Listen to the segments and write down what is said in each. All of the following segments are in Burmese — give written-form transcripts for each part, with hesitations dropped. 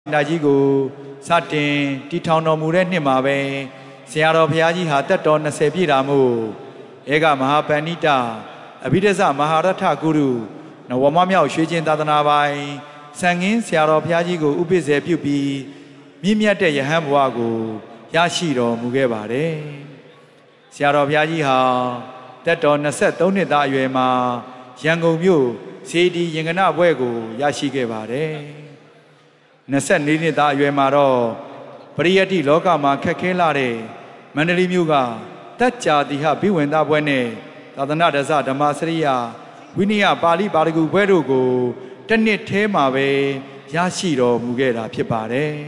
大吉古萨丁地头诺木的尼玛呗，现在皮亚吉哈得到那些皮拉木，一个马哈班尼达，阿比得啥马哈拉塔古鲁，那我妈苗学见大的那白，三年现在皮亚吉古乌比些皮皮，咪咪的也很不阿古，也是罗木个吧嘞，现在皮亚吉哈得到那些东尼大约嘛，阳光苗，谁的应该那外古也是个吧嘞。那三年的大约嘛咯，不是也的老家嘛开开拉的，曼德里苗个，大家底下比问大不呢，大家那的啥的马斯里亚，维尼亚巴黎巴黎古贝鲁古，真的天马呗，也是咯，木个啦皮巴嘞。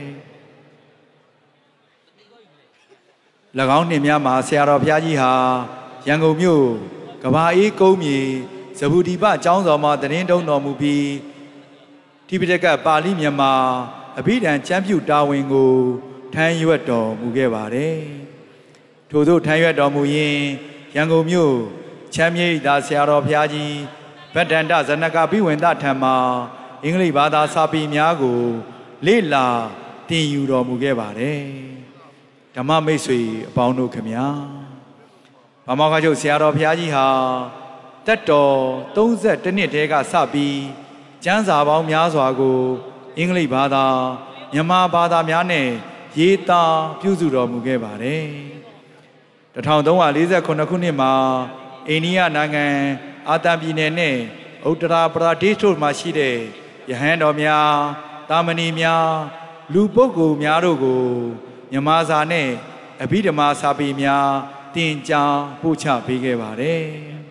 那讲你们嘛，下到偏一下，阳光苗，个把一高米，这部地方讲什么？等人都拿木皮。ที่พิธีการปาลีเมียนมาอภิธานแชมป์พิวดาวินကိုထမ်းရွက်တော်မူခဲ့ပါတယ်ထို့သောထမ်းရွက်တော်မူရင်းရန်ကုန်မြို့ချမ်းမြေ့သာဆရာတော်ဘုရားကြီးဗတ္တန္တဇနကဘိဝန္တထံမှာအင်္ဂလိပ်ဘာသာစာပေများကိုလေ့လာသင်ယူတော်မူခဲ့ပါတယ်ဓမ္မမိတ်ဆွေအပေါင်းတို့ခင်ဗျာဗမာခချုပ်ဆရာတော်ဘုရားကြီးဟာတက်တော်32နှစ်တည်းကစပြီးကျမ်းစာပေါင်းများစွာကိုအင်္ဂလိပ်ဘာသာမြန်မာဘာသာများနဲ့ရေးသားပြုစုတော်မူခဲ့ပါတယ်1348ခုနှစ်မှာအိန္ဒိယနိုင်ငံအာသံပြည်နယ်နဲ့ဥတ္တရာပရာဒေ့ရှ်တို့မှာရှိတဲ့ယဟန်တော်များတာမဏေများလူပုဂ္ဂိုလ်များတို့ကိုမြန်မာစာနဲ့အဘိဓမ္မာစာပေများသင်ကြားပို့ချပေးခဲ့ပါတယ်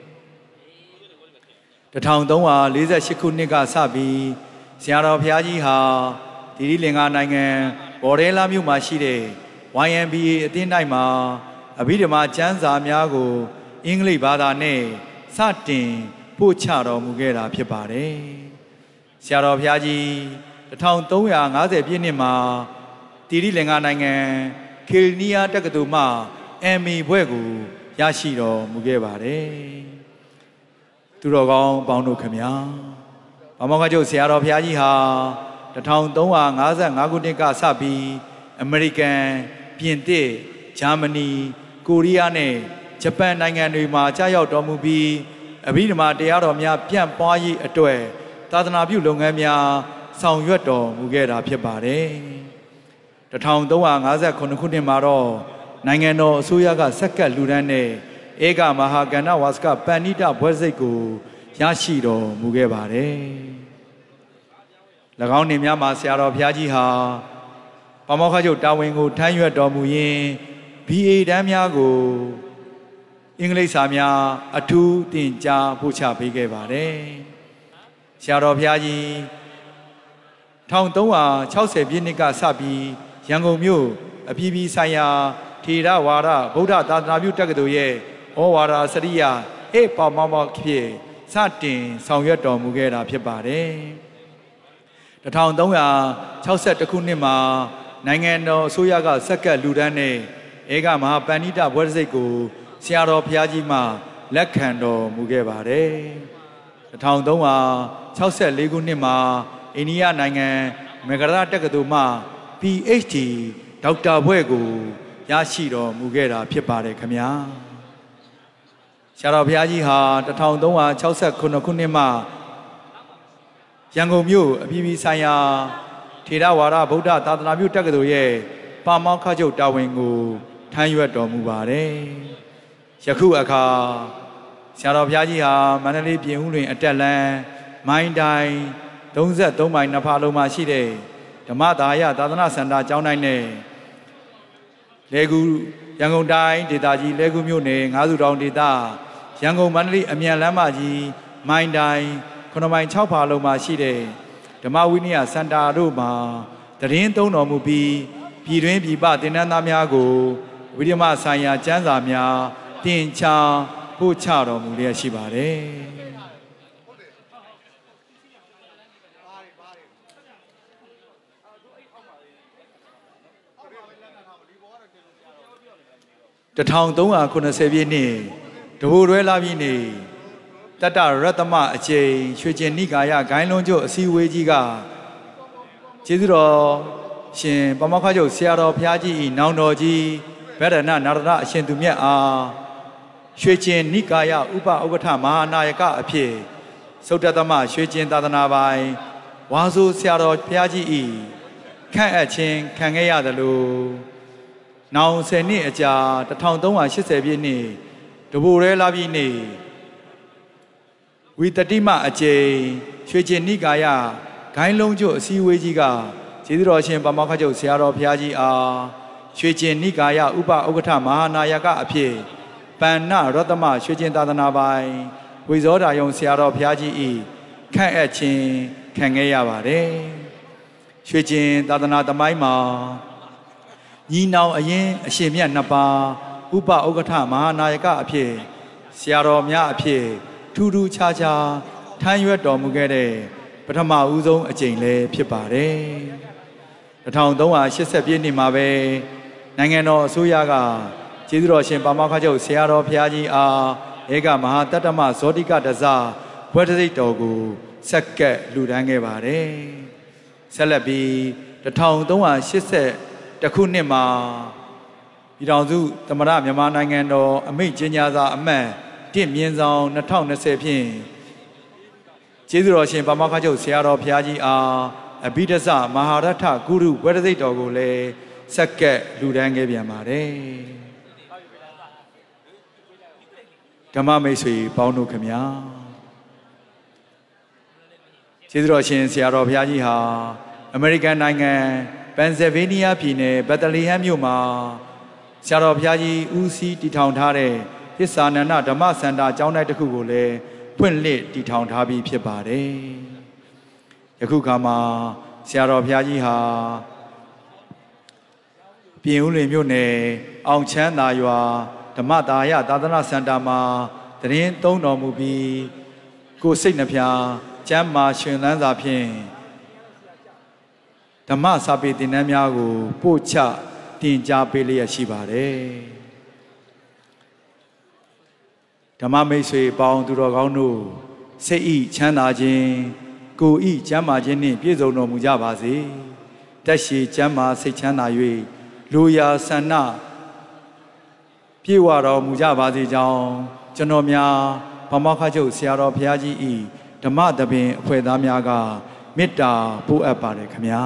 1348ခုနှစ်ကစပြီးဆရာတော်ဘုရားကြီးဟာဒီလင်္ကာနိုင်ငံဘော်ဒဲလာမြို့မှာရှိတဲ့ YMBA အသင်းတိုင်းမှာအဘိဓမ္မာကျမ်းစာများကိုအင်္ဂလိပ်ဘာသာနဲ့စတင်ပို့ချတော်မူခဲ့တာဖြစ်ပါတယ်ဆရာတော်ဘုရားကြီး1350ပြည့်နှစ်မှာဒီလင်္ကာနိုင်ငံခေလနီယာတက္ကသိုလ်မှ MA ဘွဲ့ကိုရရှိတော်မူခဲ့ပါတယ်သူတော်ကောင်းပေါင်းတို့ခင်ဗျာဗမာခချုပ်ဆရာတော်ဘုရားကြီးဟာ1355ခုနှစ်ကစပြီးအမေရိကန်ပြင်သစ်ဂျာမနီကိုရီးယားနဲ့ဂျပန်နိုင်ငံတွေမှာကြာရောက်တော်မူပြီးအဘိဓမ္မာတရားတော်များပြန့်ပွားရေးအတွက်သာသနာပြုလုပ်ငန်းများဆောင်ရွက်တော်မူခဲ့တာဖြစ်ပါတယ်1359ခုနှစ်မှာတော့နိုင်ငံတော်အစိုးရကစက္ကန့်လူဒန်းနဲ့ဧကမဟာကန္နဝါစကပဏိတဘွဲ့စိတ်ကိုရရှိတော်မူခဲ့ပါတယ်၎င်းနေများမှာဆရာတော်ဘုရားကြီးဟာပမောက္ခချုပ်တာဝန်ကိုထမ်းရွက်တော်မူရင်း BA တန်းများကိုအင်္ဂလိပ်စာများအထူးသင်ကြားပို့ချပေးခဲ့ပါတယ်ဆရာတော်ဘုရားကြီး1360ပြည့်နှစ်ကစပြီးရန်ကုန်မြို့အပြည်ပြည်ဆိုင်ရာထေရဝါဒဗုဒ္ဓသာသနာပြုတက္ကသိုလ်ရဲ့ဩဝါဒစရိယအေပါမောမောဖြစ်စတင်ဆောင်ရွက်တော်မူခဲ့တာဖြစ်ပါတယ်1362ခုနှစ်မှာနိုင်ငံတော်အစိုးရကစက္ကန့်လူဒန်းနဲ့ဧကမဟာပဏိတဘွဲ့စိတ်ကိုဆရာတော်ဘုရားကြီးမှလက်ခံတော်မူခဲ့ပါတယ်1364ခုနှစ်မှာအိန္ဒိယနိုင်ငံမဂရတက္ကသိုလ်မှ PhD ဒေါက်တာဘွဲ့ကိုရရှိတော်မူခဲ့တာဖြစ်ပါတယ်ခင်ဗျာဆရာတော်ဘုရားကြီးဟာ1369ခုနှစ်မှရန်ကုန်မြို့အပြည်ပြည်ဆိုင်ရာထေရဝါဒဗုဒ္ဓသာသနာပြုတက္ကသိုလ်ရဲ့ပါမောက္ခချုပ်တာဝန်ကိုထမ်းရွက်တော်မူပါတယ်ယခုအခါဆရာတော်ဘုရားကြီးဟာမန္တလေးပြင်ဦးလွင်အတက်လန်းမိုင်းတိုင်း33မိုင်နှစ်ဖာလုံးမှာရှိတဲ့ဓမ္မဒါယသာသနာစင်တာကျောင်းတိုင်းနဲ့လေကူရန်ကုန်တိုင်းဒေသကြီးလေကူမြို့နယ်ငါးစုတောင်ဒေသရန်ကုန်မန္တလေးအမြန်လမ်းမကြီးမိုင်းတိုင်း9မိုင်6ဖာလုံးမှာရှိတဲ့ဓမ္မဝိနည်းစင်တာတို့မှာတရင်သုံးတော်မူပြီးပြည်တွင်းပြည်ပသင်တန်းသားများကိုဝိဓမဆိုင်ရာကျမ်းစာများသင်ချပို့ချတော်မူလျက်ရှိပါတယ်1380ပြည့်နှစ်တဘိုတွဲလာပြီနေတတရတ္တမအကျိန်ရွှေကျင်နိကာယဂိုင်းလုံးကျုပ်အစည်းအဝေးကြီးကကျေးဇူးတော်ရှင်ပမောက္ခချုပ်ဆရာတော်ဘုရားကြီးနောင်တော်ကြီးဗဒနာနာရတအရှင်သူမြတ်အားရွှေကျင်နိကာယဥပဥက္ကဋ္ဌမဟာနာယကအဖြစ်သုတ္တသမရွှေကျင်သာသနာပိုင်ဝါဆိုဆရာတော်ဘုရားကြီးဤခန့်အပ်ခြင်းခံခဲ့ရသလိုနောင်10နှစ်အကြာ1380ပြည့်နှစ်တဘူရဲလာပြည့်နေ့ဝိတတိမအကျိန်ရွှေကျင်နိကာယဂိုင်းလုံးကျွတ်အစည်းအဝေးကြီးကကျေးဇူးတော်ရှင်ပမောက္ခချုပ်ဆရာတော်ဘုရားကြီးအားရွှေကျင်နိကာယဥပဥက္ကဋ္ဌမဟာနာယကအဖြစ်ပဏ္ဏရတ္တမရွှေကျင်သာသနာပိုင်ဝိဇောဓာယုံဆရာတော်ဘုရားကြီးဤခန့်အပ်ခြင်းခံခဲ့ရပါတယ်ရွှေကျင်သာသနာသမိုင်းမှာညီနောင်အရင်အရှင်မြတ်နှစ်ပါးဥပဥက္ကဋ္ဌမဟာနာယကအဖြစ်ဆရာတော်များအဖြစ်ထူးထူးခြားခြားထမ်းရွက်တော်မူခဲ့တဲ့ပထမဦးဆုံးအကြိမ်လည်းဖြစ်ပါတယ်1380ပြည့်နှစ်မှာပဲနိုင်ငံတော်အစိုးရကကျေးဇူးတော်ရှင်ပမောက္ခချုပ်ဆရာတော်ဘုရားကြီးအားဧကမဟာတတ္တမဇောတိကတဇဘွဲ့တစိတ်တော်ကိုဆက်ကပ်လှူဒန်းခဲ့ပါတယ်ဆက်လက်ပြီး1380ခုနှစ်မှာပြည်ထောင်စုသမ္မတမြန်မာနိုင်ငံတော်အမိန့်ကြေညာစာအမှတ်1/2020ဖြင့်ကျေးဇူးတော်ရှင်ပမောက္ခချုပ်ဆရာတော်ဘုရားကြီးအားအဘိဓဇမဟာရထကုရုဘွဲ့တစိတ်တော်ကိုလည်းဆက်ကပ်လှူဒန်းခဲ့ပြန်ပါတယ်ဓမ္မမိတ်ဆွေပေါင်းတို့ခင်ဗျာကျေးဇူးတော်ရှင်ဆရာတော်ဘုရားကြီးဟာအမေရိကန်နိုင်ငံပန်ဆယ်ဗေးနီးယားပြည်နယ်ဘက်သလေဟမ်မြို့မှာဆရာတော်ဘုရားကြီးဦးစီးတည်ထောင်ထားတဲ့သစ္စာနန္ဒဓမ္မစန္ဒာကျောင်းတိုက်တစ်ခုကိုလည်းဖွင့်လှစ်တည်ထောင်ထားပြီးဖြစ်ပါတယ်ယခုခါမှာဆရာတော်ဘုရားကြီးဟာပြင်ဦးလွင်မြို့နယ်အောင်ချမ်းသာရွာဓမ္မတာယသာသနာစင်တာမှာတရင်သုံးတော်မူပြီးကိုယ်စိတ်နှဖျားကျမ်းမာရှင်လန်းစွာဖြင့်ဓမ္မစာပေသင်တန်းများကိုပို့ချတင်ကြားပေးလျက်ရှိပါတယ်ဓမ္မမိတ်ဆွေပေါင်းသူတော်ကောင်းတို့စိတ်ဤချမ်းသာခြင်းကိုယ်ဤကျမ်းမာခြင်းနှင့်ပြည့်စုံတော်မူကြပါစေတက်ရှိကျမ်းမာစိတ်ချမ်းသာ၍လူရာဆန္ဒပြေဝတော်မူကြပါစေကြောင်းကျွန်တော်များပမောက္ခချုပ်ဆရာတော်ဘုရားကြီးဤဓမ္မသဘင်အဖွဲ့သားများကမေတ္တာပို့အပ်ပါတယ်ခင်ဗျာ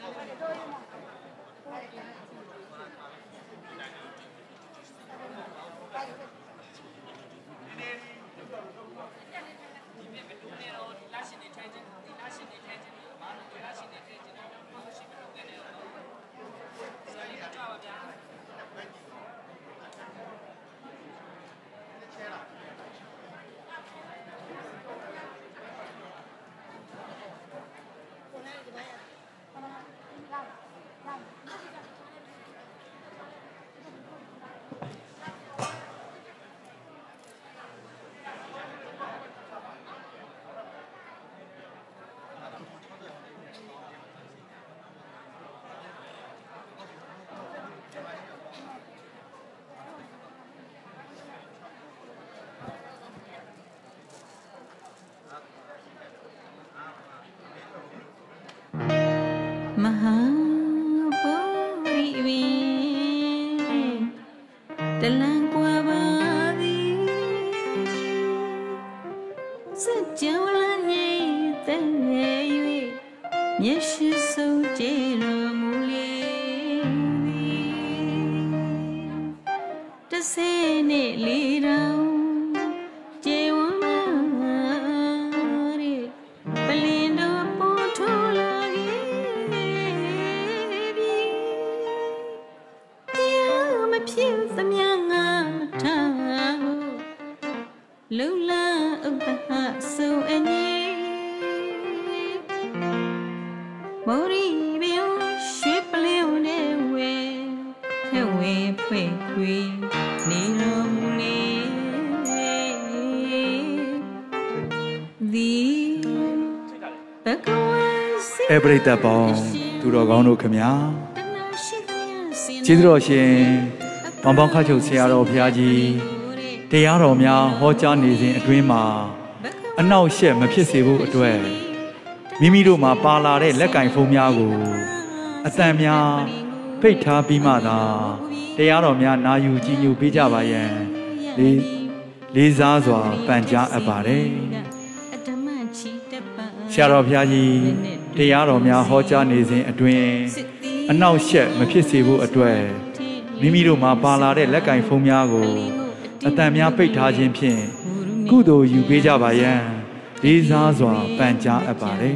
ပရိသတ်ပေါင်းသူတော်ကောင်းတို့ခင်ဗျာကျေးဇူးတော်ရှင်ဘောင်ပေါင်းခါချုပ်ဆရာတော်ဘုရားကြီးတရားတော်များဟောကြားနေစဉ်အတွင်းမှာအနောက်ရှက်မဖြစ်စေဖို့အတွက်မိမိတို့မှာပါလာတဲ့လက်ကင်ဖုံးများကိုအတန်များဖိတ်ထားပြီးမှသာတရားတော်များနာယူကြည်ညိုပေးကြပါရန်လေးစားစွာပန်ကြားအပ်ပါတယ်ဆရာတော်ဘုရားကြီးတရားတော်များဟောကြားနေစဉ်အတွင်းအနောက်ရှက်မဖြစ်စေဖို့အတွက်မိမိတို့မှာပါလာတဲ့လက်ကင်ဖုံးများကိုအတန်များပိတ်ထားခြင်းဖြင့်ကုသိုလ်ယူပေးကြပါရန်လေးစားစွာပန်ကြားအပ်ပါတယ်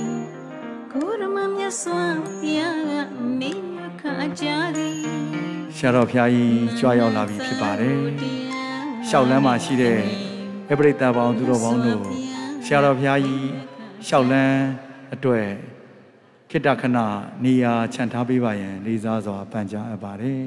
Kurma mya swam ya me kha jari ရာတော်ဘုရားကြီးကြွားရောက်လာပြီဖြစ်ပါတယ်ရှောက်လန်းမှာရှိတဲ့ပရိသတ်ပေါင်းသူတော်ပေါင်းတို့ဆရာတော်ဘုရားကြီးရှောက်လန်းအတွက်ခိတ္တခဏနေရာချန်ထားပေးပါရန်လေးစားစွာပန်ကြားအပ်ပါတယ်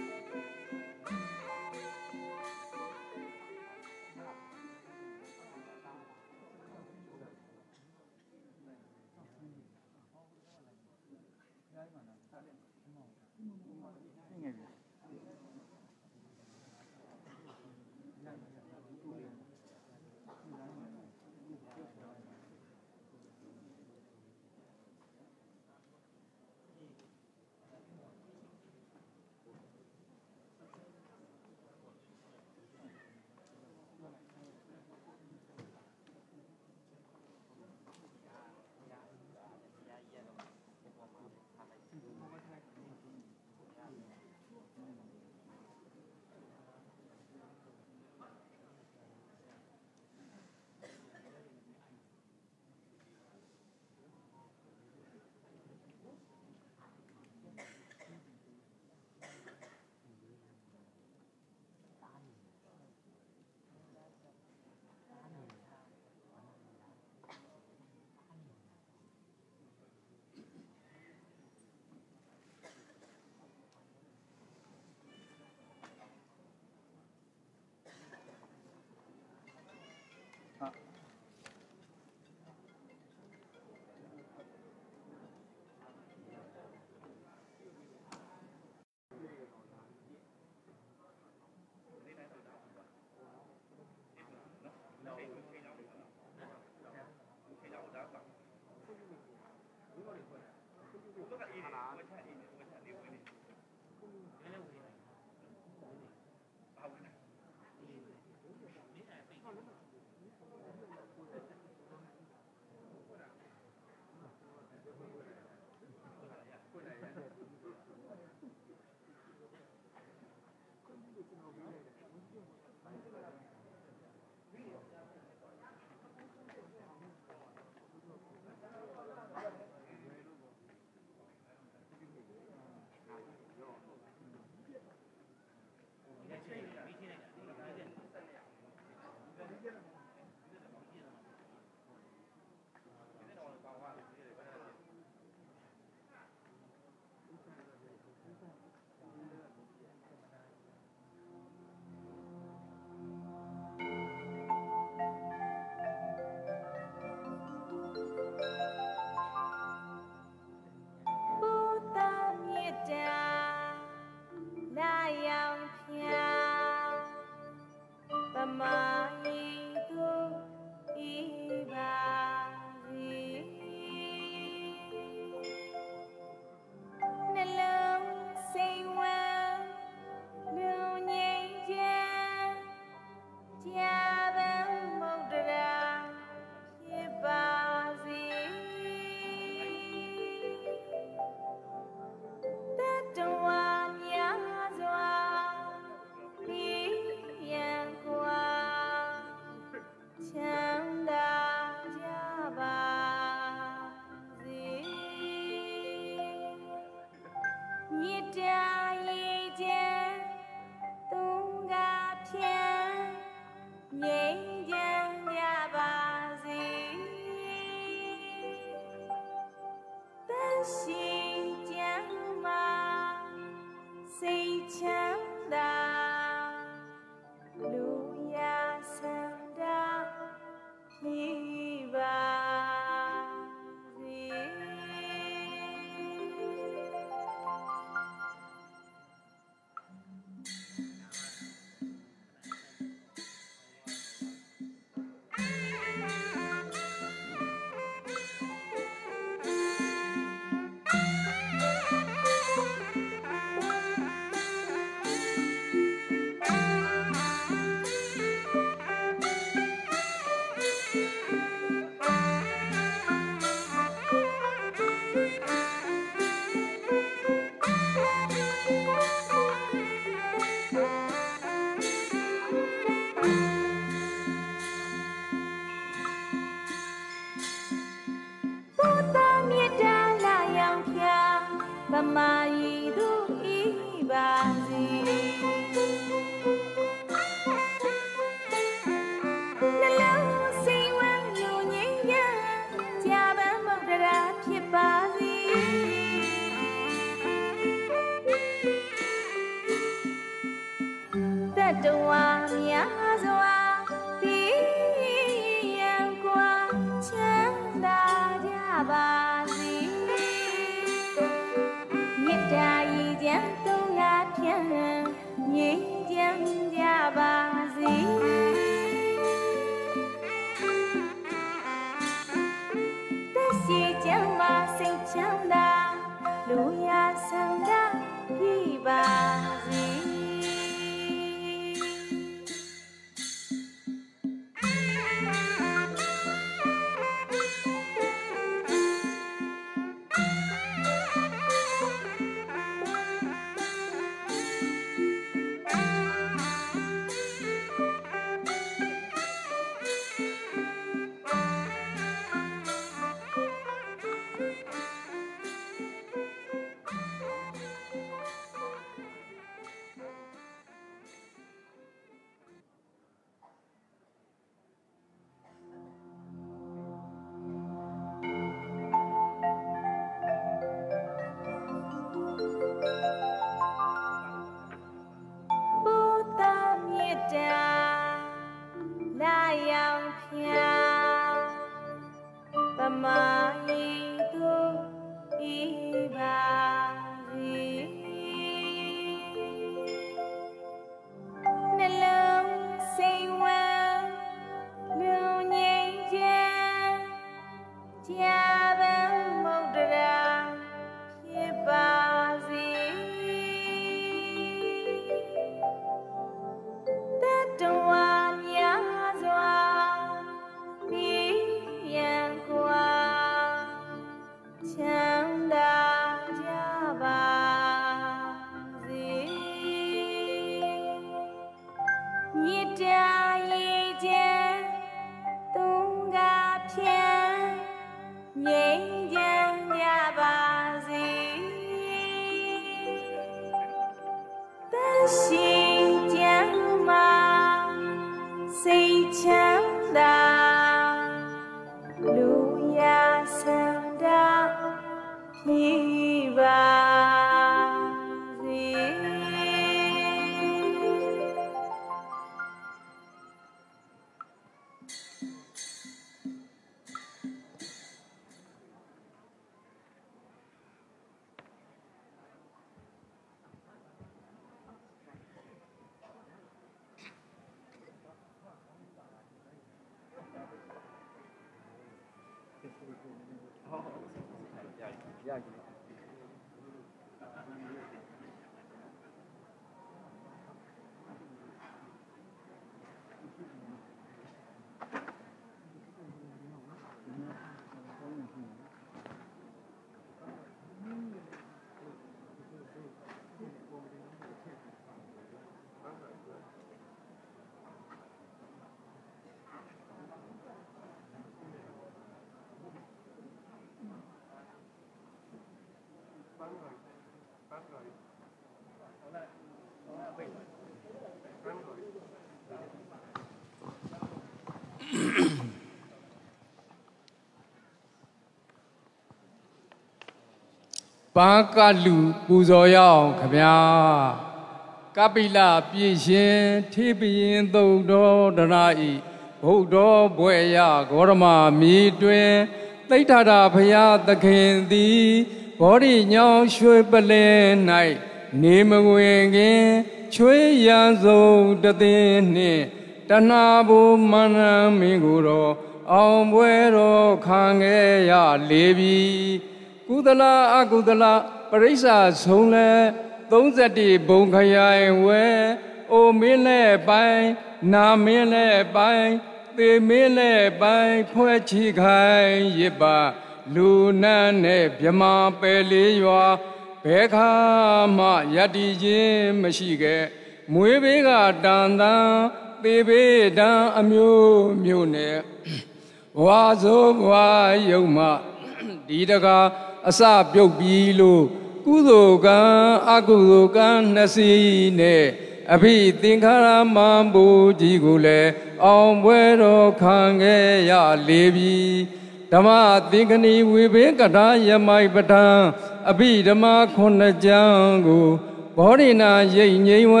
ဘာကလူပူဇော်ရအောင်ခဗျာကပိလပြည့်ရှင်ထေပရင်သုတ်တော်ဒရာဤဘုဒ္ဓဘွယ်ရဂေါရမမီတွင်သိဋ္ဌတာဖရာသခင်သည်ဘောဓိညောင်းရွှေပလဲ၌နေမဝင်ခင်ချွေးရန်ဆုံးတသိန်းနှင့်တဏှာဘူမန္နမင်းကိုတော်အောင်ပွဲတော်ခံခဲ့ရလေပြီကုသလအကုသလပရိစ္ဆာဆုံးလဲ31ဘုံခရိုင်ဝဲအိုမင်းလဲပိုင်းနာမင်းလဲပိုင်းသေမင်းလဲပိုင်းဖွဲ့ချီခိုင်ရစ်ပါလူနန်းနဲ့မြမပယ်လေးရွာဘဲခါမှယတ္တိချင်းမရှိခဲ့မွေးဘေးကတန်တန်သေဘေးတန်အမျိုးမျိုးနဲ့ဝါဆိုးဝါယုံမှဒီတကားအစပြုတ်ပြီးလို့ကုသိုလ်ကံအကုသိုလ်ကံနှစ်စီးနဲ့အဘိသင်္ခါရမံဘူကြီးကိုလည်းအောင်ပွဲတော်ခံခဲ့ရလေပြီဓမ္မသင်္ကနီဝေဘေကထာယမိုက်ပဋ္ဌာန်းအဘိဓမ္မခုနှစ်ကျမ်းကိုဘောဓိနာရိတ်ငြိမ်ဝဲ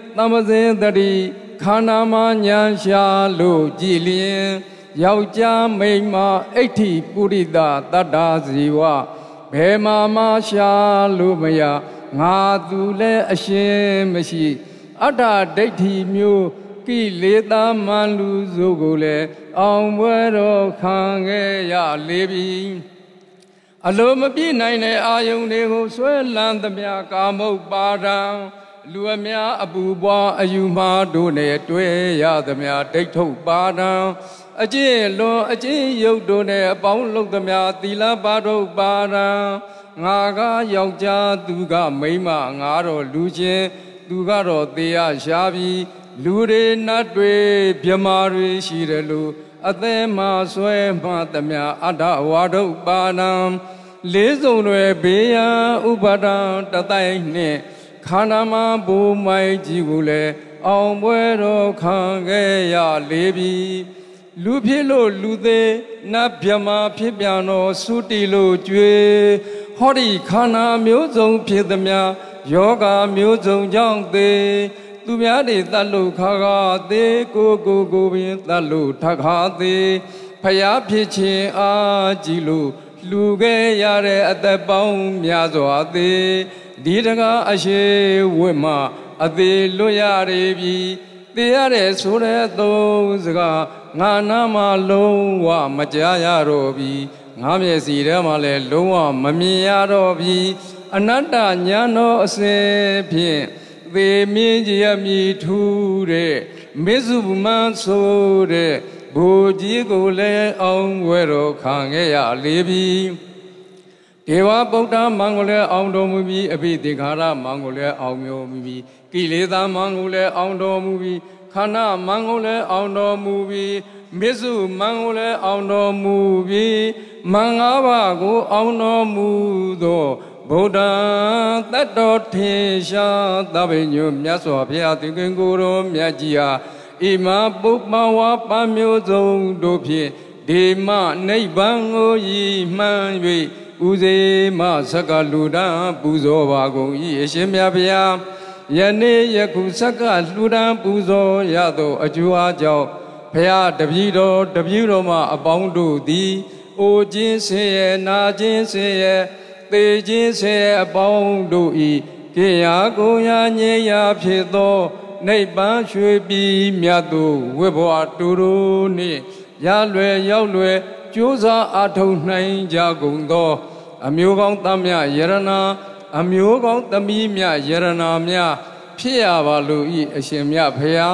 သမဇင်တတိခန္ဓာမညာရှာလို့ကြည်လျင်ယောက်ျားမိန်းမအဋ္ဌိပုရိသတတ္တာဇီဝဘယ်မှာမှရှာလို့မရငါသူလည်းအရှင်မရှိအတ္တဒိဋ္ဌိမျိုးကိလေသာမန်လူစုကိုလည်းအောင်ပွဲတော်ခံခဲ့ရလေပြီအလိုမပြည့်နိုင်တဲ့အာယုန်တွေကိုဆွဲလန်းသမျှကာမုတ်ပါဒံလူအများအပူပွားအယူမှားတို့နဲ့တွဲရသမျှဒိဋ္ဌုပါဒံအကျင့်လွန်အကျင့်ယုတ်တို့နဲ့အပေါင်းလုံးသမျှသီလပါဒုပါဒံငါကယောက်ျားသူကမိန်းမငါတော့လူချင်းသူကတော့သေရရှားပြီးလူတွေနတ်တွေမြမာတွေရှိတယ်လို့အသက်မှဆွဲမှသမျှအတ္တဝါဒုပါဏံလေးစုံတွေဘေးရန်ဥပါဒံတတိုင်နှင့်ခန္ဓာမဘူမိုက်ကြီးကိုလည်းအောင်ပွဲတော်ခံခဲ့ရလေပြီလူဖြစ်လို့လူသေးနတ်မြမာဖြစ်ပြန်တော်သုတိလို့ကြွေဟောဒီခန္ဓာမျိုးစုံဖြစ်သမျှယောဂမျိုးစုံကြောင့်သေးသူများတွေတတ်လို့ခါခါသေးကိုပင်တတ်လို့ထခါသေးဖယားဖြစ်ခြင်းအားကြည့်လို့လူခဲ့ရတဲ့အသက်ပေါင်းများစွာသေးဒီတကားအရှိဝတ်မှအသေးလွတ်ရပြီသေရတဲ့ဆိုတဲ့သုံးစကားငါနာမလုံးဝမကြားရတော့ပြီငါမျက်စီထဲမှာလည်းလုံးဝမမြင်ရတော့ပြီအနတ္တညာတော်အစဉ်ဖြင့်သေမြင့်ကြီးအမိထူးတဲ့မေစုမန်းဆိုတဲ့ဘူကြီးကိုလည်းအောင်ဝဲတော်ခံခဲ့ရလေပြီဒေဝဗုဒ္ဓမံကိုလည်းအောင်တော်မူပြီးအဘိသင်္ခါရမံကိုလည်းအောင်တော်မူပြီးကိလေသာမံကိုလည်းအောင်တော်မူပြီးခန္ဓာမံကိုလည်းအောင်တော်မူပြီးမေစုမံကိုလည်းအောင်တော်မူပြီးမံ၅ပါးကိုအောင်တော်မူသောဗုဒ္ဓတတ္တော်ထေရှာသဗ္ဗညုမြတ်စွာဘုရားသင်္ခင်ကိုယ်တော်မြတ်ကြီးဟာဣမပုပ္ပဝါပမျိုးစုံတို့ဖြင့်ဒေမနိဗ္ဗာန်ကိုရည်မှန်း၍ဥစေမဆက်ကလူတန်းပူဇော်ပါကုန်၏အရှင်မြတ်ဗျာယနေ့ယခုဆက်ကလူတန်းပူဇော်ရသောအကျိုးအားကြောင့်ဘုရားတပည့်တော်မှအပေါင်းတို့သည်အိုခြင်းဆင်းရဲနာခြင်းဆင်းရဲသေခြင်းဆင်းရဲအပေါင်းတို့၏ကိယာကိုရာငြိယာဖြစ်သောနိဗ္ဗာန်ရွှေပြည်မြတ်သို့ဝိဘဝတူတို့နှင့်ရလွယ်ရောက်လွယ်ကြိုးစားအားထုတ်နိုင်ကြကုန်သောအမျိုးကောင်းသားမြယရနာအမျိုးကောင်းသမီးမြယရနာများဖြစ်ရပါလို့ဤအရှင်မြတ်ဖရာ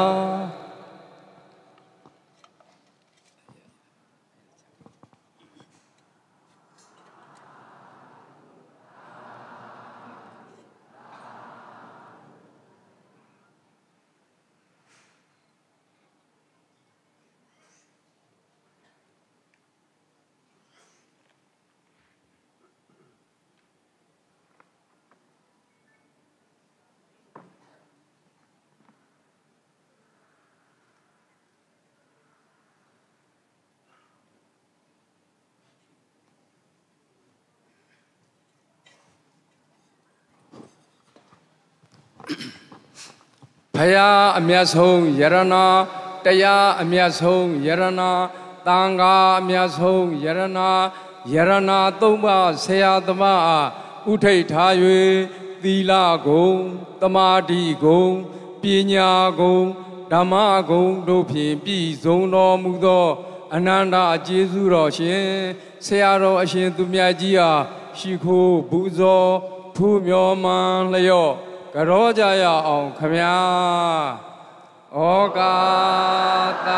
ဘုရားအမြတ်ဆုံးယရနာတရားအမြတ်ဆုံးယရနာသံဃာအမြတ်ဆုံးယရနာသုံးပါးဆရာသမားအားဥထိတ်ထား၍သီလဂုဏ်သမာဓိဂုဏ်ပညာဂုဏ်ဓမ္မဂုဏ်တို့ဖြင့်ပြည့်စုံတော်မူသောအနန္တကျေးဇူးတော်ရှင်ဆရာတော်အရှင်သူမြတ်ကြီးအားရှိခိုးပူဇော်ဖူးမြော်မှန်လျော့ကြောကြရအောင်ခမညာဩကာသ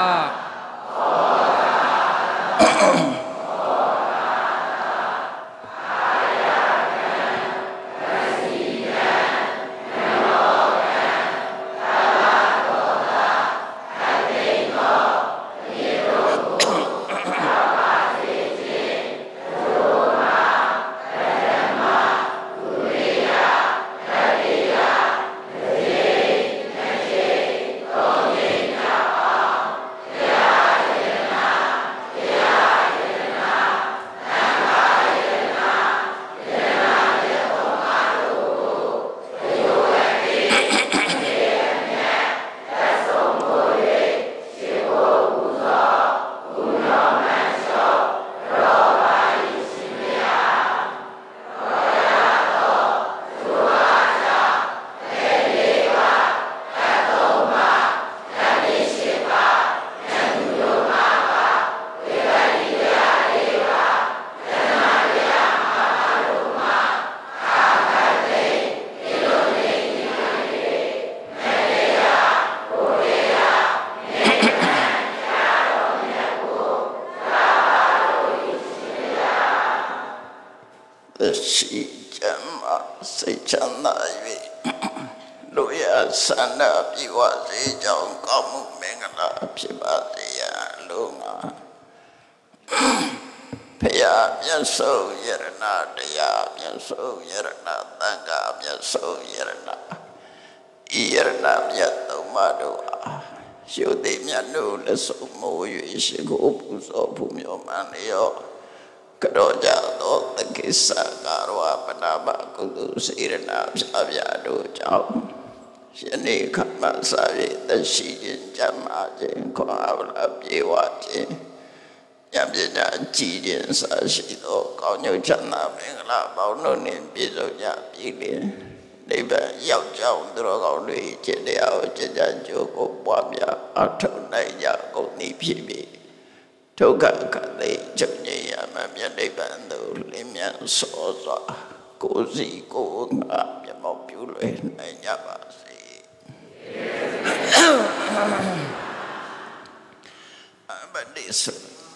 ရှိချမ်းသာစိတ်ချမ်းသာ၍လူရဆန္ဒပြေဝစေကြောင်းကောင်းမှုမင်္ဂလာဖြစ်ပါစေရန်လို့ငါဖယားမြတ်စွာယရဏတရားမြတ်စွာယရဏသံဃာမြတ်စွာယရဏဤယရဏမြတ်သုံးပါးတို့ရှုသိမြတ်တို့လက်ဆုံးမိုး၍ရှိခိုးပူဇော်ဖို့မြော်မှန်လျောကတော့ကြတော့တကိစ္စကာရောပနာမကုသိုလ်စေရနာဖြာပြတို့ကြောင့်ယနေ့ခမစာရေးတရှိခြင်းကြမ်းမာခြင်းခွန်အားလာပြေဝခြင်းဉာဏ်ပညာကြည်ခြင်းစာရှိသောကောင်းကျိုးချမ်းသာမင်္ဂလာပေါင်းတို့နှင့်ပြည့်စုံကြပြီလေနိဗ္ဗာန်ရောက်ကြောင်းသူတော်ကောင်းတွေကျင့်တရားကိုကျင့်ကြံကြိုးကိုပွားများအထောက်နိုင်ကြကုန်သည်ဖြစ်ပြီဒုက္ခကတိချုပ်ငြိမ်းရမှမြတ်နိဗ္ဗာန်သို့လင်းမြန်စောစွာကိုယ်စီကိုယ်ငါမျက်မှောက်ပြုလွယ်နိုင်ကြပါစေဗတ္တိစု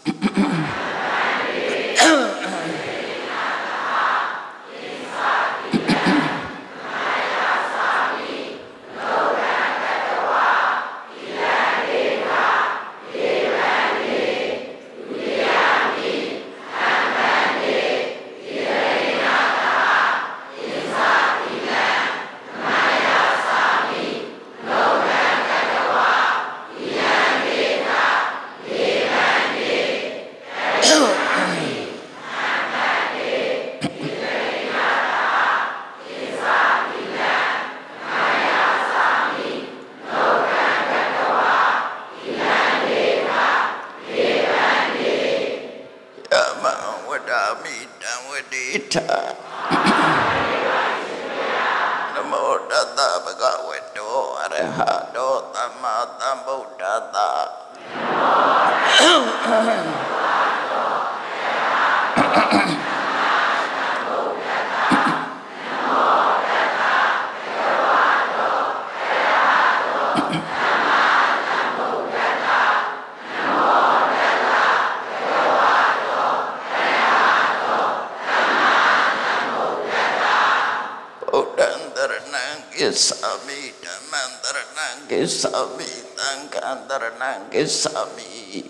Sami Tankandaranang Sami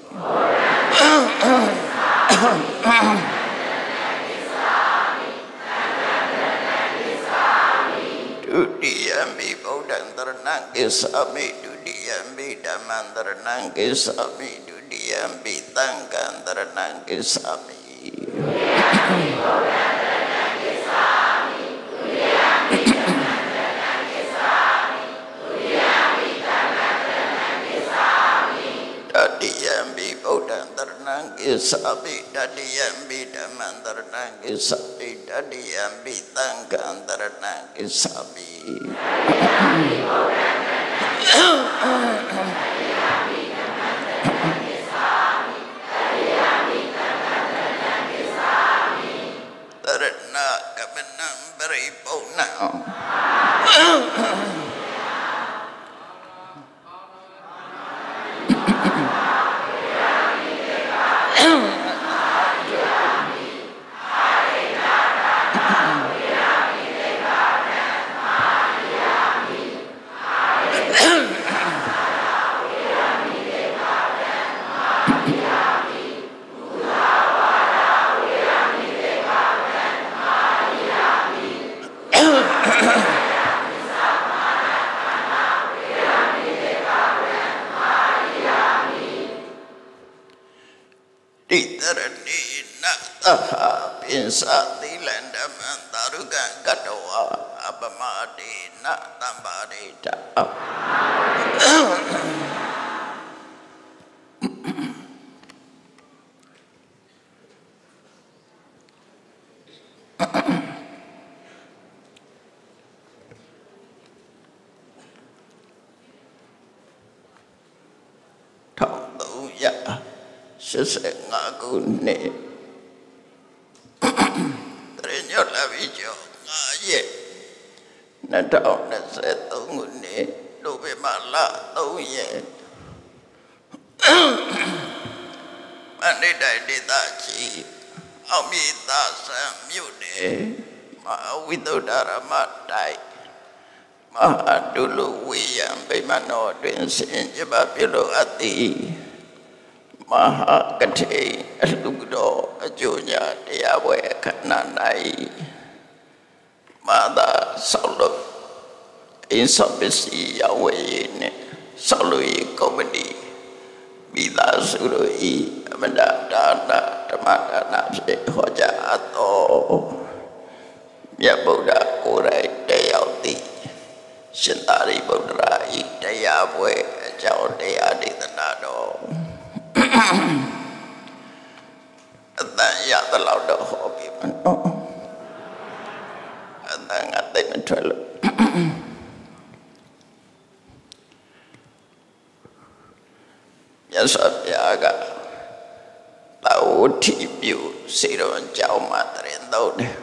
Dudiyambi Bodhandaranang Sami Dudiyambi Dhamandaranang Sami Dudiyambi Tankandaranang Sami Sabi dadiyambi dhamandaranang sabi dadiyambi tangkandaranang sabi Tarana kabenang beripuna Satilandaman tarugan katawa apamadi na tambarita Thong tu ya sẽ ngaku ne nhớ là ví dụ ngài nên đó là sẽ tu người này đối với mà là tu về anh đi đây đi ta chỉ အောင်မြေသာဆံမြို့နယ်မဟာဝိသုဒ္ဓရမတိုက်မဟာတုလူဝေယံဗိမာန်တော်တွင်ဆင်ကျပါပြုလို့အပ်သည်မဟာကထေအလှတော်အကျိုးညာတရားပွဲခဏ၌မာသာဆောက်လို့အင်းဆောက်ပစ္စည်းရောင်းဝယ်ရေးနဲ့ဆောက်လို့ရေးကုမ္ပဏီမိသားစုတို့ဤအမနာဒါနဓမ္မဒါနဖြင့်ဟောကြားအပ်သောမြတ်ဗုဒ္ဓကိုယ်တိုင်တရားသည်ရှင်သာရိပုတ္တရာဤတရားပွဲအကြောင်းတရားဒေသနာတော်အတန်ရသလောက်တော့ဟောပြီမနော်အတန်ကတိတ်မထွက်လို့မြတ်စွာဘုရားကသာဝတိပြုစေတော်ကြောင်းမှာတရင်တော့တယ်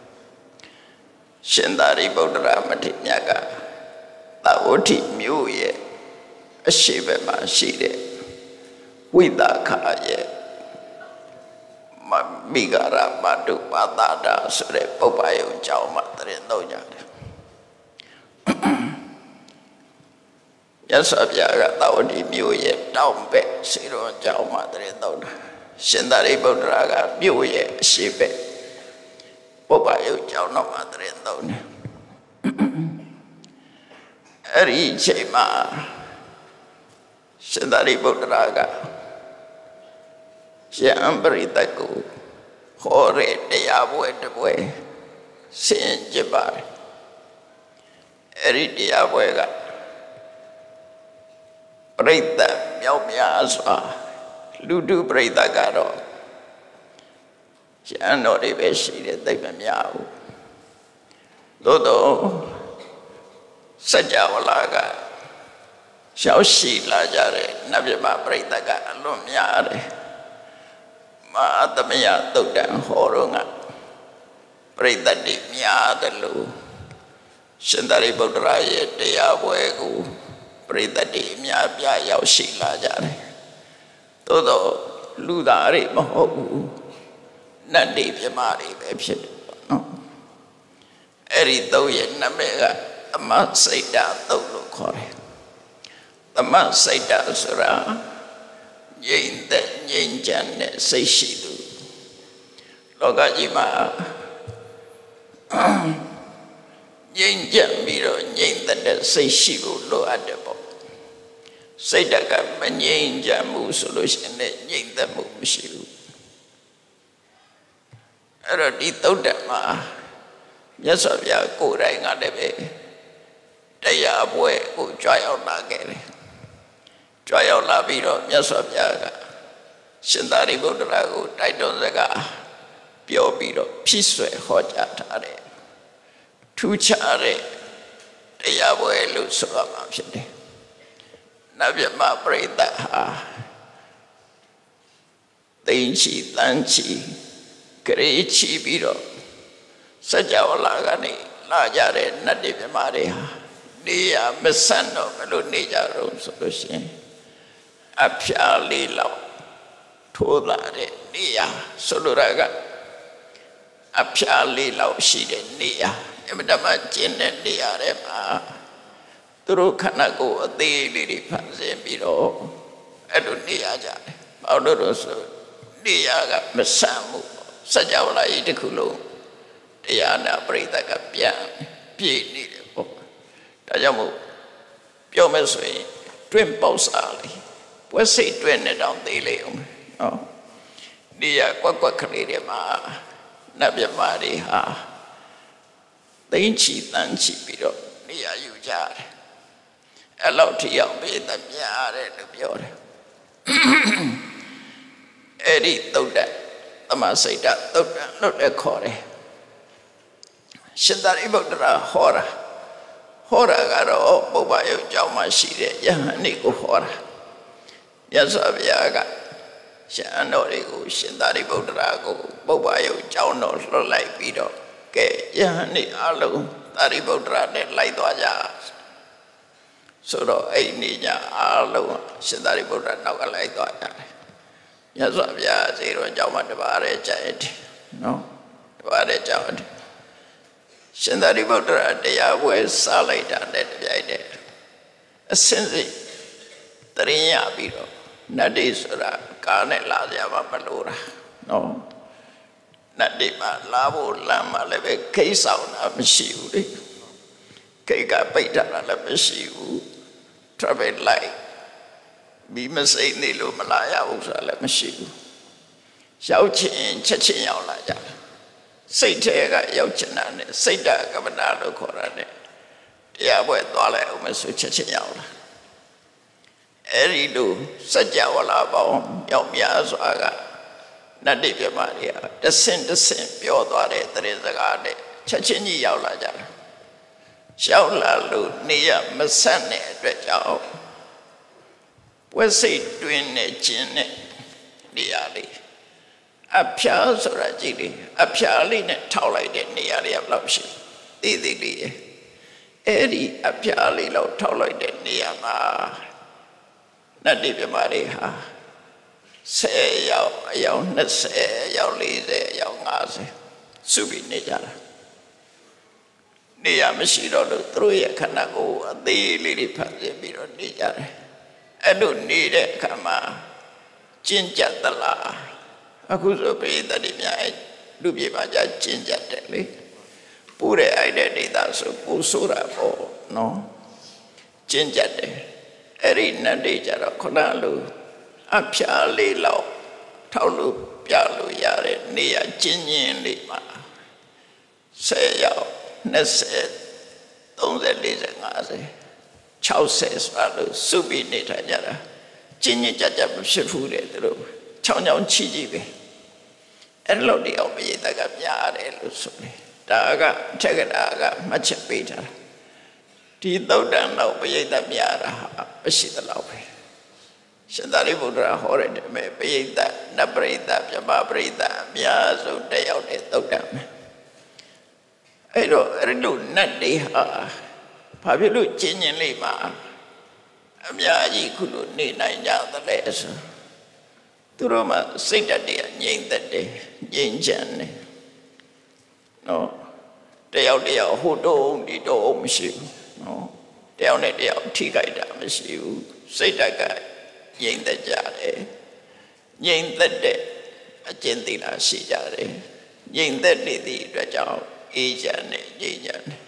ရှင်သာရိပုတ္တရာမထေရမြတ်ကသာဝတိမြို့ရဲ့အရှိဘက်မှာရှိတဲ့ဝိသခာရဲ့မိဂရမတုပါဒတာဆိုတဲ့ပုပ္ပယုံကြောင်းမှာတရင်တော့ကြတယ်ရသော်ပြာကသာဝတိမြို့ရဲ့တောင်ဘက်စေတော်ကြောင်းမှာတရင်တော့ရှင်သာရိပုတ္တရာကမြို့ရဲ့အရှိဘက်ပုပ္ပယုံကြောင်းတော့မှာတရင်တော့အဲ့ဒီအချိန်မှာရှင်သာရိပုတ္တရာကရှင်အပရိသတ်ကိုဟောတဲ့တရားပွဲတစ်ပွဲဆင်ကျင်ပါတယ်အဲ့ဒီတရားပွဲကပရိသတ်မြောက်များစွာလူတုပရိသတ်ကတော့ရှင်တော်တွေပဲရှိတယ်သိပ်မများဘူးသို့တော့စัจ java လာကရှောက်ရှိလာကြတဲ့နတ်မြတ်ပရိသတ်ကအလွန်များတယ်မဟာသမယသုတ်တံဟောတော့ကပရိသတ်တွေများတယ်လို့ရှင်သာရိပုတ္တရာရဲ့တရားပွဲကိုပရိသတ်တွေအများပြရောက်ရှိလာကြတယ်သို့တော့လူသားတွေမဟုတ်ဘူးနတ်တွေပြမတွေပဲဖြစ်တယ်နော်အဲ့ဒီသုတ်ရဲ့နာမည်ကသမစိတ်တသုတ်လို့ခေါ်တယ်သမစိတ်တဆိုတာငြိမ်သက်ငြိမ်ချမ်းတဲ့စိတ်ရှိသူလောကကြီးမှာငြိမ်ချမ်းပြီးတော့ငြိမ်သက်တဲ့စိတ်ရှိဖို့လိုအပ်တယ်ပေါ့စိတ်တကမငြိမ်ချမ်းမှုဆိုလို့ရှိရင်လည်းငြိမ်သက်မှုမရှိဘူးအဲ့တော့ဒီသုတ်တံမှာမြတ်စွာဘုရားကိုယ်တိုင်ကလည်းပဲတရားပွဲကိုကြွရောက်လာခဲ့တယ်ကြွရောက်လာပြီးတော့မြတ်စွာဘုရားကရှင်သာရိပုတ္တရာကိုတိုက်တွန်းစကားပြောပြီးတော့ဖြစ်ဆွဲဟောကြားထားတယ်ထူးခြားတဲ့တရားပွဲလို့ဆိုရမှာဖြစ်တယ်နတ်မြတ်ပရိသတ်ဟာသိင်္ချီတန်းချီကြရေချီပြီးတော့စัจ java လာကနေလာကြတဲ့နတ်တွေမြမတွေဟာနေရမဆန့်တော့ဘယ်လိုနေကြတော့ဆိုလို့ရှိရင်အဖျားလေးလောက်ထိုးလာတဲ့နေရဆိုလိုတာကအဖျားလေးလောက်ရှိတဲ့နေရအမှန်တမ်းကျင်းတဲ့နေရတဲ့မှာသူတို့ခန္ဓာကိုယ်အသေးလေးတွေဖန်ဆင်းပြီးတော့အဲ့လိုနေရကြတယ်ဘာလို့လဲဆိုနေရကမဆန့်ဘူးစัจ java လာကြီးတစ်ခုလုံးတရားနာပရိသတ်ကပြန်ပြည့်နေတယ်ပေါ့ဒါကြောင့်မို့ပြောမယ်ဆိုရင်တွင်ပေါက်စားလေပွဲစိတ်တွင်နဲ့တောင်သေးလေအောင်နော်ဒီရကွက်ကွက်ကလေးတွေမှာနတ်မြတ်မာတွေဟာသိမ့်ချီတန်းချီပြီးတော့နေရာယူကြတယ်အဲ့လောက်ထိအောင်ပေးသမျှတဲ့လို့ပြောတယ်အဲ့ဒီသုတ်တံသမစိတ်တသုတ်တံလို့လည်းခေါ်တယ်ရှင်သာရိပုတ္တရာဟောတာကတော့ပုပ္ပယုတ်ကြောင်းမှာရှိတဲ့ယဟန်တွေကိုဟောတာမြတ်စွာဘုရားကရှင်အတော်တွေကိုရှင်သာရိပုတ္တရာကိုပုပ္ပယုတ်ကြောင်းတော်လွှတ်လိုက်ပြီးတော့ကဲယဟန်တွေအလုံးသာရိပုတ္တရာနဲ့လိုက်သွားကြဆိုတော့အဲ့ဒီညအလုံးရှင်သာရိပုတ္တရာနောက်ကလိုက်သွားကြတယ်မြတ်စွာဘုရားစေတော်ကြောင်းမှာတပါးရဲကြိုက်တယ်နော်တွားတဲ့ကြောင့်ရှင်သာရိပုတ္တရာတရားပွဲစားလိုက်တာနဲ့တပြိုင်တည်းအစင်းစိတရင်ရပြီးတော့နတ်တိဆိုတာကားနဲ့လာကြမှာမလို့တာနော်နတ်တိမှာလာဖို့လမ်းမှာလည်းပဲခိတ်ဆောင်တာမရှိဘူးလေခိတ်ကပိတ်ထားတာလည်းမရှိဘူး traffic light မီးမစိမ့်နေလို့မလာရဘူးဆိုတာလည်းမရှိဘူးရောက်ချင်းချက်ချင်းရောက်လာကြတယ်စိတ်ထဲကရောက်ချင်တာနဲ့စိတ်ဓာတ်ကမ္မနာလို့ခေါ်တာနဲ့တရားပွဲသွားလိုက်အောင်မဆိုချက်ချင်းရောက်လာအဲ့ဒီလိုစัจ java လာပေါင်းရောက်များစွာကနတ်တိပြမတွေကတဆင့်ပြောသွားတဲ့တရင်စကားနဲ့ချက်ချင်းကြီးရောက်လာကြတယ်ရောက်လာလို့နေရမဆက်တဲ့အတွက်ကြောင့်ဝက်စိတ်တွင်းနဲ့ကျင်းနဲ့နေရာလေးအဖျားဆိုတာကြည့်လေအဖျားလေးနဲ့ထောက်လိုက်တဲ့နေရာလေးဘယ်လောက်ရှိသေးသေးလေးအဲ့ဒီအဖျားလေးလောက်ထောက်လိုက်တဲ့နေရာမှာနတ်တိပြမတွေဟာ10ယောက်အယောက်20ယောက်40ယောက်50စုပြီးနေကြတာနေရာမရှိတော့လို့သူတို့ရဲ့ခန္ဓာကိုယ်အသေးလေးတွေဖန်ဆင်းပြီးတော့နေကြတယ်အဲ့လိုနေတဲ့အခါမှာကျင့်ကြသလားအခုဆိုပိဋကတိများလူပြေပါကြကျင့်ကြတယ်လေပူတဲ့အိုက်တဲ့ဒေသဆိုပူဆိုးတာပေါ့နော်ကျင့်ကြတယ်အဲ့ဒီနတ်တွေကြတော့ခုနလိုအဖျားလေးလောက်ထောက်လို့ပြလို့ရတဲ့နေရာကျဉ်းချင်းလေးမှာ10ယောက်20 30 40 50 60ဆိုလို့စုပြီးနေထိုင်ကြတာကျဉ်းချင်းကြမဖြစ်ဘူးတဲ့သူတို့ချောင်းချောင်းချီကြည့်ပဲအဲ့လိုတယောက်ပိဋကကများတယ်လို့ဆိုတယ်ဒါကထက်ကတာကမှတ်ချက်ပေးထားဒီသုတ်တန်တော့ပိဋကများတာမရှိသလောက်ပဲရှင်သာရိပုတ္တရာဟောတဲ့မဲ့ပိဋကနတ်ပိဋကပြမပိဋကအများဆုံးတယောက်တဲ့သုတ်တန်ပဲအဲ့တော့အဲ့လိုနတ်တွေဟာဘာဖြစ်လို့ကျဉ်းကျဉ်းလေးမှာအများကြီးခုလိုနေနိုင်ကြသလဲဆိုသူတို့မှာစိတ်ဓာတ်တွေကငြိမ်သက်တယ်ငြိမ်ချမ်းတယ်နော်တယောက်တယောက်ဟိုတုံးဒီတုံးမရှိဘူးနော်တယောက်နဲ့တယောက်ထိခိုက်တာမရှိဘူးစိတ်ဓာတ်ကငြိမ်သက်ကြတယ်ငြိမ်သက်တဲ့အကျင့်သီလရှိကြတယ်ငြိမ်သက်နေသည့်အတွက်ကြောင့်အေးချမ်းတယ်ငြိမ်ချမ်းတယ်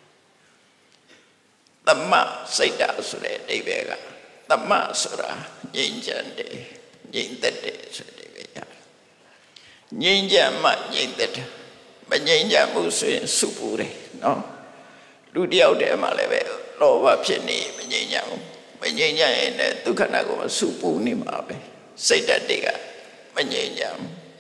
သမစိတ်ဓာတ်ဆိုတဲ့အဓိပ္ပာယ်ကသမဆိုတာငြိမ်ချမ်းတယ်ငြိမ်သက်တယ်ဆိုတဲ့အဓိပ္ပာယ်ငြိမ်ချမ်းမှငြိမ်သက်တယ်မငြိမ်ချမ်းမှုဆိုရင်စုပူတယ်နော်လူတယောက်တည်းမှလည်းပဲလောဘဖြစ်နေမငြိမ်ချမ်းဘူးမငြိမ်ချမ်းရင်လည်းဒုက္ခနာကိုစုပူနေမှာပဲစိတ်ဓာတ်တွေကမငြိမ်ချမ်း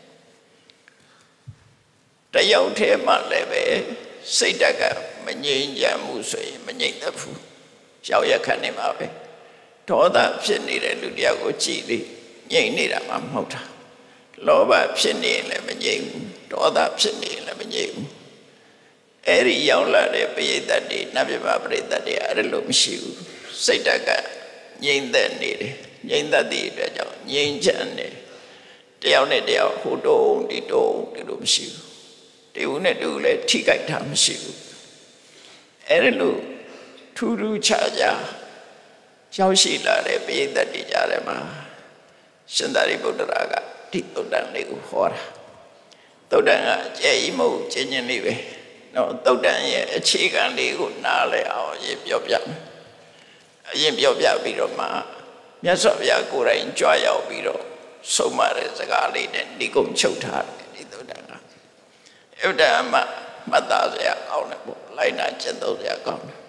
တယောက်တည်းမှလည်းပဲစိတ်ဓာတ်ကမငြိမ်ချမ်းမှုဆိုရင်မငြိမ်သက်ဘူးရောက်ရခတ်နေမှာပဲဒေါသဖြစ်နေတဲ့လူတယောက်ကိုကြည့်လေငြိမ်နေတာမှမဟုတ်တာလောဘဖြစ်နေရင်လည်းမငြိမ်ဘူးဒေါသဖြစ်နေရင်လည်းမငြိမ်ဘူးအဲ့ဒီရောက်လာတဲ့ပိဋကတွေနတ်ပြမပရိသတ်တွေအဲ့လိုမရှိဘူးစိတ်ဓာတ်ကငြိမ်သက်နေတယ်ငြိမ်သက်တဲ့အတွက်ကြောင့်ငြိမ်ချမ်းတယ်တယောက်နဲ့တယောက်ဟိုတုံးဒီတုံးဒီလိုမရှိဘူးတူနဲ့တူလည်းထိကြိုက်တာမရှိဘူးအဲ့လိုထူးထူးခြားခြားရောက်ရှိလာတဲ့ပိဋကတွေကြားထဲမှာရှင်သာရိပုတ္တရာကဒီသုတ်တန်လေးကိုဟောတာသုတ်တန်ကကျဲကြီးမဟုတ်ကျဉ်းချင်းလေးပဲနော်သုတ်တန်ရဲ့အခြေခံလေးကိုနားလည်အောင်ရင်ပြောပြပြီးတော့မှမြတ်စွာဘုရားကိုယ်တိုင်ကြွရောက်ပြီးတော့ဆုံးမတဲ့စကားလေးနဲ့ဒီကုံချုပ်ထားတယ်ဒီသုတ်တန်ကအဲ့ဒါမှမှတ်သားစရာကောင်းတယ်ပေါ့လိုက်နာကျင့်သုံးစရာကောင်းတယ်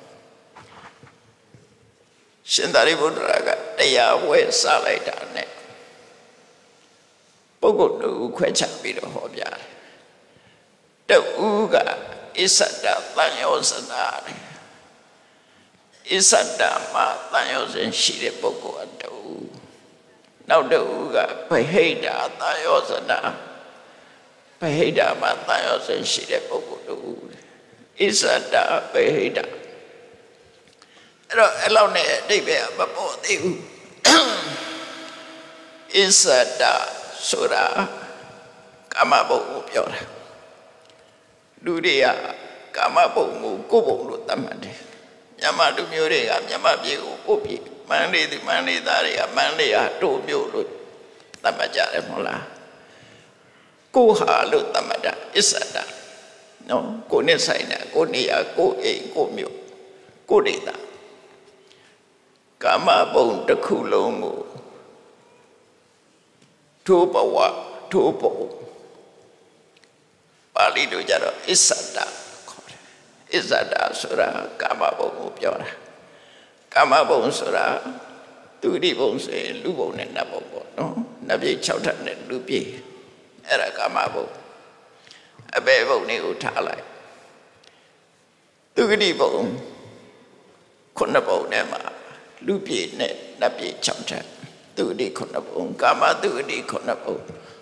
ရှင်သာရိပုတ္တရာကတရားဝဲစလိုက်တာနဲ့ပုဂ္ဂိုလ်တို့ခွဲခြားပြီးတော့ဟောပြတယ်တူကဣစ္ဆဒသံယောဇနာဣစ္ဆဒမှာသံယောဇဉ်ရှိတဲ့ပုဂ္ဂိုလ်အတူနောက်တူကဗဟိတသံယောဇနာဗဟိတမှာသံယောဇဉ်ရှိတဲ့ပုဂ္ဂိုလ်တို့ဣစ္ဆဒဗဟိတအဲ့တော့အဲ့လောက်နဲ့အဓိပ္ပာယ်မပေါ်သေးဘူးဣစ္ဆဒဆိုတာကကာမဘုံကိုပြောတာလူတွေကကာမဘုံကိုကိုယ်ဘုံလို့သတ်မှတ်တယ်မြန်မာလူမျိုးတွေကမြန်မာပြည်ကိုကိုယ်ပြည်မန္တလေးသူမန္တလေးသားတွေကမန္တလေးဟာတို့မျိုးလို့သတ်မှတ်ကြတယ်မဟုတ်လားကိုဟာလို့သတ်မှတ်တာအစ္ဆဒနော်ကိုနဲ့ဆိုင်တာကိုနေရာကိုအိမ်ကိုမျိုးကိုဒေတာကာမဘုံတစ်ခုလုံးကိုထိုးဘဝထိုးဘုံပါဠိလိုကြတော့အစ္ဆဒခေါ်တယ်အစ္ဆဒဆိုတာကာမဘုံကိုပြောတာကာမဘုံဆိုတာသူတိဘုံဆိုရင်လူဘုံနဲ့နတ်ဘုံပေါ့နော်နတ်ပြည်6ထပ်နဲ့လူပြည်အဲ့ဒါကာမဘုံအဘယ်ဘုံတွေကိုထားလိုက်သူတိဘုံ9ဘုံနဲ့မှာလူပြည်နဲ့နတ်ပြည်6ထပ်သူတိ9ဘုံကာမသူတိ9ဘုံ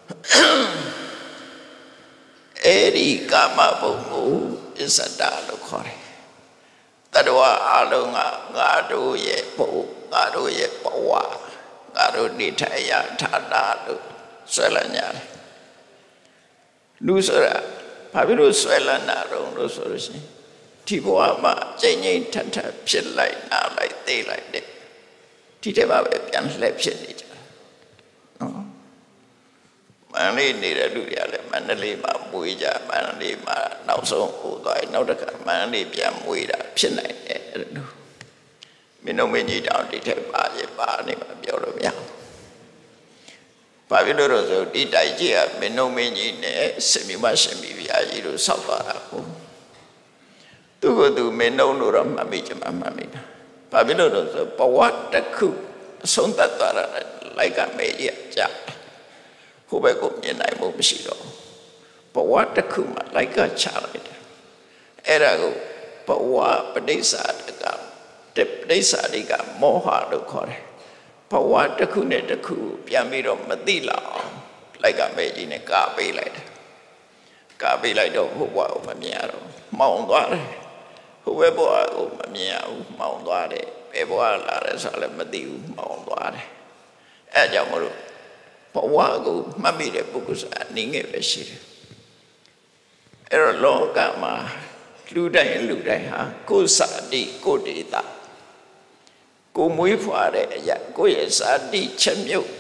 အဲ့ဒီကာမဘုံကိုအစ္ဆဒလို့ခေါ်တယ်တတဝအလုံးကငါတို့ရဲ့ဘုံငါတို့ရဲ့ဘဝငါတို့နေထိုင်ရဌာနလို့ဆွဲလန်းကြတယ်လူဆိုတာဘာဖြစ်လို့ဆွဲလန်းတာတော့လို့ဆိုလို့ရှိရင်ဒီဘဝမှာကျင့်ငြိမ်ထထဖြစ်လိုက်နားလိုက်သိလိုက်တဲ့ဒီတဲ့မှာပဲပြန်လှည့်ဖြစ်နေကြတယ်နော်မန္တလေးနေတဲ့လူတွေကလည်းမန္တလေးမှာမွေးကြမန္တလေးမှာနောက်ဆုံးဟိုသွားနောက်တစ်ခါမန္တလေးပြန်မွေးတာဖြစ်နိုင်တယ်အဲ့လိုမင်းတို့မင်းကြီးတောင်ဒီထက်ပါရပါနေမှာပြောလို့မရဘူးဘာဖြစ်လို့လဲဆိုဒီတိုက်ကြီးကမင်းတို့မင်းကြီးနဲ့စင်မီမရှင်မီပြာကြီးတို့ဆောက်သွားတာကိုသူကသူမင်းတို့လို့တော့မှတ်မိကြမှာမှတ်မိတာဘာဖြစ်လို့လဲဆိုဘဝတစ်ခုအဆုံးသတ်သွားတာလိုက်ကမဲကြီးကြာဟိုဘက်ကိုမြင်နိုင်မှုမရှိတော့ဘဝတစ်ခုမှာလိုက်ကချလိုက်တယ်အဲ့ဒါကိုဘဝပဋိစ္စတကပဋိစ္စတိကမောဟလို့ခေါ်တယ်ဘဝတစ်ခုနဲ့တစ်ခုပြန်ပြီးတော့မသိလောက်အောင်လိုက်ကမဲကြီးနဲ့ကာပေးလိုက်တယ်ကာပေးလိုက်တော့ဟိုဘဝကိုမမြင်ရတော့မှောင်သွားတယ်ဟိုဘက်ဘဝကိုမမြင်ရဘူးမှောင်သွားတယ်ဘယ်ဘဝလာတယ်ဆိုလည်းမသိဘူးမှောင်သွားတယ်အဲ့ကြောင့်မလို့ဘဝကိုမှတ်မိတဲ့ပုဂ္ဂိုလ်ဆိုတာအနေငယ်ပဲရှိတယ်အဲ့တော့လောကမှာလူတိုင်းဟာကိုယ်စာတိကိုယ်ဒေတာကိုမွေးဖွာတဲ့အရာကိုယ့်ရဲ့စာတိချက်မြုပ်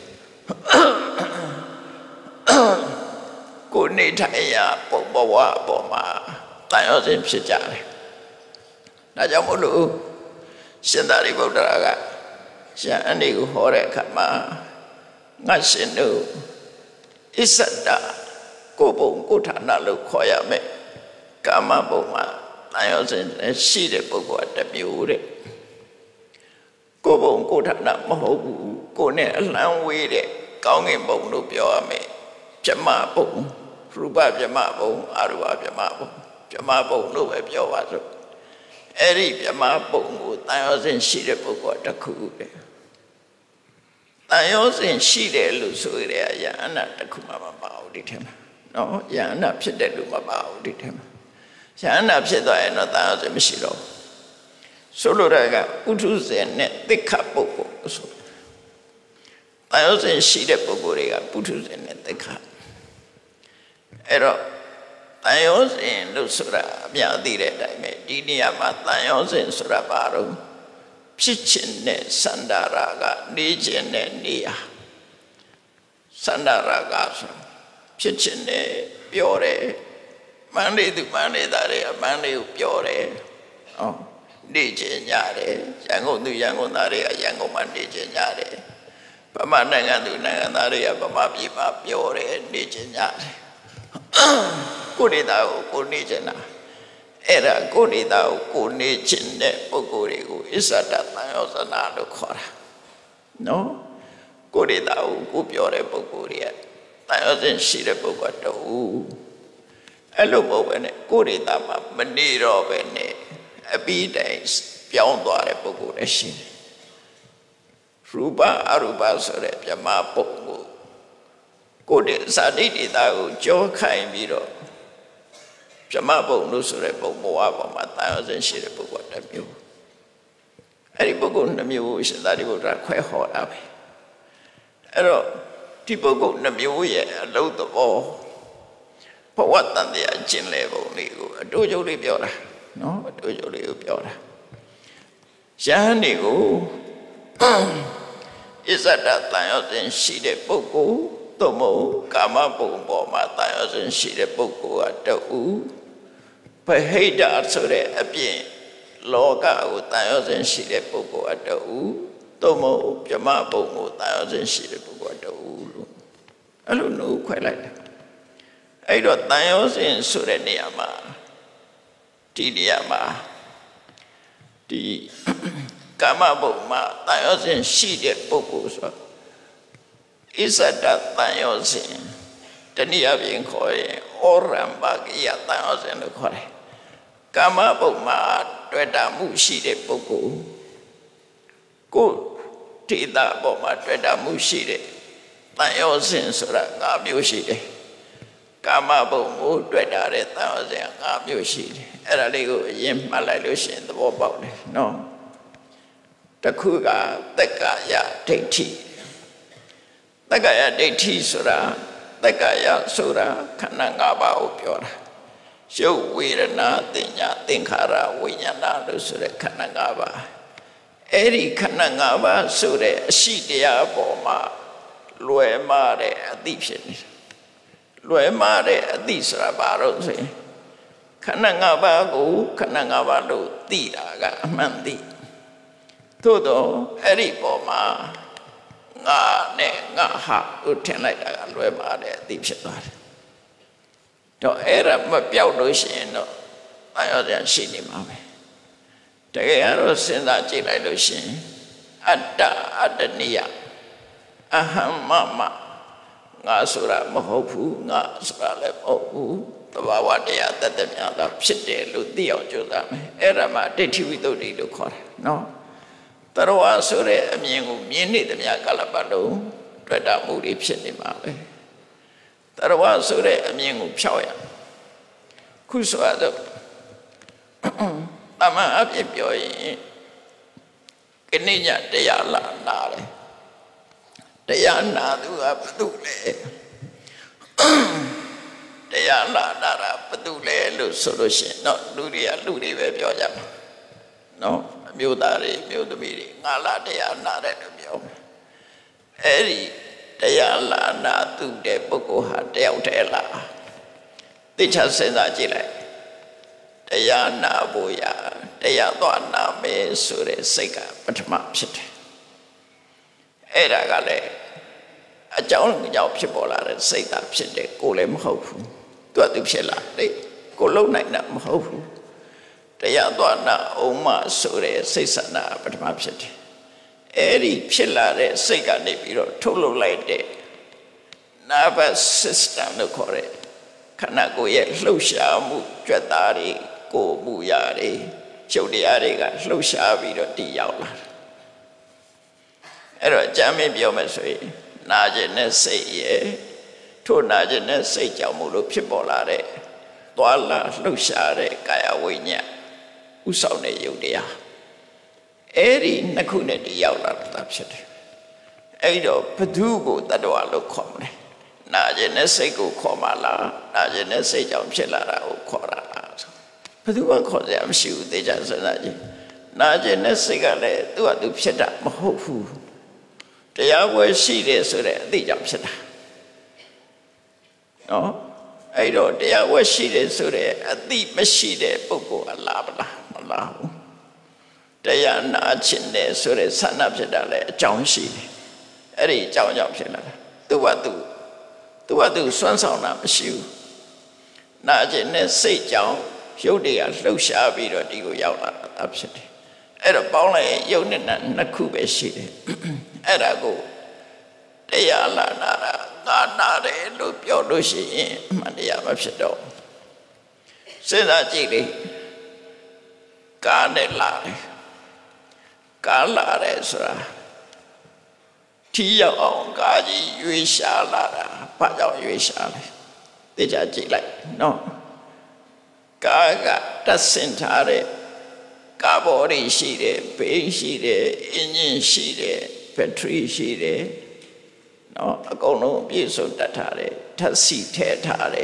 ကိုနေထိုင်ရာပုံဘဝအပေါ်မှာတန်ရောစဉ်ဖြစ်ကြတယ်ဒါကြောင့်မို့လို့ရှင်သာရိပုတ္တရာကရှင်အနိကိုဟောတဲ့အခါမှာငါရှင်တို့အစ္ဆဒကိုဘုံကိုဌာနလို့ခေါ်ရမယ်ကာမဘုံမှာတန်ရောစဉ်ရှိတဲ့ပုဂ္ဂိုလ်တစ်မျိုးတဲ့ကိုဘုံကိုဌာနမဟုတ်ဘူးကိုနဲ့အလံဝေးတဲ့ကောင်းကင်ဘုံလို့ပြောရမယ်ဗြဟ္မဘုံရူပဗြဟ္မဘုံအရူပဗြဟ္မဘုံဗြဟ္မဘုံလို့ပဲပြောပါစို့အဲ့ဒီဗြဟ္မဘုံကိုတန်ရောစဉ်ရှိတဲ့ပုဂ္ဂိုလ်တစ်ခုတဲ့တန်ရောစဉ်ရှိတယ်လို့ဆိုရတဲ့ယန္နာတစ်ခုမှမပါဘူးဒီထဲမှာနော်ယန္နာဖြစ်တဲ့လူမပါဘူးဒီထဲမှာယန္နာဖြစ်သွားရင်တော့တန်ရောစဉ်မရှိတော့ဆိုလိုတာကဥထုဇဉ်နဲ့သိက္ခပုဂ္ဂိုလ်ဆိုတန်ရောစဉ်ရှိတဲ့ပုဂ္ဂိုလ်တွေကပုထုဇဉ်နဲ့သိက္ခအဲ့တော့တန်ရောစဉ်လို့ဆိုတာအများသိတဲ့အတိုင်းပဲဒီနေရာမှာတန်ရောစဉ်ဆိုတာဘာလို့ဖြစ်ခြင်းနဲ့စန္ဒရာကနေခြင်းနဲ့နေရာစန္ဒရာကဆိုဖြစ်ခြင်းနဲ့ပြောတယ်မန္တေသူမန္တေသားတွေကမန္တေကိုပြောတယ်ဟောနေခြင်းညတယ်ရန်ကုန်သူရန်ကုန်သားတွေကရန်ကုန်မှာနေခြင်းညတယ်ဗမာနိုင်ငံသူနိုင်ငံသားတွေကဗမာပြည်မှာပြောတယ်နေခြင်းညတယ်ကိုဒေတာကိုကိုနေခြင်းလားအဲ့ဒါကိုဒေတာကိုကိုနေခြင်းတဲ့ပုဂ္ဂိုလ်တွေကိုအစ္ဆဒသံယောဇနာလို့ခေါ်တာနော်ကိုဒေတာကိုကိုပြောတဲ့ပုဂ္ဂိုလ်တွေကသံယောဇဉ်ရှိတဲ့ပုဂ္ဂိုလ်တူအဲ့လိုမဟုတ်ပဲနဲ့ကိုဒေတာမှာမနေတော့ပဲနဲ့အပိတိုင်ပြောင်းသွားတဲ့ပုဂ္ဂိုလ်လည်းရှိတယ်ရူပအရူပဆိုတဲ့ဗြဟ္မပုဂ္ဂိုလ်ကိုယ်ဇာတိဒေတာကိုကြောခိုင်းပြီးတော့ဗြဟ္မဘုံလို့ဆိုတဲ့ဘုံဘဝပေါ်မှာတန်ရောစဉ်ရှိတဲ့ပုဂ္ဂိုလ်တစ်မျိုးအဲ့ဒီပုဂ္ဂိုလ်နှမျိုးရှင်သာရိပုတ္တရာခွဲဟောတာပဲအဲ့တော့ဒီပုဂ္ဂိုလ်နှမျိုးရဲ့အလုံးသဘောဘဝတန်တရားကျင့်လေပုံလေးကိုအတူတူလေးပြောတာနော်အတူတူလေးကိုပြောတာယဟန်တွေကိုဣဇဒတန်ရောစဉ်ရှိတဲ့ပုဂ္ဂိုလ်သို့မဟုတ်ကာမဘုံပေါ်မှာတန်ရောစဉ်ရှိတဲ့ပုဂ္ဂိုလ်ကတူဘဟိတဆိုတဲ့အပြင်လောကကိုတန်ရောစဉ်ရှိတဲ့ပုဂ္ဂိုလ်ကတူသို့မဟုတ်ပြမဘုံကိုတန်ရောစဉ်ရှိတဲ့ပုဂ္ဂိုလ်ကတူလို့အဲ့လိုနှုတ်ခွဲလိုက်တယ်အဲ့တော့တန်ရောစဉ်ဆိုတဲ့နေရာမှာဒီနေရာမှာဒီကာမဘုံမှာတန်ရောစဉ်ရှိတဲ့ပုဂ္ဂိုလ်ဆိုဣဇဒတန်ရောစဉ်တနည်းအားဖြင့်ခေါ်ရင်ဩရံပါကိယတန်ရောစဉ်လို့ခေါ်တယ်ကာမဘုံမှာတွေ့တာမှုရှိတဲ့ပုဂ္ဂိုလ်ကိုတိတာပေါ်မှာတွေ့တာမှုရှိတဲ့တန်ရောစဉ်ဆိုတာ၅မျိုးရှိတယ်ကာမဘုံကိုတွေ့တာတဲ့တန်ရောစဉ်၅မျိုးရှိတယ်အဲ့ဒါလေးကိုအရင်မှတ်လိုက်လို့ရှိရင်သဘောပေါက်တယ်နော်တစ်ခုကတက္ကာယဒိဋ္ဌိတက္ကာယဒိဋ္ဌိဆိုတာတက္ကာယဆိုတာခန္ဓာ၅ပါးကိုပြောတာရုပ်ဝေဒနာတင်ညာသင်္ခါရဝိညာဏလို့ဆိုတဲ့ခန္ဓာ၅ပါးအဲ့ဒီခန္ဓာ၅ပါးဆိုတဲ့အရှိတရားပေါ်မှာလွယ်မှားတဲ့အသိဖြစ်နေတယ်လွယ်မှားတဲ့အသိဆိုတာဘာလို့ဆိုရင်ခန္ဓာ၅ပါးကိုခန္ဓာ၅ပါးလို့သိတာကအမှန်သိသို့တော့အဲ့ဒီပေါ်မှာငါနဲ့ငါဟာကိုထင်လိုက်တာကလွယ်မှားတဲ့အသိဖြစ်သွားတယ်တော့အဲ့ဒါမပြောက်လို့ရှိရင်တော့အရောစရာရှိနေမှာပဲတကယ်ကတော့စဉ်းစားကြည့်လိုက်လို့ရှိရင်အတ္တအတ္တနိယအဟံမမငါဆိုတာမဟုတ်ဘူးငါဆိုတာလည်းမဟုတ်ဘူးသဘာဝတရားတသက်များတော့ဖြစ်တယ်လို့သိအောင်ကြိုးစားမယ်အဲ့ဒါမှဒိဋ္ဌိဝိတ္တုလို့ခေါ်တယ်နော်တရဝဆိုတဲ့အမြင်ကိုမြင်နေတဲ့များကာလပတ်လုံးတွေ့တာမှုတွေဖြစ်နေမှာပဲတရဝဆိုတဲ့အမြင်ကိုဖြောက်ရခုဆိုတော့အမှန်အပြည့်ပြောရင်ခဏညတရားလာတယ်တရားနာသူကဘသူလဲတရားလာတာဘသူလဲလို့ဆိုလို့ရှိရင်တော့လူတွေကလူတွေပဲပြောကြမှာနော်အမျိုးသားတွေမျိုးသမီးတွေငါလာတရားနာတယ်လို့ပြောမယ်အဲ့ဒီတရားလာနာသူတဲ့ပုဂ္ဂိုလ်ဟာတယောက်တည်းလားသိချစဉ်းစားကြည့်လိုက်တရားနာဖို့ရတရားသွားနာမယ်ဆိုတဲ့စိတ်ကပထမဖြစ်တယ်အဲ့ဒါကလည်းအကြောင်းကြောင့်ဖြစ်ပေါ်လာတဲ့စိတ်သာဖြစ်တယ်ကိုလည်းမဟုတ်ဘူးသူဖြစ်လာလေကိုလုံးနိုင်တာမဟုတ်ဘူးတရားသွားနာအောင်မဆိုတဲ့စိတ်ဆန္ဒပထမဖြစ်တယ်အဲ့ဒီဖြစ်လာတဲ့စိတ်ကနေပြီးတော့ထုတ်လုပ်လိုက်တဲ့ nervous system လို့ခေါ်တဲ့ခန္ဓာကိုယ်ရဲ့လှုပ်ရှားမှုကြွက်သားတွေကိုယ်မှုရာတွေရုပ်တရားတွေကလှုပ်ရှားပြီးတော့တည်ရောက်လာတယ်အဲ့တော့အကြမ်းမပြောမယ်ဆိုရင်နာကျင်တဲ့စိတ်ရဲ့ထို့နာကျင်တဲ့စိတ်ကြောင့်မို့လို့ဖြစ်ပေါ်လာတဲ့သွားလာလှုပ်ရှားတဲ့ကာယဝိညာဉ်ဥဆောင်တဲ့ရုပ်တရားအဲ့ဒီနှစ်ခုနဲ့တည်ရောက်လာတာဖြစ်တယ်အဲ့တော့ဘသူကိုတတ္တဝါလို့ခေါ်မလဲနာကျင်တဲ့စိတ်ကိုခေါ်မှလားနာကျင်တဲ့စိတ်ကြောင့်ဖြစ်လာတာကိုခေါ်တာလားဘသူမှခေါ်စရာမရှိဘူးသေချာစဉ်းစားကြည့်နာကျင်တဲ့စိတ်ကလည်းသူ့ဟာသူဖြစ်တာမဟုတ်ဘူးတရားဝဲရှိတယ်ဆိုတဲ့အသိကြောင့်ဖြစ်တာနော်အဲ့တော့တရားဝဲရှိတယ်ဆိုတဲ့အသိမရှိတဲ့ပုဂ္ဂိုလ်ကလာမလားမလာဘူးတရားနာခြင်းနဲ့ဆိုတဲ့ဆန္ဒဖြစ်တာလည်းအကြောင်းရှိတယ်အဲ့ဒီအကြောင်းကြောင့်ဖြစ်လာတာသူကသူစွမ်းဆောင်တာမရှိဘူးနာခြင်းနဲ့စိတ်ကြောင့်ရုပ်တွေကလှုပ်ရှားပြီးတော့ဒီကိုရောက်လာတာဖြစ်တယ်အဲ့တော့ပေါင်းလိုက်ရင်ရုပ်နဲ့နာနှစ်ခုပဲရှိတယ်အဲ့ဒါကိုတရားလာနာတာငါနာတယ်လို့ပြောလို့ရှိရင်အမှန်တရားမဖြစ်တော့စဉ်းစားကြည့်လေကားနဲ့လာတယ်ကားလာတယ်ဆိုတာထီးရောက်အောင်ကားကြီးရွေးရှားလာတာဘာကြောင့်ရွေးရှားလဲသိကြကြည့်လိုက်နော်ကားကတက်ဆင်ထားတဲ့ကားဘော်တွေရှိတယ်ဘေးရှိတယ်အင်ဂျင်ရှိတယ်ဘက်ထရီရှိတယ်နော်အကုန်လုံးပြည့်စုံတတ်ထားတယ်ဓာတ်ဆီထည့်ထားတယ်ပ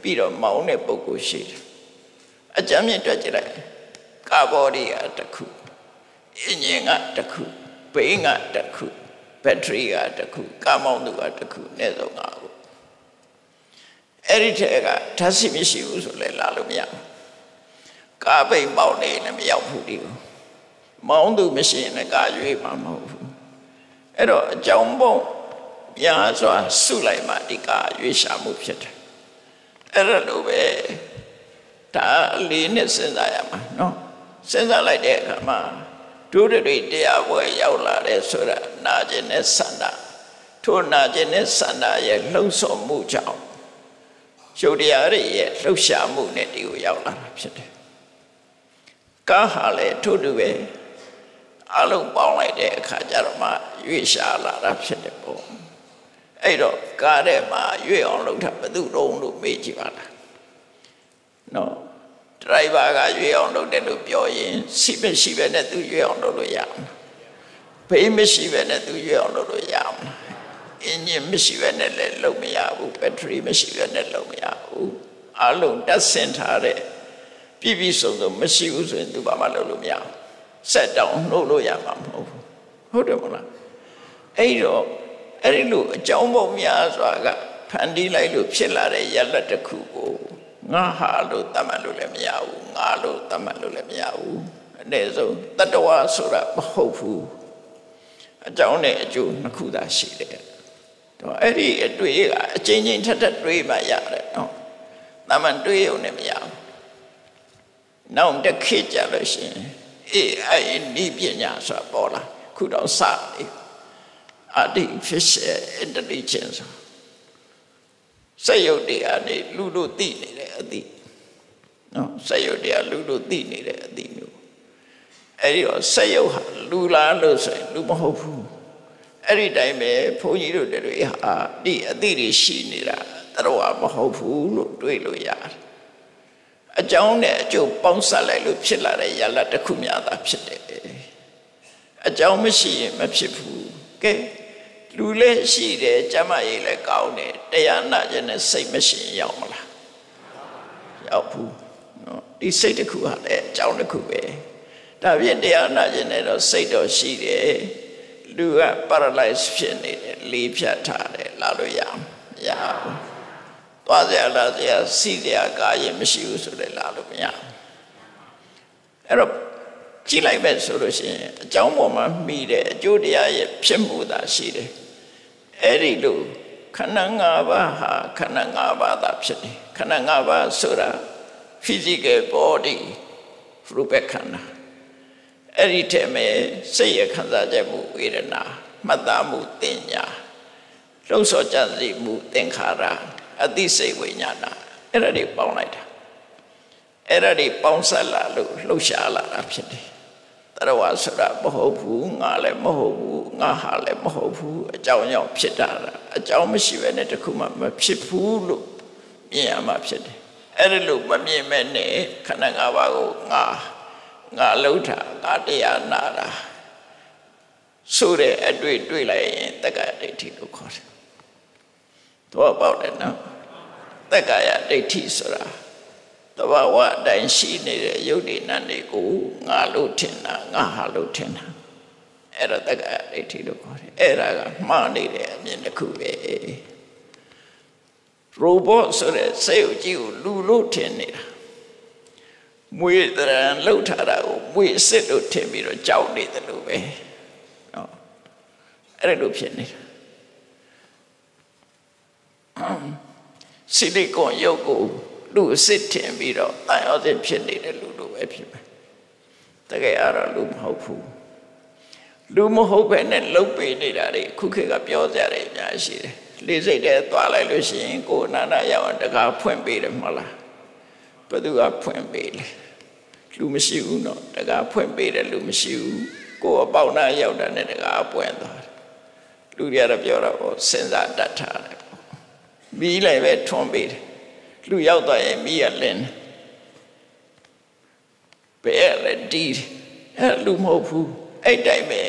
ပြီးတော့မောင်းတဲ့ပုဂ္ဂိုလ်ရှိတယ်အကြမ်းမြင့်တွက်ကြည့်လိုက်ကာဘောဒီကတစ်ခုအင်ဂျင်ကတစ်ခုဘိန်းကတစ်ခုဘက်ထရီကတစ်ခုကားမောင်းသူကတစ်ခုနဲ့ဆုံး5ခုအဲ့ဒီထဲကဓာတ်စီမရှိဘူးဆိုလဲလာလို့မရဘူးကားဘိန်းပေါက်နေလည်းမရောက်ဘူးဒီကိုမောင်းသူမရှိရင်လည်းကားရွေးမှာမဟုတ်ဘူးအဲ့တော့အကြောင်းပုံများစွာစုလိုက်မှဒီကားရွေးရှာမှုဖြစ်တယ်အဲ့ဒါလိုပဲဒါလေးနဲ့စဉ်းစားရမှာနော်စဉ်းစားလိုက်တဲ့အခါမှာဒုတွေတရားပွဲရောက်လာတဲ့ဆိုတာနာကျင်တဲ့ဆန္ဒထိုနာကျင်တဲ့ဆန္ဒရဲ့လှုပ်ဆော်မှုကြောင့်ရုပ်တရားတွေရဲ့လှုပ်ရှားမှုနဲ့ဒီကိုရောက်လာတာဖြစ်တယ်ကားဟာလည်းထို့တူပဲအလုံးပေါင်းလိုက်တဲ့အခါကျတော့မှရွေ့ရှားလာတာဖြစ်တယ်ပေါ့အဲ့တော့ကားထဲမှာရွေ့အောင်လုပ်တာဘယ်သူတုံးလို့မေးကြည့်ပါလားနော်ဒရိုင်ဘာကရွေ့အောင်လုပ်တယ်လို့ပြောရင်စီးမရှိပဲနဲ့သူရွေ့အောင်လုပ်လို့ရအောင်ဘေးမရှိပဲနဲ့သူရွေ့အောင်လုပ်လို့ရအောင်အင်ဂျင်မရှိပဲနဲ့လည်းလုပ်မရဘူးဘက်ထရီမရှိပဲနဲ့လုပ်မရဘူးအလုံးတက်ဆင်ထားတဲ့ပြည့်စုံစုံမရှိဘူးဆိုရင်သူဘာမှလုပ်လို့မရဘူးဆက်တောင်နှုတ်လို့ရမှာမဟုတ်ဘူးဟုတ်တယ်မလားအဲ့တော့အဲ့ဒီလိုအကြောင်းပေါင်းများစွာကဖန်တီးလိုက်လို့ဖြစ်လာတဲ့ရလဒ်တစ်ခုကိုငါဟာလို့သတ်မှတ်လို့လည်းမရဘူးငါလို့သတ်မှတ်လို့လည်းမရဘူးအနည်းဆုံးတတ္တဝါဆိုတာမဟုတ်ဘူးအကြောင်းနဲ့အကျိုးနှစ်ခုသာရှိတယ်တော့အဲ့ဒီအတွေ့ကအချင်းချင်းထပ်ထပ်တွေးမှရတယ်နော်တမန်တွေးရုံနဲ့မရဘူးနောက်တစ်ခေတ်ကြလို့ရှိရင်AI နည်းပညာဆိုတာပေါ်လာခုတော့စနေ artificial intelligence စက်ရုပ်တွေကနေလူလို့သိနေတဲ့အသည့်နော်စက်ရုပ်တွေကလူလို့သိနေတဲ့အသည့်မျိုးအဲ့ဒီတော့စက်ရုပ်ဟာလူလားလို့ဆိုရင်လူမဟုတ်ဘူးအဲ့ဒီတိုင်းပဲဘုန်းကြီးတို့တွေဟာဒီအသည့်တွေရှိနေတာတော့မဟုတ်ဘူးလို့တွေးလို့ရတယ်အကြောင်းနဲ့အကျိုးပေါင်းစပ်လိုက်လို့ဖြစ်လာတဲ့ရလဒ်တစ်ခုများသာဖြစ်တယ်အကြောင်းမရှိရင်မဖြစ်ဘူးကဲလူလည်းရှိတယ်ကျမကြီးလည်းကောင်းတယ်တရားနာခြင်းနဲ့စိတ်မရှိရင်ရောက်မလားရောက်ဘူးနော်ဒီစိတ်တစ်ခုဟာလည်းအကြောင်းတစ်ခုပဲဒါဖြင့်တရားနာခြင်းနဲ့တော့စိတ်တော့ရှိတယ်လူက paralyze ဖြစ်နေတယ်လေးဖြတ်ထားတယ်လာလို့ရမဘူးသွားစရာလာစရာစီးစရာကားရင်မရှိဘူးဆိုလည်းလာလို့မရအဲ့တော့ကြည့်လိုက်မဲ့ဆိုလို့ရှိရင်အကြောင်းပေါ်မှာမိတဲ့အကျိုးတရားရဲ့ဖြစ်မှုသာရှိတယ်အဲ့ဒီလိုခန္ဓာ၅ပါးဟာခန္ဓာ၅ပါးသာဖြစ်တယ်ခန္ဓာ၅ပါးဆိုတာ physical body ရူပခန္ဓာအဲ့ဒီထဲမှာစိတ်ရခံစားချက်မှုဝေဒနာမှတ်သားမှုတင်ညာလှုပ်ဆော်ကြစိမှုသင်္ခါရအသိစိတ်ဝိညာဏအဲ့ဒါတွေပေါင်းလိုက်တာအဲ့ဒါတွေပေါင်းစပ်လာလို့လှုပ်ရှားလာတာဖြစ်တယ်တရဝဆိုတာမဟုတ်ဘူးငါလည်းမဟုတ်ဘူးငါဟာလည်းမဟုတ်ဘူးအကြောင်းကြောင့်ဖြစ်တာအကြောင်းမရှိဘဲနဲ့တခုမှမဖြစ်ဘူးလို့မြင်ရမှာဖြစ်တယ်အဲ့ဒါလို့မမြင်မဲ့နဲ့ခန္ဓာ၅ပါးကိုငါလှုပ်တာငါတရားနာတာဆိုတဲ့အတွေ့တွေ့လိုက်ရင်တက္ကရာဒိဋ္ဌိလို့ခေါ်တယ်တော့ပေါက်တယ်နော်တက္ကရာဒိဋ္ဌိဆိုတာတဘာဝအတိုင်းရှိနေတဲ့ယုတ်ဒီနတ်တွေကိုငါလို့ထင်တာငါဟာလို့ထင်တာအဲ့ဒါတက္ကရာဒိဋ္ဌိလို့ခေါ်တယ်အဲ့ဒါကမှားနေတဲ့အမြင်တစ်ခုပဲရိုဘတ်ဆိုတဲ့စက်ရုပ်ကြီးကိုလူလို့ထင်နေတာမွေးတရံလှုပ်ထားတာကိုမွေးအစ်စ်လို့ထင်ပြီးတော့ကြောက်နေတယ်လို့ပဲနော်အဲ့ဒါလို့ဖြစ်နေတာဆီလီကွန်ရုပ်ကိုလူအစ်စ်ထင်ပြီးတော့တန်ရောစင်ဖြစ်နေတဲ့လူလိုပဲဖြစ်မယ်တကယ်တော့လူမဟုတ်ဘူးလူမဟုတ်ပဲနဲ့လှုပ်ပေးနေတာတွေခုခေတ်ကပြောကြတယ်အများကြီးရှိတယ်လေးစိတ်တည်းသွားလိုက်လို့ရှိရင်ကိုယ်နာနာရောက်တကားဖွင့်ပေးတယ်မဟုတ်လားဘယ်သူကဖွင့်ပေးလဲလူမရှိဘူးနော်တကားဖွင့်ပေးတယ်လူမရှိဘူးကိုယ်အပေါက်နာရောက်တာနဲ့တကားပွင့်သွားတယ်လူတွေကတော့ပြောတော့စဉ်းစားတတ်ထားတယ်မီးလိုက်ပဲထွန်းပေးတယ်လူရောက်သွားရင်မီးရလင်းဘယ်လဲဒီအဲ့လူမဟုတ်ဘူးအဲ့တိုင်းပဲ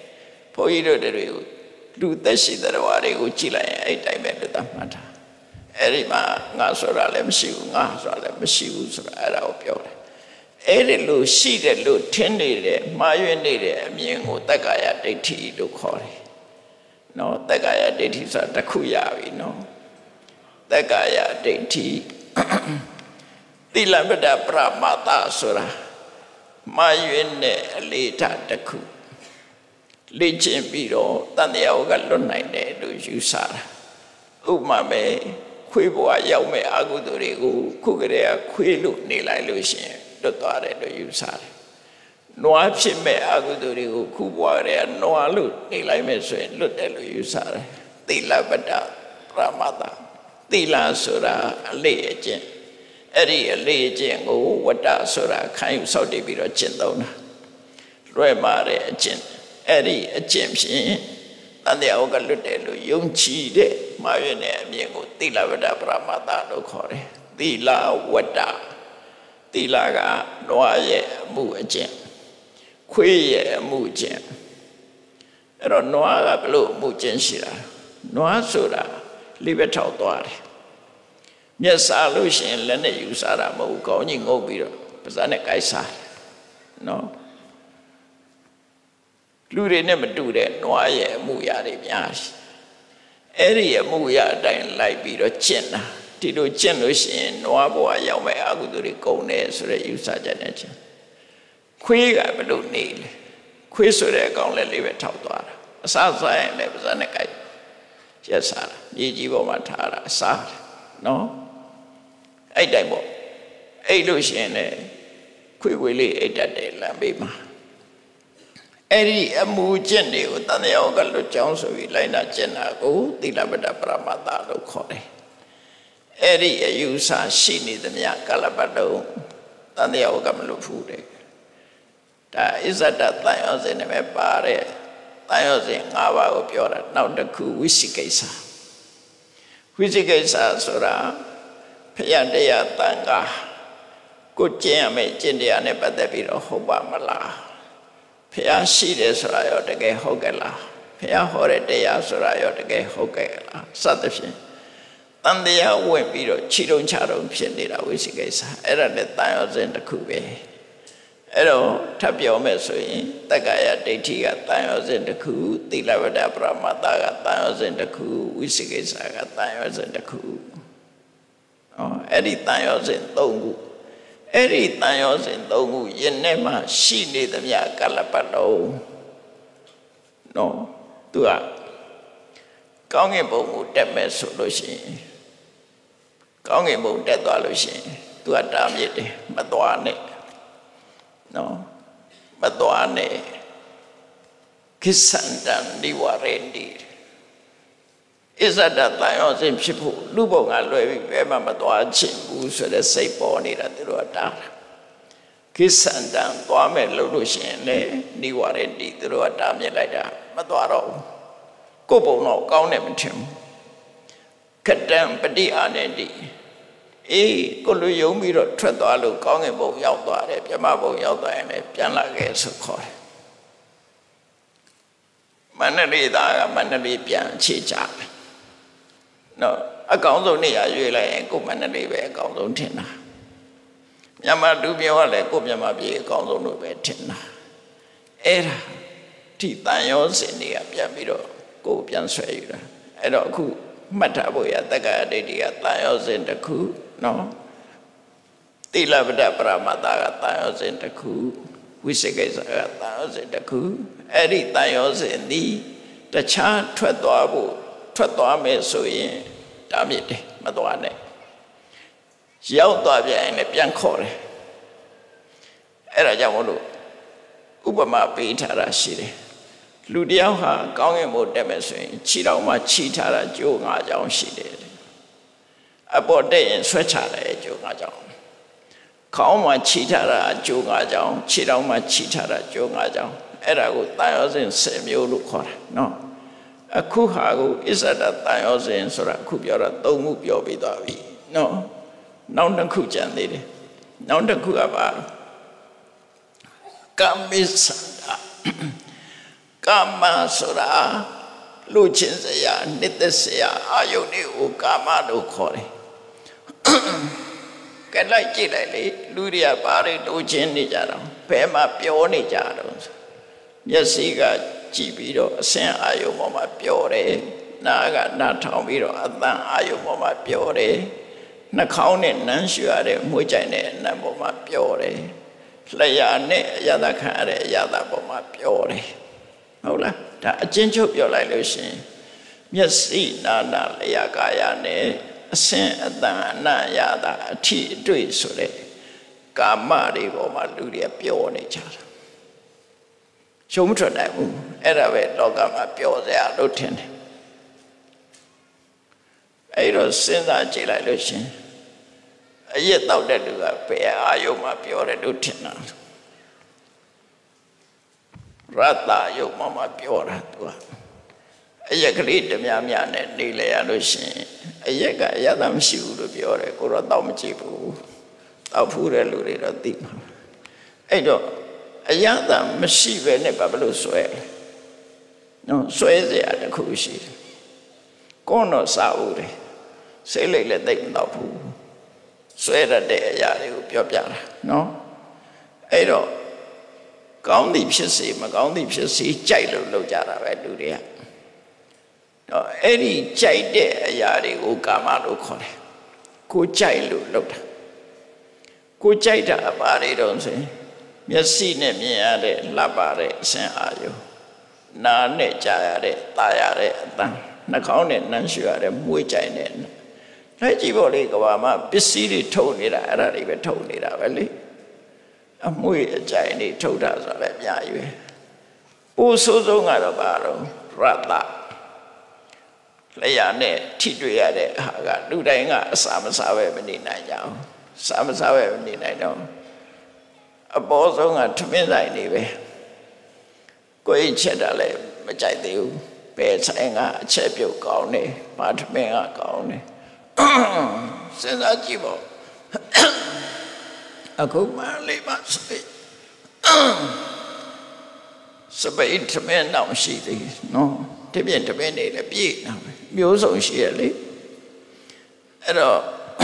ဘုန်းကြီးတို့တွေကိုလူသက်ရှိတဲ့ဝါတွေကိုကြည့်လိုက်ရင်အဲ့တိုင်းပဲလို့သတ်မှတ်တာအဲ့ဒီမှာငါဆိုတာလည်းမရှိဘူးငါဆိုတာလည်းမရှိဘူးဆိုတာအဲ့ဒါကိုပြောတယ်အဲ့ဒီလိုရှိတယ်လို့ထင်နေတယ်မှားယွင်းနေတဲ့အမြင်ကိုတက္ကာယဒိဋ္ဌိလို့ခေါ်တယ်နော်တက္ကာယဒိဋ္ဌိဆိုတာတစ်ခုရပြီနော်တက္ကာယဒိဋ္ဌိသီလဗဒပရမတ္တဆိုတာမှားယွင်းတဲ့အလေးထားတစ်ခုလေ့ကျင့်ပြီးတော့တန်တရားကလွတ်နိုင်တယ်လို့ယူဆတာဥပမာပဲခွေးဘဝရောက်မဲ့အကုသိုလ်တွေကိုခုကလေးကခွေးလို့နေလိုက်လို့ရှိရင်လွတ်သွားတယ်လို့ယူဆတယ်နွားဖြစ်မဲ့အကုသိုလ်တွေကိုခုဘဝတွေကနွားလို့နေလိုက်မဲ့ဆိုရင်လွတ်တယ်လို့ယူဆတယ်သီလဗဒပရမတ္တသီလဆိုတာအလေးအကျင့်အဲ့ဒီအလေးအကျင့်ကိုဝတ္တဆိုတာခံယူဆောက်တည်ပြီးတော့ကျင့်သုံးတာလွယ်မာတဲ့အကျင့်အဲ့ဒီအကျင့်ဖြင့်တန်တရားကလွတ်တယ်လို့ယုံကြည်တဲ့မှားရတဲ့အမြင်ကိုသီလဝတ္တပရမတ္တလို့ခေါ်တယ်သီလဝတ္တသီလကနွားရဲ့အမှုအကျင့်ခွေးရဲ့အမှုအကျင့်အဲ့တော့နွားကဘလို့အမှုကျင့်ရှိတာနွားဆိုတာလေးဘက်ထောက်သွားတယ်မျက်စားလို့ရှိရင်လက်နဲ့ယူစားတာမဟုတ်ကောင်းကြီးငုပ်ပြီးတော့ပါးစပ်နဲ့ကိုက်စားတယ်နော်လူတွေနဲ့မတူတဲ့နွားရဲ့အမှုရာတွေများရှိအဲ့ဒီအမှုရာအတိုင်းလိုက်ပြီးတော့ကျင့်တာဒီလိုကျင့်လို့ရှိရင်နွားဘဝရောက်မဲ့အကုသိုလ်တွေကုန်တယ်ဆိုတဲ့ယူဆချက်နဲ့ကျင့်ခွေးကဘလို့နေလဲခွေးဆိုတဲ့အကောင်လည်းလေးပဲထောက်သွားတာအစားစားရင်လည်းပါးစပ်နဲ့ကိုက်ရက်စားတာမြေကြီးပေါ်မှာထားတာအစားနော်အဲ့တိုင်းပေါ့အဲ့လို့ရှိရင်လည်းခွေးလေးအိတ်တတ်တယ်လမ်းဘေးမှာအဲ့ဒီအမှုကျင့်တွေကိုတန်တရားကလွတ်ကြောင်းဆိုပြီးလိုက်နာကျင့်တာကိုသီလဗဒပရမတ္တလို့ခေါ်တယ်အဲ့ဒီအယူဆရှိနေသမျှကာလပတ်လုံးတန်တရားကမလွတ်ဘူးတဲ့ဒါအစ္ဆဒတန်ရောစဉ်နဲ့ပဲပါတယ်တန်ရောစဉ်၅ပါးကိုပြောတာနောက်တစ်ခုဝိသိကိစ္စဝိသိကိစ္စဆိုတာဖယားတရားတန်ခါကိုကျင့်ရမယ်ကျင့်တရားနဲ့ပတ်သက်ပြီးတော့ဟုတ်ပါမလားဖယားရှိတယ်ဆိုတာရောတကယ်ဟုတ်ကဲ့လားဖယားဟောတဲ့တရားဆိုတာရောတကယ်ဟုတ်ကဲ့လားစသဖြင့်တန်တရားဝင်ပြီးတော့ခြိတုံချတုံဖြစ်နေတာဝိသိကိစ္စအဲ့ဒါနဲ့တန်ရောစဉ်တစ်ခုပဲအဲ့တော့ထပ်ပြောမယ်ဆိုရင်တက္ကာယဒိဋ္ဌိကတန်ရောစဉ်တစ်ခုသီလဝတ္တပရမတ္တကတန်ရောစဉ်တစ်ခုဝိသိကိစ္စကတန်ရောစဉ်တစ်ခုအဲ့ဒီတန်ရောစဉ်၃ခုအဲ့ဒီတန်ရောစဉ်၃ခုယင်ထဲမှာရှိနေသမျှကာလပတ်လုံးနော်သူကကောင်းကင်ဘုံကိုတက်မဲ့ဆိုလို့ရှိရင်ကောင်းကင်ဘုံတက်သွားလို့ရှိရင်သူကတားမြစ်တယ်မသွားနဲ့နော်မသွားနဲ့ကိစ္ဆန္တံဒီဝရန္တိအစ္ဆဒတန်ရောစဉ်ဖြစ်ဖို့လူဘုံကလွယ်ပြီးဘယ်မှမသွားချင်ဘူးဆိုတဲ့စိတ်ပေါ်နေတာသူတို့ကတားတာကိစ္ဆန္တံသွားမဲ့လို့ရှိရင်လေဒီဝရန္တိသူတို့ကတားမြစ်လိုက်တာမသွားတော့ဘူးကိုယ်ဘုံတော့ကောင်းတယ်မထင်ဘူးခတံပฏิအာနတိအေးကိုလူယုံပြီးတော့ထွက်သွားလို့ကောင်းကင်ဘုံရောက်သွားတယ်ပြမဘုံရောက်သွားရင်လည်းပြန်လာခဲ့ဆိုခေါ်တယ်မန္တလေးသားကမန္တလေးပြန်ခြေချတယ်နော်အကောင်းဆုံးနေရာရွေးလိုက်ရင်ကိုမန္တလေးပဲအကောင်းဆုံးထင်တာမြန်မာလူမျိုးကလည်းကိုမြန်မာပြည်အကောင်းဆုံးလို့ပဲထင်တာအဲ့ဒါဒီတန်ရောစင်တွေကပြန်ပြီးတော့ကိုပြန်ဆွဲယူတာအဲ့တော့အခုမှတ်ထားဖို့ရတက္ကရာဒိဋ္ဌိကတန်ရောစင်တစ်ခုနော်သီလဗဒပရမတ္တကတန်ရောစင်တစ်ခုဝိသိကိစ္စကတန်ရောစင်တစ်ခုအဲ့ဒီတန်ရောစင်ဒီတခြားထွက်သွားမယ်ဆိုရင်တားမြစ်တယ်မသွားနဲ့ရောက်သွားပြန်ရင်လည်းပြန်ခေါ်တယ်အဲ့ဒါကြောင့်မို့လို့ဥပမာပေးထားတာရှိတယ်လူတယောက်ဟာကောင်းကင်ဘုံတက်မယ်ဆိုရင်ခြေတော်မှာခြိထားတာကျိုး၅ချောင်းရှိတယ်အပေါ်တက်ရင်ဆွဲချတယ်ကျိုး၅ချောင်းခေါင်းမှာခြိထားတာကျိုး၅ချောင်းခြေတော်မှာခြိထားတာကျိုး၅ချောင်းအဲ့ဒါကိုတန်ရောစဉ်10မျိုးလို့ခေါ်တာနော်အခုဟာကိုအစ္ဆဒတန်ရောစဉ်ဆိုတာအခုပြောတာ၃ခုပြောပြီးသွားပြီနော်နောက်တစ်ခုကြံသေးတယ်နောက်တစ်ခုကပါကမ္မစ္ဆန္ဒကာမဆိုတာလူချင်းစရာနှစ်သက်စရာအာယုန်တွေကိုကာမလို့ခေါ်တယ်ကဲလိုက်ကြည့်လိုက်လေလူတွေကဘာတွေလူချင်းနေကြတော့ဘယ်မှာပြောနေကြတော့မျက်စိကကြည့်ပြီးတော့အစင်အာယုန်ပေါ်မှာပြောတယ်နားကနားထောင်ပြီးတော့အသံအာယုန်ပေါ်မှာပြောတယ်နှာခေါင်းနဲ့နမ်းရှူရတဲ့မွေးကြိုင်တဲ့အနံ့ပေါ်မှာပြောတယ်လျှာနဲ့အရသာခံရတဲ့အရသာပေါ်မှာပြောတယ်ဟုတ်လားဒါအချင်းချုပ်ပြောလိုက်လို့ရှိရင်မျက်စိနာနာလျှာကာယနဲ့အစင်အတန်အနံ့ရတာအထီးအတွေ့ဆိုတဲ့ကာမတွေပေါ်မှာလူတွေပြောနေကြတာရှုံးမထွက်နိုင်ဘူးအဲ့ဒါပဲလောကမှာပြောစရာလို့ထင်တယ်အဲ့တော့စဉ်းစားကြည့်လိုက်လို့ရှင်အရက်တောက်တဲ့လူကဘယ်အာယုံမှာပြောတယ်လို့ထင်တာရတ္တယုံမှာပြောတာသူကအရက်ကလေးတများများနဲ့နေလေရလို့ရှင်အရက်ကအရသာမရှိဘူးလို့ပြောတယ်ကိုတော့တောက်မကြည့်ဘူးတောက်ဖူးတဲ့လူတွေတော့သိမှာအဲ့တော့အရသာမရှိပဲနဲ့ဘာလို့ဆွဲလဲနော်ဆွဲเสียတခုရှိတယ်ကိုတော့စားဦးတယ်စိတ်လိုက်လည်းသိမတော့ဘူးဆွဲရတဲ့အရာတွေကိုပြောပြတာနော်အဲ့တော့ကောင်းသည်ဖြစ်စေမကောင်းသည်ဖြစ်စေကြိုက်လို့လုပ်ကြတာပဲလူတွေကတော့အဲ့ဒီကြိုက်တဲ့အရာတွေကိုကာမလို့ခေါ်တယ်ကိုကြိုက်လို့လုပ်တာကိုကြိုက်တာအပါတွေတော့ဆိုရင်မျက်စိနဲ့မြင်ရတဲ့လှပတဲ့အစင်အာရုံနားနဲ့ကြားရတဲ့တာရတဲ့အသံနှာခေါင်းနဲ့နမ်းရှူရတဲ့မွေးကြိုင်တဲ့လိုက်ကြည့်ဖို့လေကဘာမှပစ္စည်းတွေထုတ်နေတာအဲ့ဒါတွေပဲထုတ်နေတာပဲလေအမွေအကြိုင်တွေထုတ်တာဆိုလည်းအများကြီးပဲပိုးဆိုးဆုံးကတော့ဘာတော့ရတ္တလျှာနဲ့ထိတွေ့ရတဲ့ဟာကလူတိုင်းကအစာမစားပဲမနေနိုင်ကြအောင်စာမစားပဲမနေနိုင်တော့အပေါ်ဆုံးကထမင်းဆိုင်နေပဲကိုယ်ချက်တာလည်းမကြိုက်သေးဘူးပဲဆိုင်ကအချက်ပြုတ်ကောင်းနေဘာထမင်းကကောင်းနေစဉ်းစားကြည့်ပေါ့အခုမှလေးပါစပိတ်ထမင်းတော့ရှိသေးနော်တပြင်းတပင်းနေလည်းပြည့်နေမျိုးစုံရှိရလေအဲ့တော့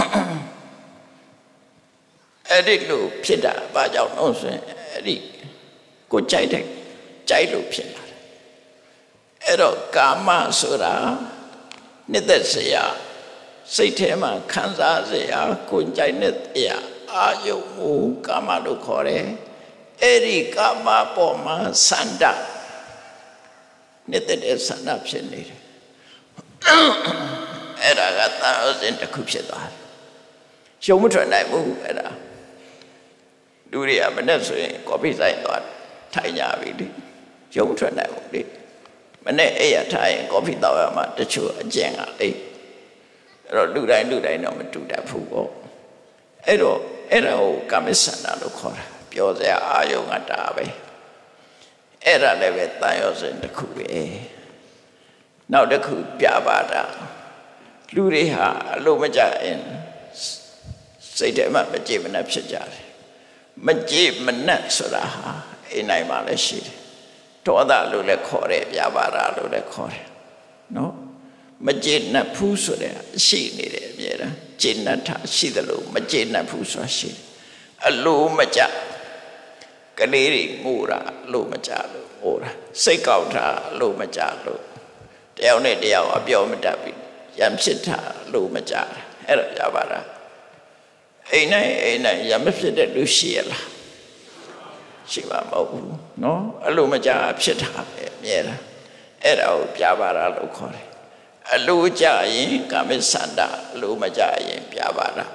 အဲ့ဒီလိုဖြစ်တာဘာကြောင့်လို့ဆိုရင်အဲ့ဒီကိုကြိုက်တဲ့ကြိုက်လို့ဖြစ်လာတယ်အဲ့တော့ကာမဆိုတာနှစ်သက်စရာစိတ်ထဲမှာခံစားစရာကိုကြိုက်တဲ့အာယုံကိုကာမလို့ခေါ်တယ်အဲ့ဒီကာမပေါ်မှာစန္ဒနှစ်သက်တဲ့စန္ဒဖြစ်နေတယ်အဲ့ဒါကတန်အစဉ်တစ်ခုဖြစ်သွားတယ်ရှုံးမထွက်နိုင်ဘူးအဲ့ဒါလူတွေကမနဲ့ဆိုရင်ကော်ဖီဆိုင်သွားထိုင်ကြပြီလေရှုံးမထွက်နိုင်ဘူးလေမနဲ့အဲ့ရထိုင်ရင်ကော်ဖီတောက်ရမှာတချို့အကျင့်ကလေအဲ့တော့လူတိုင်းတော့မတူတတ်ဘူးပေါ့အဲ့တော့အဲ့ဒါကိုကာမိစန္ဒလို့ခေါ်တာပြောစရာအာယုံကတာပဲအဲ့ဒါလည်းပဲတန်ရောစဉ်တစ်ခုပဲနောက်တစ်ခုပြပါတာလူတွေဟာအလိုမကျရင်စိတ်ထဲမှာမကြည်မနှက်ဖြစ်ကြတယ်မကြည်မနှက်ဆိုတာဟာအိမ်နိုင်မှာလည်းရှိတယ်ဒေါသလို့လည်းခေါ်တယ်ပြပါတာလို့လည်းခေါ်တယ်နော်မကြည်နှက်ဘူးဆိုတဲ့အရှိနေတယ်အမြဲတမ်းကြည်နှက်တာရှိတယ်လို့မကြည်နှက်ဘူးဆိုတာရှိတယ်အလိုမကျကလေးတွေငိုတာအလိုမကျလို့ငိုတာစိတ်ကောက်တာအလိုမကျလို့တယောက်နဲ့တယောက်အပြောမတတ်ဘူးရံဖြစ်တာလို့မကြအဲ့တော့ရပါလားအိမ်နဲ့ရံမဖြစ်တဲ့လူရှိရလားရှိပါမဟုတ်ဘူးနော်အဲ့လိုမကြဖြစ်တာပဲအမြဲတမ်းအဲ့ဒါကိုပြပါလားလို့ခေါ်တယ်အလိုကြရင်ကာမိစန္ဒအလိုမကြရင်ပြပါလား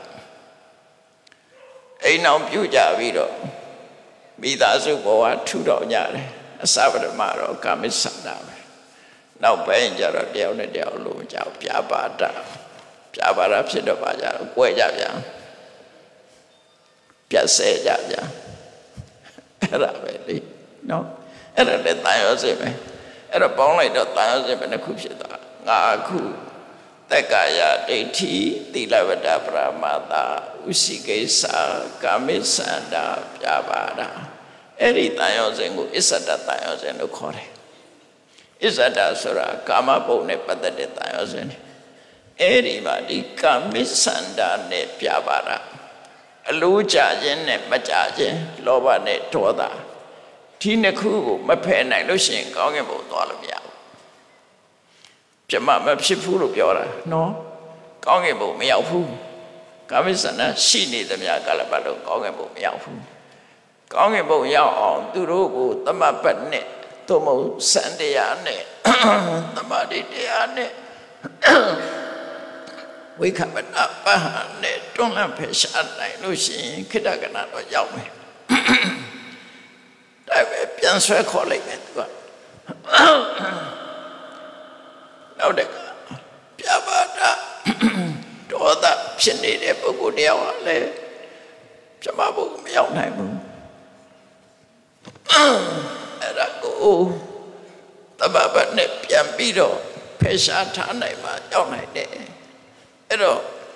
အိမ်အောင်ပြုကြပြီးတော့မိသားစုဘဝထူထောင်ကြတယ်အစပထမတော့ကာမိစန္ဒပဲနောက်ပိုင်းကျတော့တယောက်နဲ့တယောက်လို့ကြောက်ပြပါတာဖြစ်တော့ပါကြတော့ကွဲကြပြန်ပြတ်ဆဲကြပြန်အဲ့ဒါပဲလေနော်အဲ့ဒါလည်းတန်ရောစေပဲအဲ့တော့ပေါင်းလိုက်တော့တန်ရောစေပဲတစ်ခုဖြစ်သွားငါအခုတက္ကာယဒိဋ္ဌိသီလဝတ္တပရမတ္တဥစိကိစ္စကာမိစန္ဒပြပါတာအဲ့ဒီတန်ရောစဉ်ကိုအစ္ဆဒတန်ရောစဉ်လို့ခေါ်တယ် Isada sura kama bone padade tayosene. Eri ma di kamisanda ne pyabara. Aluja jen ne maja jen loba ne toda. Tine ku ma phe nai lo shin kaung nge bo twa lo mya. Pyama ma phit phu lo pyo da no. Kaung nge bo ma yaw phu. Kamisanda shi ne tamya kalapa lo kaung nge bo ma yaw phu. Kaung nge bo yaw aung tu ro ko tama pat ne to mo san taya ne tamadi taya ne wai khamana pa ne tong lan phe sha nai lo shin khitta kana do yaw me dai be pyan swai khaw lai me tu ka naw de pya ba da do da phit nede pukkol tayaw ha le pyama bo ma yaw nai bu era ko tababa ne pyan pi do phe sha tha nai ma yaw nai de ero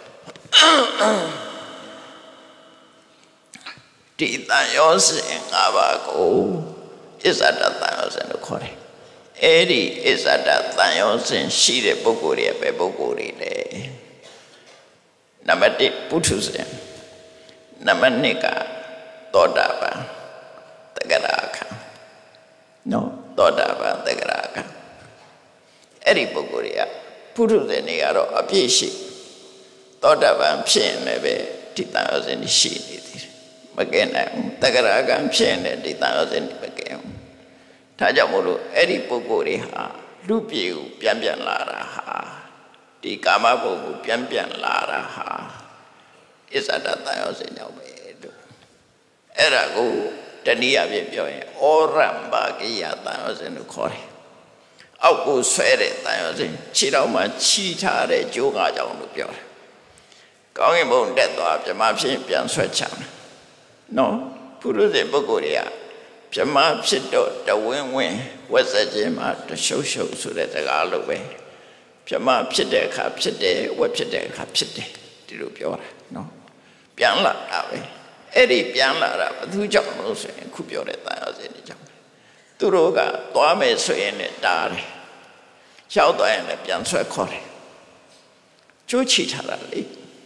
ti tan yo sin nga ba ko isada tan yo sin lo khaw de eri isada tan yo sin shi de pukkol ri be pukkol ri le number 1 puthu sin number 2 ka toda ba tagaraka no toda ba tagaraka eri pukkol ri ya puthu sin ni ga do a phit shi toda ba phit ne be ti tan yo sin shi ni ti ma ke nai tagaraka phit ne ti tan yo sin ni ma ke tha jaw mo lo eri pukkol ri ha lu pye ko pyan pyan la da ha ti kama bho ko pyan pyan la da ha isada tan yo sin yaw be do era ko taniya phit pyo yin oramba kiya tan yo sin lo khaw de auk ko swai de tan yo sin chi taw ma chi tha de jo nga jaung lo pyo de kaung yin bong tet twa pyama phit pyan swai cha no puru sin pukkol ri ya pyama phit do ta win win wet sat chin ma ta shou shou so de saka lo be pyama phit de kha phit de wet phit de kha phit de ti lo pyo da no pyan la da be eri pyan la da ba thu jaw lo so yin khu pyo de tan yo sin ni jaw tu ro ka twa me so yin ne ta de xiao twa yin ne pyan swai khaw de jo chi tha da le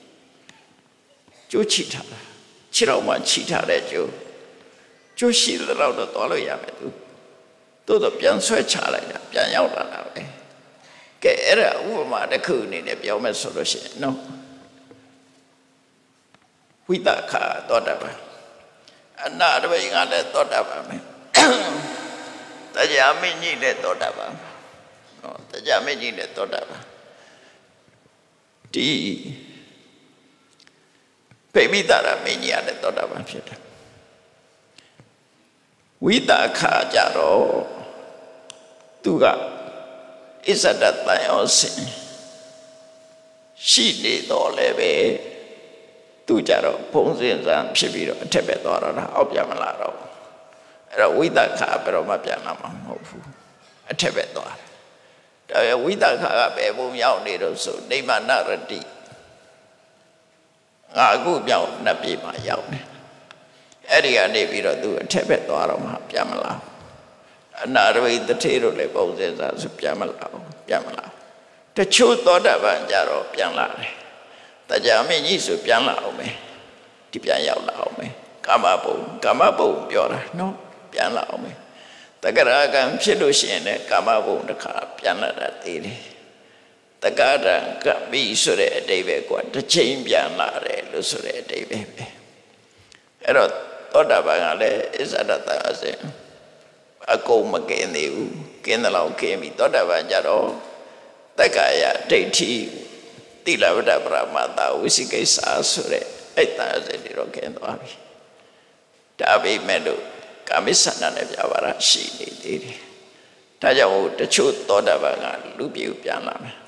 jo chi tha da chi raw ma chi tha de jo shi de law do twa lo ya me tu to do pyan swai cha lai da pyan yaw la da be ke era upama takku ni ne pyaw me so lo shin no Witaka todaba anadaba nga le todaba me tajami ni le todaba no tajami ni le todaba ti pebitara me ni le todaba phit da Witaka ja ro tu ga isada tan yo sin shi ne do le be tu ja ro phong sin san phit pi do a thet be twa ro da auk pyan ma la roအဲ့တော့ဝိသခါဘယ်တော့မှပြန်လာမှာမဟုတ်ဘူးအထက်ပဲသွားတယ်ဒါပေမဲ့ဝိသခါကဘယ်ပုံရောက်နေတော့ဆိုနိဗ္ဗာန်ရတိငါအခုပြောင်းနှစ်ပြေမှာရောက်တယ်အဲ့ဒီကနေပြီးတော့သူအထက်ပဲသွားတော့မှပြန်မလာအနာရဝိတထေတို့လည်းပုံစံစားဆိုပြန်မလာတချို့သောတာပန်ကြတော့ပြန်လာတယ်တရားမင်းကြီးဆိုပြန်လာအောင်မယ်ဒီပြန်ရောက်လာအောင်မယ်ကာမဘုံပြောတာနော်ပြန်လာအောင်မယ်တက္ကရာကံဖြစ်လို့ရှိရင်လည်းကာမဘုံတစ်ခါပြန်လာတာသေးတယ်တက္ကရာကပိဆိုတဲ့အတိပ္ပယ်ကတစ်ချိန်ပြန်လာတယ်လို့ဆိုတဲ့အတိပ္ပယ်ပဲအဲ့တော့သောတာပန်ကလည်းအစ္ဆဒတအစဉ်အကုန်မကင်းသေးဘူးကင်းတယ်လို့ကင်းပြီသောတာပန်ကြတော့တက္ကရာဒိဋ္ဌိတိလဝတ္တပရမတ္တဝိသိကိစ္စဆိုတဲ့အဲ့တန်အစဉ်တွေတော့ကင်းသွားပြီဒါပေမဲ့လို့ကာမိဆန္ဒနဲ့ပြပါရရှိနေသေးတယ်ဒါကြောင့်တချို့သောတာပန်ကလူပြေပြန်လာမယ်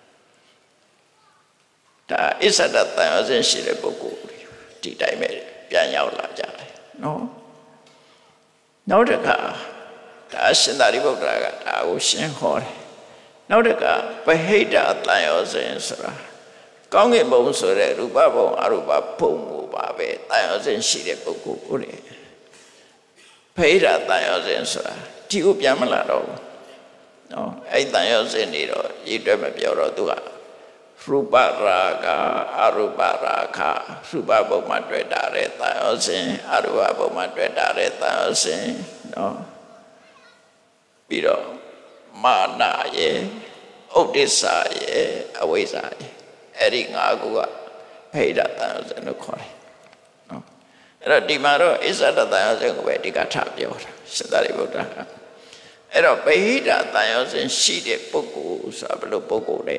ဒါအစ္ဆဒတန်အစဉ်ရှိတဲ့ပုဂ္ဂိုလ်ဒီတိုင်းပဲပြန်ရောက်လာကြတယ်နော်နောက်တစ်ခါဒါရှင်သာရိပုတ္တရာကဒါကိုရှင်းဟောတယ်နောက်တစ်ခါပဟိတတန်ရောစဉ်ဆိုတာကောင်းကင်ဘုံဆိုတဲ့ရူပဘုံအရူပဘုံကိုပါပဲတန်ရောစဉ်ရှိတဲ့ပုဂ္ဂိုလ်ကိုလေပဟိတတန်ရောစဉ်ဆိုတာဒီကိုပြန်မလာတော့ဘူးနော်အဲ့တန်ရောစင်နေတော့ရည်တွက်မပြောတော့သူကရူပရာဂအရူပရာဂရူပဘုံမှာတွေ့တာတဲ့တန်ရောစင်အရူပဘုံမှာတွေ့တာတဲ့တန်ရောစင်နော်ပြီးတော့မာနရဲ့ဥဒိစ္စရဲ့အဝိဇ္ဇာရဲ့အဲ့ဒီ၅ခုကဗေဒတန်ရောစင်လို့ခေါ်တယ်နော်အဲ့တော့ဒီမှာတော့အစ္ဆဒတန်ရောစင်ကိုပဲဒီကထပြောတာရှင်သာရိပုတ္တရာကအဲ့တော့ဗေဒတန်ရောစင်ရှိတဲ့ပုဂ္ဂိုလ်ဆိုတာဘယ်လိုပုဂ္ဂိုလ်လဲ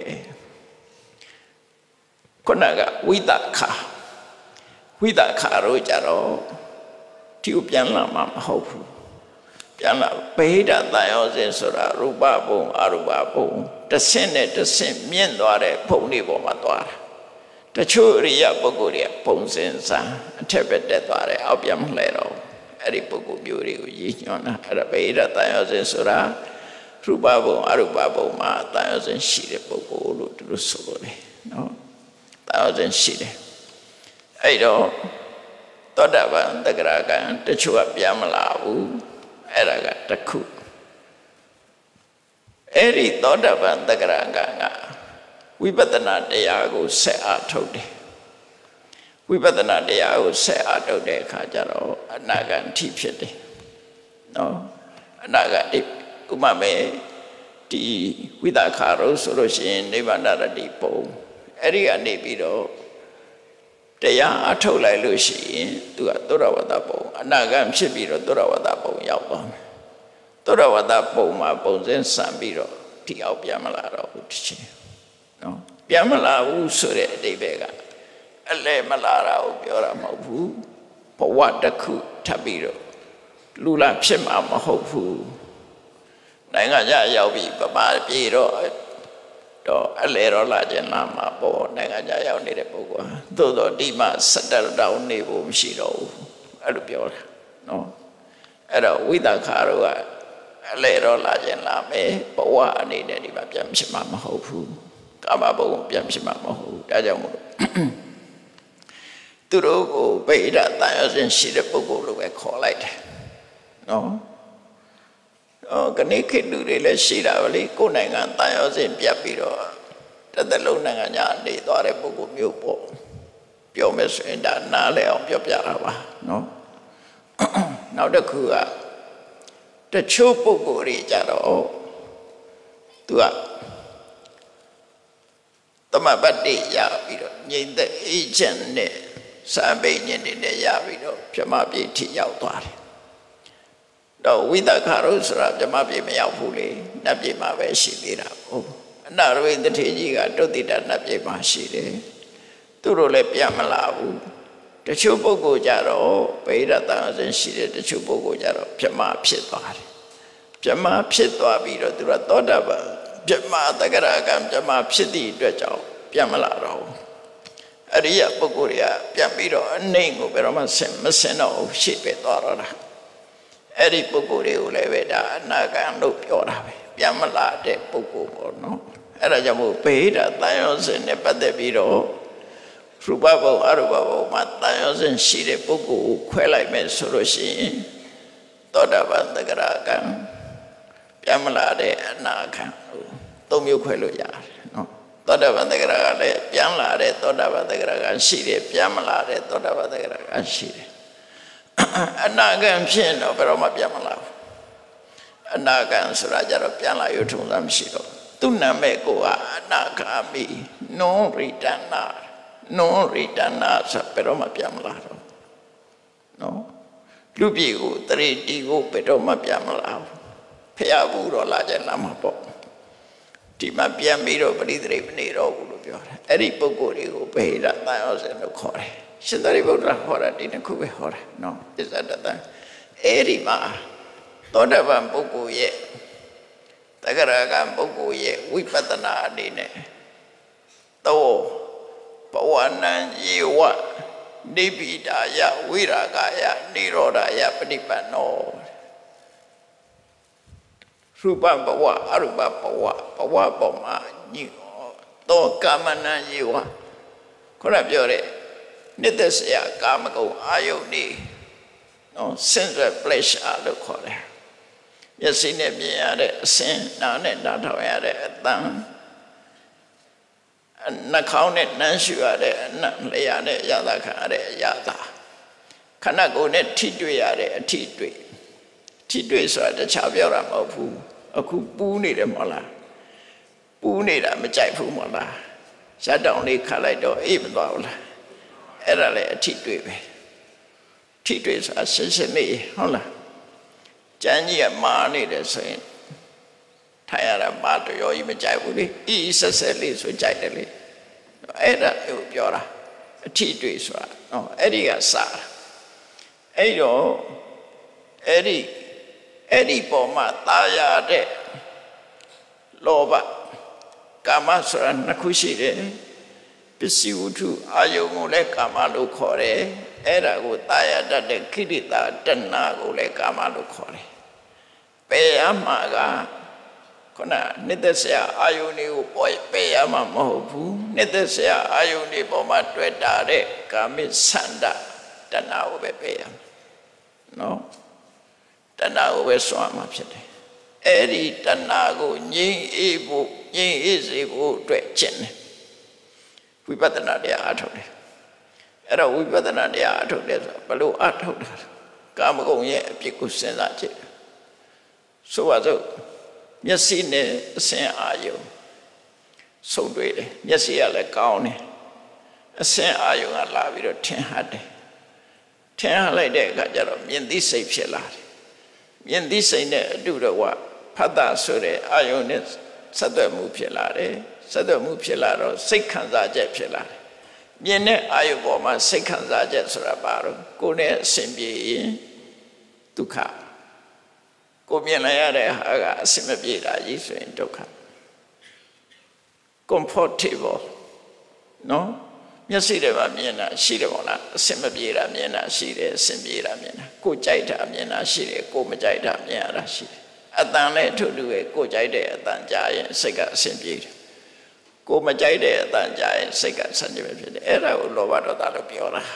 ခုနကဝိသခတို့ကြတော့ဒီကိုပြန်လာမှာမဟုတ်ဘူးပြန်လာဗေဒတန်ရောစင်ဆိုတာရူပဘုံအရူပဘုံတစ်ဆင့်နဲ့တစ်ဆင့်မြင့်သွားတဲ့ဘုံတွေပေါ်မှာသွားတာတချို့အရိယပုဂ္ဂိုလ်တွေကပုံစံစားအထက်ပဲတက်သွားတယ်အောက်ပြန်မလှည့်တော့အဲ့ဒီပုဂ္ဂိုလ်မျိုးတွေကိုရည်ညွှန်းတာအဲ့ဒါဗေဒတန်ရောစင်ဆိုတာရူပဘုံအရူပဘုံမှာတန်ရောစင်ရှိတဲ့ပုဂ္ဂိုလ်လို့သူတို့ဆိုလို့လေနော်တန်ရောစင်ရှိတယ်အဲ့တော့သောတာပန်တဂရကံတချို့ကပြန်မလာဘူးအဲ့ဒါကတစ်ခုအဲ့ဒီသောတာပန်တဂရကံကဝိပဿနာတရားကိုဆက်အားထုတ်တယ်ဝိပဿနာတရားကိုဆက်အားထုတ်တဲ့အခါကျတော့အနာဂတ်ထိဖြစ်တယ်နော်အနာဂတ်ဥပမာဒီဝိသခါရောဆိုလို့ရှိရင်နိဗ္ဗာန်တတိပုံအဲ့ဒီကနေပြီးတော့တရားအထုတ်လိုက်လို့ရှိရင်သူကသုရဝတ္တပုံအနာဂတ်ဖြစ်ပြီးတော့သုရဝတ္တပုံရောက်သွားမယ်သုရဝတ္တပုံမှာပုံစံဆံပြီးတော့ဒီအောင်ပြန်မလာတော့ဘူးတချင်းနော်ပြန်မလာဘူးဆိုတဲ့အဓိပ္ပာယ်ကအလဲမလာတာကိုပြောတာမဟုတ်ဘူးဘဝတစ်ခုထပ်ပြီးတော့လူလာဖြစ်မှာမဟုတ်ဘူးနိုင်ငံခြားရောက်ပြီးပမာပြေတော့အလဲတော့လာခြင်းလာမှာပေါ့နိုင်ငံခြားရောက်နေတဲ့ပုဂ္ဂိုလ်သို့တော့ဒီမှာ17တောင်နေဖို့မရှိတော့ဘူးအဲ့လိုပြောတာနော်အဲ့တော့ဝိသခါတို့ကအလဲတော့လာခြင်းလာမယ်ဘဝအနေနဲ့ဒီမှာပြန်ဖြစ်မှာမဟုတ်ဘူးကာမဘုံပြန်ဖြစ်မှာမဟုတ်ဘူးဒါကြောင့်မို့သူတို့ကိုဗေဒတန်ရောစင်ရှိတဲ့ပုဂ္ဂိုလ်လို့ပဲခေါ်လိုက်တယ်နော်ကနေခေတ်လူတွေလည်းရှိတာပဲလေကိုယ်နိုင်ငံတန်ရောစင်ပြတ်ပြီးတော့တစ်သက်လုံးနိုင်ငံညာနေသွားတဲ့ပုဂ္ဂိုလ်မျိုးပေါ့ပြောမယ်ဆိုရင်ဒါနားလည်အောင်ပြောပြတာပါနော်နောက်တစ်ခုကတချို့ပုဂ္ဂိုလ်တွေကြတော့သူကသမဘတ်တိရပြီးတော့ငြိမ့်တဲ့အေးချမ်းနဲ့စာပေညင်တွေနဲ့ရပြီးတော့ပြမပြေထိရောက်သွားတယ်တော့ဝိသခါရောဆိုတာပြမပြေမရောက်ဘူးလေနတ်ပြေမှာပဲရှိသေးတာဟုတ်အနာရဝိတထေကြီးကတုတ်တိတနတ်ပြေမှာရှိတယ်သူတို့လည်းပြန်မလာဘူးတချို့ပုဂ္ဂိုလ်ကြတော့ဗေဒတန်အစဉ်ရှိတယ်တချို့ပုဂ္ဂိုလ်ကြတော့ပြမဖြစ်သွားတယ်ပြမဖြစ်သွားပြီးတော့သူကသောတာပန်ပြမတဂရကံပြမဖြစ်သည့်အတွက်ကြောင့်ပြန်မလာတော့ဘူးအရိယပုဂ္ဂိုလ်တွေကပြန်ပြီးတော့အနှိမ့်ကိုဘယ်တော့မှမစင်တော့ရှေ့ပဲသွားတော့တာအဲ့ဒီပုဂ္ဂိုလ်တွေကိုလည်းပဲဒါအနာဂံလို့ပြောတာပဲပြန်မလာတဲ့ပုဂ္ဂိုလ်ပေါ့နော်အဲ့ဒါကြောင့်မို့ဗေဒတန်ရောစင်နဲ့ပတ်သက်ပြီးတော့ရူပဘုံအရူပဘုံမှာတန်ရောစင်ရှိတဲ့ပုဂ္ဂိုလ်ကိုခွဲလိုက်မယ်ဆိုလို့ရှိရင်သောတာပန်တဂရကံပြန်မလာတဲ့အနာဂံသုံးမျိုးခွဲလို့ရတယ်နော်သောတာပန်တဂရကလည်းပြန်လာတဲ့သောတာပန်တဂရကရှိတယ်ပြန်မလာတဲ့သောတာပန်တဂရကရှိတယ်အနာဂံဖြစ်တော့ဘယ်တော့မှပြန်မလာဘူးအနာဂံဆိုတာကြတော့ပြန်လာရထုံးစမ်းမရှိတော့သူ့နာမည်ကအနာဂါမိနွန်ရိတနာဆိုဘယ်တော့မှပြန်မလာတော့နော်လူပြည်ကိုတရေတီကိုဘယ်တော့မှပြန်မလာဘူးဖျားဘူးတော့လာကြလာမှာပေါ့ဒီမှာပြန်ပြီးတော့ပရိသေမနေတော့ဘူးလို့ပြောတယ်အဲ့ဒီပုဂ္ဂိုလ်တွေကိုဗေဒတန်ရောစင်လို့ခေါ်တယ်ရှင်သာရိပုတ္တရာဟောတာဒီနှစ်ခုပဲဟောတာနော်သစ္စာတတန်အဲ့ဒီမှာသောတာပန်ပုဂ္ဂိုလ်ရဲ့တဂရကံပုဂ္ဂိုလ်ရဲ့ဝိပဿနာအနေနဲ့သောဘဝနံယေဝနိဗ္ဗိဒာယဝိရာဂယနိရောဓယပฏิปันโนရူပဘဝအရူပဘဝပေါ်မှာညိသောကာမနံယေဝခေါ်ရပြောတဲ့နှစ်သက်စရာကာမဂုဏ်အာယုန်နေနော် sensual pleasure လို့ခေါ်တယ်မျက်စိနဲ့မြင်ရတဲ့အစင်နားနဲ့နားထောင်ရတဲ့အသံနှာခေါင်းနဲ့နှမ်းရှူရတဲ့အနံ့လျှာနဲ့ရတာခံရတဲ့အရာသာခန္ဓာကိုယ်နဲ့ထိတွေ့ရတဲ့အထိတွေ့ဆိုတာတခြားပြောတာမဟုတ်ဘူးအခုပူးနေတယ်မဟုတ်လားပူးနေတာမကြိုက်ဘူးမဟုတ်လားဇက်တောင်လေးခတ်လိုက်တော့အေးမသွားဘူးလားအဲ့ဒါလည်းအထိတွေ့ပဲထိတွေ့ဆိုတာရှင်းရှင်းလေးဟုတ်လားကျန်းကြီးကမာနေတယ်ဆိုရင်ထိုင်ရတာမာတော့ရောကြီးမကြိုက်ဘူးလေအီးဆက်ဆက်လေးဆိုကြိုက်တယ်လေအဲ့ဒါကိုပြောတာအထိတွေ့ဆိုတာနော်အဲ့ဒီကစတာအဲ့တော့အဲ့ဒီပေါ်မှာတာယာတဲ့လောဘကာမဆိုတာနှစ်ခုရှိတယ်ပစ္စည်းဝတ္ထုအာယုံကိုလည်းကာမလို့ခေါ်တယ်အဲ့ဒါကိုတာယာတတ်တဲ့ခိရိတာတဏှာကိုလည်းကာမလို့ခေါ်တယ်ပယ်ရမှာကခုနနှစ်သက်စရာအာယုန်တွေကိုပယ်ရမှာမဟုတ်ဘူးနှစ်သက်စရာအာယုန်တွေပေါ်မှာတွေ့တာတဲ့ကာမိဆန္ဒတဏှာကိုပဲပယ်ရမှာနော်တဏှာကိုပဲစွန့်မှာဖြစ်တယ်အဲ့ဒီတဏှာကိုငြိမ်းအေးဖို့ငြိမ်းအေးစေဖို့အတွက်ကျင့်တယ်ဝိပဿနာတရားအထုတ်တယ်အဲ့တော့ဝိပဿနာတရားအထုတ်တယ်ဆိုဘလို့အထုတ်တာကာမဂုဏ်ရဲ့အပြစ်ကိုစဉ်းစားကြည့်ဆိုပါစို့မျက်စိနဲ့အစဉ်အာယုံဆုံတွေ့တယ်မျက်စိကလည်းကောင်းတယ်အစဉ်အာယုံကလာပြီးတော့ထင်ဟပ်တယ်ထင်ဟပ်လိုက်တဲ့အခါကျတော့မြင်သိစိတ်ဖြစ်လာတယ်မြင်သိစိတ်နဲ့အတူတကွဖတ်တာဆိုတဲ့အာယုံနဲ့ဆက်သွယ်မှုဖြစ်လာတယ်ဆက်သွယ်မှုဖြစ်လာတော့စိတ်ခံစားချက်ဖြစ်လာတယ်မြင်တဲ့အာယုံပေါ်မှာစိတ်ခံစားချက်ဆိုတာဘာလို့ကိုယ်နဲ့အစဉ်ပြေရင်ဒုက္ခကိုမြင်လိုက်ရတဲ့ဟာကအစင်မပြေတာကြီးဆိုရင်ဒုက္ခ comfortable နော်မျက်စိတွေမှာမြင်တာရှိတယ်ပေါ့လားအစင်မပြေတာမြင်တာရှိတယ်အစင်ပြေတာမြင်တာကိုကြိုက်တာမြင်တာရှိတယ်ကိုမကြိုက်တာမြင်ရတာရှိတယ်အတန်လည်းအထုတူပဲကိုကြိုက်တဲ့အတန်ကြားရင်စိတ်ကအစင်ပြေတယ်ကိုမကြိုက်တဲ့အတန်ကြားရင်စိတ်ကဆန့်ကျင်ပဲဖြစ်တယ်အဲ့ဒါကိုလောဘဒေါသလို့ပြောတာ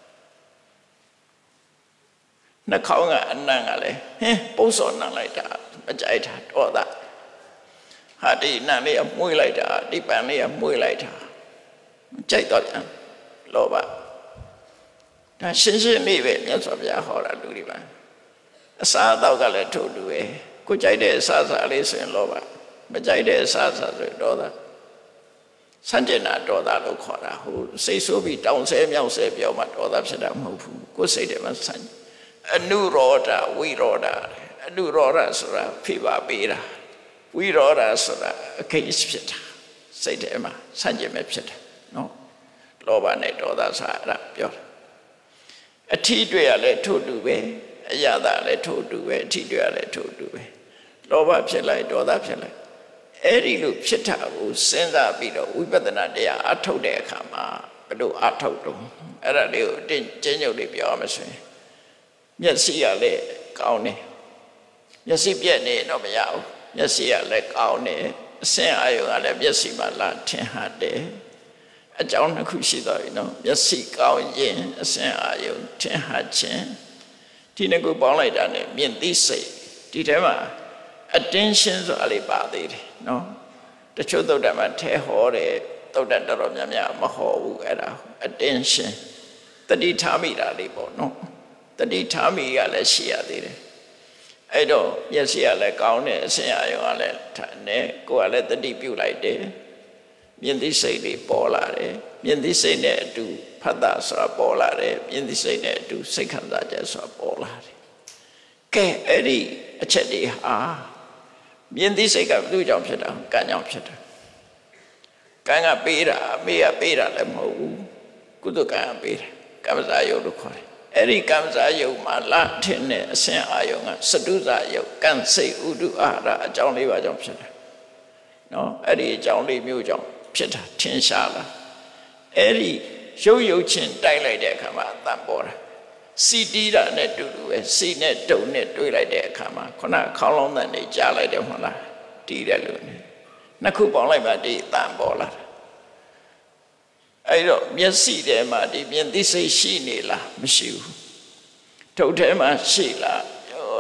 နှာခေါင်းကအနံ့ကလည်းပုတ်စော်နှံလိုက်တာမကြိုက်တာဒေါသဟာဒီနှံလေးကမှုေးလိုက်တာဒီပန်လေးကမှုေးလိုက်တာကြိုက်တော့ပြန်လောဘဒါရှင်းရှင်းလေးပဲမြတ်စွာဘုရားဟောတာလူတွေပါအစားအသောက်ကလည်းထို့တူပဲကိုကြိုက်တဲ့အစားအစာလေးဆိုရင်လောဘမကြိုက်တဲ့အစားအစာဆိုရင်ဒေါသဆန့်ကျင်တာဒေါသလို့ခေါ်တာဟိုစိတ်ဆိုးပြီးတောင်းဆဲမြောက်ဆဲပြောမှဒေါသဖြစ်တာမဟုတ်ဘူးကိုယ်စိတ်ထဲမှာဆန့်အနုရောဓဝိရောဓအနုရောဓဆိုတာဖိပါပေးတာဝိရောဓဆိုတာအခိတ်ဖြစ်တာစိတ်ထဲမှာဆန့်ကျင်မဲ့ဖြစ်တယ်နော်လောဘနဲ့ဒေါသဆိုတာပြောတာအထီးတွေ့ရလဲထို့တူပဲအယတာလဲထို့တူပဲအထီးတွေ့ရလဲထို့တူပဲလောဘဖြစ်လိုက်ဒေါသဖြစ်လိုက်အဲ့ဒီလိုဖြစ်တာကိုစဉ်းစားပြီးတော့ဝိပဿနာတရားအထုတ်တဲ့အခါမှာဘယ်လိုအထုတ်တော့အဲ့ဒါလေးကိုကျဉ်းချုပ်လေးပြောရမယ်ဆိုရင်မျက်စိကလည်းကောင်းတယ်မျက်စိပြက်နေတော့မရဘူးမျက်စိကလည်းကောင်းတယ်အစဉ်အာယုံကလည်းမျက်စိမှာလာထင်ဟပ်တယ်အကြောင်းတစ်ခုရှိသွားပြီနော်မျက်စိကောင်းရင်အစဉ်အာယုံထင်ဟပ်ခြင်းဒီနှစ်ခုပေါင်းလိုက်တာနဲ့မြင်သိစိတ်ဒီထဲမှာ attention ဆိုတာလေးပါသေးတယ်နော်တချို့သုတ်တံမှာထဲဟောတယ်သုတ်တံတော်တော်များများမဟောဘူးအဲ့ဒါ attention တတိထားမိတာလေးပေါ့နော်တတိထားမိကလည်းရှိရသေးတယ်အဲ့တော့မျက်စိကလည်းကောင်းတယ်အစဉ်အာယုံကလည်းထိုင်တယ်ကိုယ်ကလည်းတတိပြုတ်လိုက်တယ်မြင်သိစိတ်လေးပေါ်လာတယ်မြင်သိစိတ်နဲ့အတူဖတ်တာဆိုတာပေါ်လာတယ်မြင်သိစိတ်နဲ့အတူစိတ်ခံစားချက်ဆိုတာပေါ်လာတယ်ကဲအဲ့ဒီအချက်တွေဟာမြင်သိစိတ်ကဘယ်သူကြောင့်ဖြစ်တာကံကြောင့်ဖြစ်တာကံကပေးတာအမေကပေးတာလည်းမဟုတ်ဘူးကုသကံကပေးတာကမ္မဇာယုတ်လို့ခေါ်တယ်အဲ့ဒီကမ္မဇာယုတ်မှာလာထင်တဲ့အစဉ်အာယုံကစတုဇာယုတ်ကံစိတ်ဥဒုအာဟာရအကြောင်းလေးပါကြောင့်ဖြစ်တာနော်အဲ့ဒီအကြောင်းလေးမျိုးကြောင့်ဖြစ်တာထင်ရှားလာအဲ့ဒီရုပ်ချင်းတိုက်လိုက်တဲ့အခါမှာအတန်ပေါ်တာစီတီးတာနဲ့တူတူပဲစီနဲ့တုံနဲ့တွေးလိုက်တဲ့အခါမှာခုနခေါင်းလုံးတန်တွေကြားလိုက်တယ်မဟုတ်လားတီးတယ်လို့နှစ်ခုပေါင်းလိုက်မှဒီအတန်ပေါ်လာတာအဲ့တော့မျက်စိထဲမှာဒီမြင်သိစိတ်ရှိနေလားမရှိဘူးထုတ်ထဲမှာရှိလားအ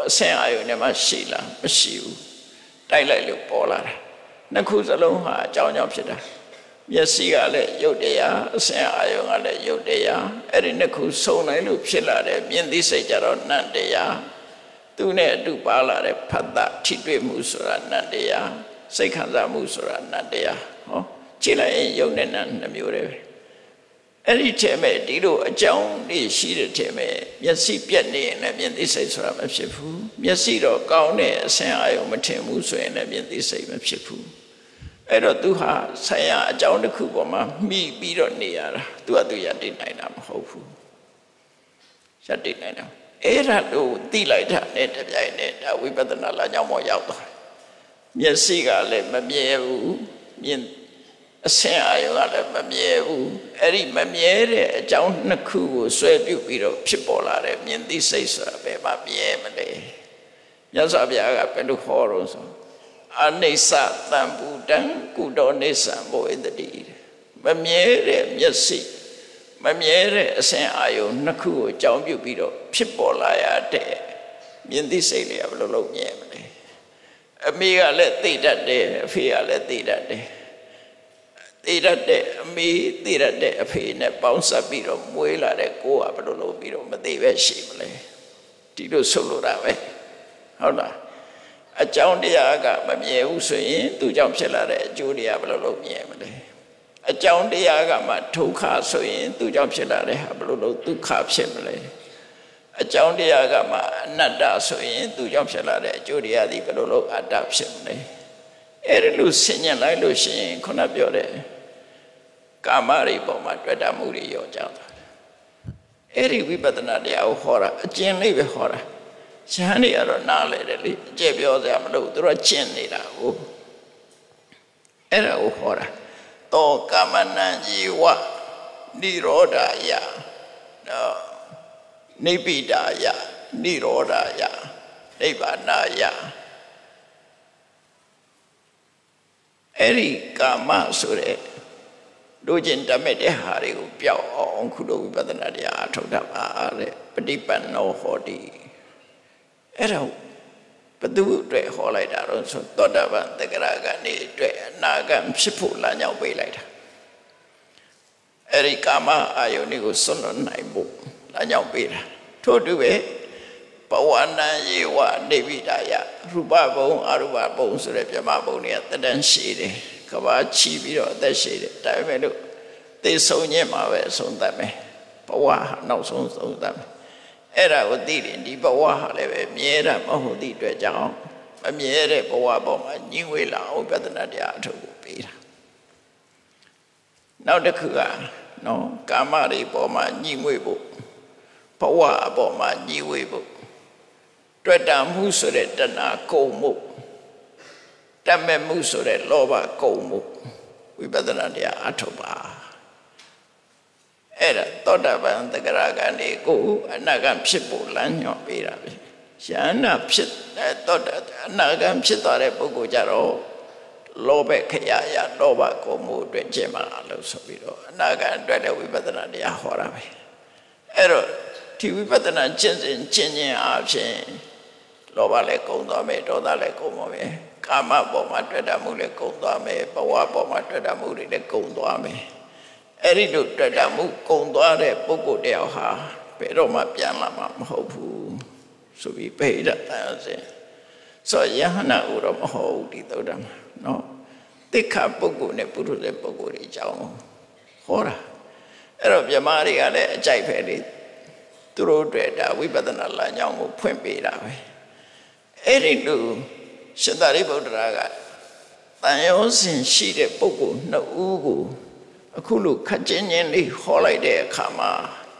အဆင်အာယုန်နဲ့မှရှိလားမရှိဘူးတိုက်လိုက်လို့ပေါ်လာတာနှစ်ခုစလုံးဟာအကြောင်းကြောင့်ဖြစ်တာမျက်စိကလည်းရုပ်တရားအဆင်အာယုန်ကလည်းရုပ်တရားအဲ့ဒီနှစ်ခုစုံနိုင်လို့ဖြစ်လာတယ်မြင်သိစိတ်ကြတော့နံတရားသူနဲ့အတူပါလာတဲ့ဖတ်တာထိတွေ့မှုဆိုတာနံတရားစိတ်ခံစားမှုဆိုတာနံတရားဟောကြည့်လိုက်ရင်ရုပ်နဲ့နံနှစ်မျိုးတည်းပဲအဲ့ဒီထဲမှာဒီလိုအကြောင်းတွေရှိတဲ့ထဲမှာမျက်စိပြက်နေရင်လည်းမြင်သိစိတ်ဆိုတာမဖြစ်ဘူးမျက်စိတော့ကောင်းတဲ့အဆင်အာရုံမထင်ဘူးဆိုရင်လည်းမြင်သိစိတ်မဖြစ်ဘူးအဲ့တော့သူဟာဆရာအကြောင်းတစ်ခုပေါ်မှာမှီပြီးတော့နေရတာသူကသူရတည်နိုင်တာမဟုတ်ဘူးရတည်နိုင်တာအဲ့ဒါလို့သိလိုက်တာနဲ့တပြိုင်နက်ဒါဝိပဿနာလမ်းကြောင်းပေါ်ရောက်သွားမျက်စိကလည်းမမြဲဘူးမြင်အဆင်အာရုံကလည်းမမြဲဘူးအဲ့ဒီမမြဲတဲ့အကြောင်းနှစ်ခုကိုဆွဲပြုတ်ပြီးတော့ဖြစ်ပေါ်လာတဲ့မြင်သိစိတ်ဆိုတာဘယ်မှာမြဲမလဲမြတ်စွာဘုရားကဘယ်လိုဟောတော့ဆိုအနိစ္စတံပူတံကုတောနိစ္စဘောဣတတိမမြဲတဲ့မျက်စိမမြဲတဲ့အဆင်အာရုံနှစ်ခုကိုအကြောင်းပြုပြီးတော့ဖြစ်ပေါ်လာရတဲ့မြင်သိစိတ်လေးကဘယ်လိုလုပ်မြဲမလဲအမေကလည်းသိတတ်တယ်အဖေကလည်းသိတတ်တယ်သိတတ်တဲ့အမေသိတတ်တဲ့အဖေနဲ့ပေါင်းစပ်ပြီးတော့မွေးလာတဲ့ကိုကဘယ်လိုလုပ်ပြီးတော့မသိပဲရှိမလဲဒီလိုဆိုလိုတာပဲဟုတ်လားအကြောင်းတရားကမမြဲဘူးဆိုရင်သူကြောင့်ဖြစ်လာတဲ့အကျိုးတရားဘယ်လိုလုပ်မြဲမလဲအကြောင်းတရားကမှဒုက္ခဆိုရင်သူကြောင့်ဖြစ်လာတဲ့ဟာဘယ်လိုလုပ်ဒုက္ခဖြစ်မလဲအကြောင်းတရားကမှအနတ္တဆိုရင်သူကြောင့်ဖြစ်လာတဲ့အကျိုးတရားဒီဘယ်လိုလုပ်အတ္တဖြစ်မလဲအဲ့ဒီလိုဆင်ញံလိုက်လို့ရှိရင်ခုနပြောတဲ့ကာမတွေပေါ်မှာတွေ့တာမှုတွေရောကြသွားတယ်အဲ့ဒီဝိပဿနာတရားကိုဟောတာအကျဉ်းလေးပဲဟောတာရှမ်းတွေကတော့နားလေတယ်လေအကျက်ပြောစရာမလိုသူတို့ကျင့်နေတာကိုအဲ့ဒါကိုဟောတာတောကမနံជីဝနိရောဓယနော်နိဗ္ဗိဒာယနိရောဓယနိဗ္ဗာနာယအဲ့ဒီကာမဆိုတဲ့တို့ကျင်တတ်တဲ့ဟာတွေကိုပျောက်အောင်ခုလိုဝိပဿနာတရားအထုတ်တာပါတဲ့ပฏิปันโนဟောတိအဲ့ဒါဘသူအတွက်ဟောလိုက်တာတော့ဆိုသောတာပန်သက္ကရာကနေအတွက်အနာဂတ်ဖြစ်ဖို့လမ်းကြောင်းပေးလိုက်တာအဲ့ဒီကာမအာယုန်ကိုစွန့်လွတ်နိုင်ဖို့လမ်းကြောင်းပေးတာထို့တူပဲဘဝနံယေဝနိဗ္ဗိဒာယရူပဘုံအရူပဘုံဆိုတဲ့ပြမဘုံတွေကတန်ရှိတယ်ကဘာချီပြီးတော့အသက်ရှိတယ်ဒါပေမဲ့လို့သိဆုံးခြင်းမှာပဲအဆုံးသတ်မယ်ဘဝဟာနောက်ဆုံးဆုံးသတ်မယ်အဲ့ဒါကိုသိတယ်ဒီဘဝဟာလည်းပဲမြဲတာမဟုတ်သည့်အတွက်ကြောင့်မမြဲတဲ့ဘဝပေါ်မှာညှိဝေးလာအောင်ပြဿနာတရားအထုတ်ကိုပေးတာနောက်တစ်ခုကနော်ကာမတွေပေါ်မှာညှိဝေးဖို့ဘဝအပေါ်မှာညှိဝေးဖို့တွေ့တာမှုဆိုတဲ့တဏှာကုန်မှုတတ်မဲ့မှုဆိုတဲ့လောဘကုန်မှုဝိပဿနာတရားအထုတ်ပါအဲ့ဒါသောတာပန်သက္ကရာကနေကိုအနာဂတ်ဖြစ်ဖို့လမ်းညွှန်ပေးတာပဲယန္နာဖြစ်သောတာအနာဂတ်ဖြစ်သွားတဲ့ပုဂ္ဂိုလ်ကြတော့လောဘခရယလောဘကုန်မှုအတွက်ကျင့်ပါလို့ဆိုပြီးတော့အနာဂတ်အတွက်လည်းဝိပဿနာတရားဟောတာပဲအဲ့တော့ဒီဝိပဿနာကျင့်စဉ်ကျင့်ခြင်းအပြင်လောဘလည်းကုန်သွားမယ်ဒေါသလည်းကုန်သွားမယ်ကာမပေါ်မှာတွေ့တာမှုလည်းကုန်သွားမယ်ဘဝပေါ်မှာတွေ့တာမှုတွေလည်းကုန်သွားမယ်အဲ့ဒီလိုတွေ့တာမှုကုန်သွားတဲ့ပုဂ္ဂိုလ်တယောက်ဟာဘယ်တော့မှပြန်လာမှာမဟုတ်ဘူးဆိုပြီးဗေဒတန်စဉ်ဆိုယဟနာဥရောမဟုတ်ဘူးဒီသုဒ္ဓမှာနော်တိခပုဂ္ဂိုလ်နဲ့ပုထုဇဉ်ပုဂ္ဂိုလ်တွေအကြောင်းဟောတာအဲ့တော့မြမတွေကလည်းအကြိုက်ပဲလေသူတို့အတွက်ဒါဝိပဿနာလမ်းကြောင်းကိုဖွင့်ပေးတာပဲအဲ့ဒီလိုရှင်သာရိပုတ္တရာကတန်ရောစဉ်ရှိတဲ့ပုဂ္ဂိုလ်နှစ်ဦးကိုအခုလိုခက်ချင်းချင်းလေးဟောလိုက်တဲ့အခါမှာ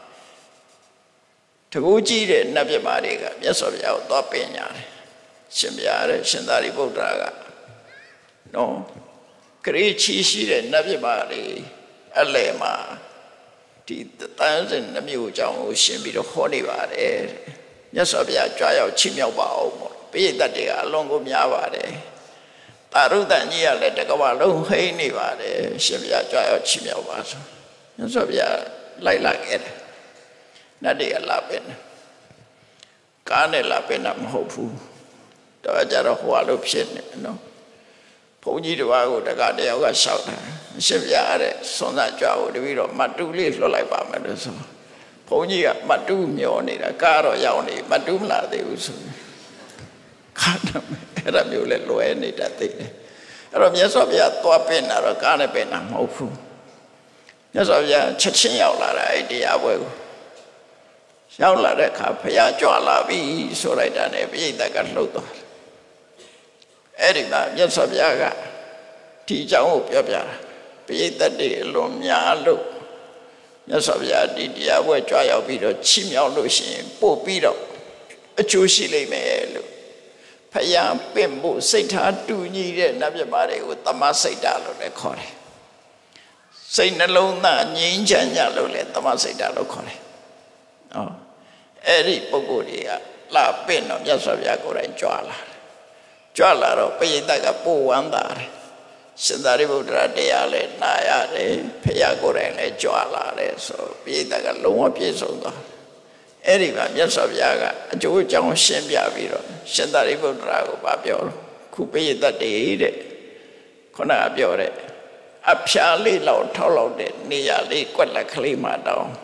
တကူကြီးတဲ့နတ်မြတ်မာတွေကမြတ်စွာဘုရားကိုသွားပင်ညာတယ်ရှင်ဘုရားတဲ့ရှင်သာရိပုတ္တရာကနော်ခရီးချီရှိတဲ့နတ်မြတ်မာတွေအလယ်မှာဒီတန်စင်နှမျိုးအကြောင်းကိုရှင်းပြီးတော့ဟောနေပါတယ်မြတ်စွာဘုရားကြွားရောက်ချီးမြှောက်ပါအောင်ပေါ့ပိဋကတ်တွေကအလွန်ကိုများပါတယ်တာရုတန်ကြီးကလည်းတကဘာလုံးဟိန်းနေပါတယ်ရှင်ဘုရားကြွားရောက်ချီးမြှောက်ပါဆိုမြတ်စွာဘုရားလိုက်လာခဲ့တယ်နတ်တွေကလာပဲခကားနဲ့လာပင်တာမဟုတ်ဘူးတော့ကြတော့ဟိုလိုဖြစ်နေနော်ဘုန်းကြီးတစ်ပါးကိုတက္ကတယောက်ကလျှောက်တာအရှင်ဘုရားတဲ့စွန်စားကြွကိုတပည့်တော်မတ်တူးလေးလွှတ်လိုက်ပါမယ်လို့ဆိုဘုန်းကြီးကမတ်တူးမျောနေတာကားတော့ရောက်နေမတ်တူးမလာသေးဘူးဆိုခါတယ်အဲ့ဒါမျိုးလဲလွယ်နေတာသိတယ်အဲ့တော့မြတ်စွာဘုရားသွားပင်တာတော့ကားနဲ့ပင်တာမဟုတ်ဘူးမြတ်စွာဘုရားချက်ချင်းရောက်လာတာအဲ့တရားပွဲကိုရောက်လာတဲ့အခါဘုရားကြွလာပြီဆိုလိုက်တာနဲ့ပြိဿကလှုပ်သွားတယ်အဲ့ဒီမှာမြတ်စွာဘုရားကဒီအကြောင်းကိုပြောပြတာပြိဿတွေအလွန်များလို့မြတ်စွာဘုရားဒီတရားပွဲကြွရောက်ပြီးတော့ချီးမြှောက်လို့ရှိရင်ပို့ပြီးတော့အကျိုးရှိလိမ့်မယ်လို့ဘုရားပင့်ဖို့စိတ်ထားတူညီတဲ့နတ်မြတ်ပါတွေကိုတမစိတ်ဓာတ်လို့လည်းခေါ်တယ်စိတ်နှလုံးသားငြိမ်းချမ်းကြလို့လည်းတမစိတ်ဓာတ်လို့ခေါ်တယ်အဲ့ဒီပုဂ္ဂိုလ်တွေကလာပင့်တော့မြတ်စွာဘုရားကိုယ်တိုင်ကြွလာတယ်ကြွလာတော့ပိဋကကပို့ဝမ်းသာတယ်ရှင်သာရိပုတ္တရာတရားလည်းနာရတယ်ဘုရားကိုယ်တိုင်လည်းကြွလာတယ်ဆိုပိဋကလုံးဝပြည့်စုံသွားအဲ့ဒီမှာမြတ်စွာဘုရားကအကျိုးအကြောင်းရှင်းပြပြီးတော့ရှင်သာရိပုတ္တရာကိုပြောခုပိဋကတေတဲ့ခုနကပြောတဲ့အဖျားလေးလောက်ထောက်လောက်တဲ့နေရာလေးကွက်လက်ကလေးမှတောင်း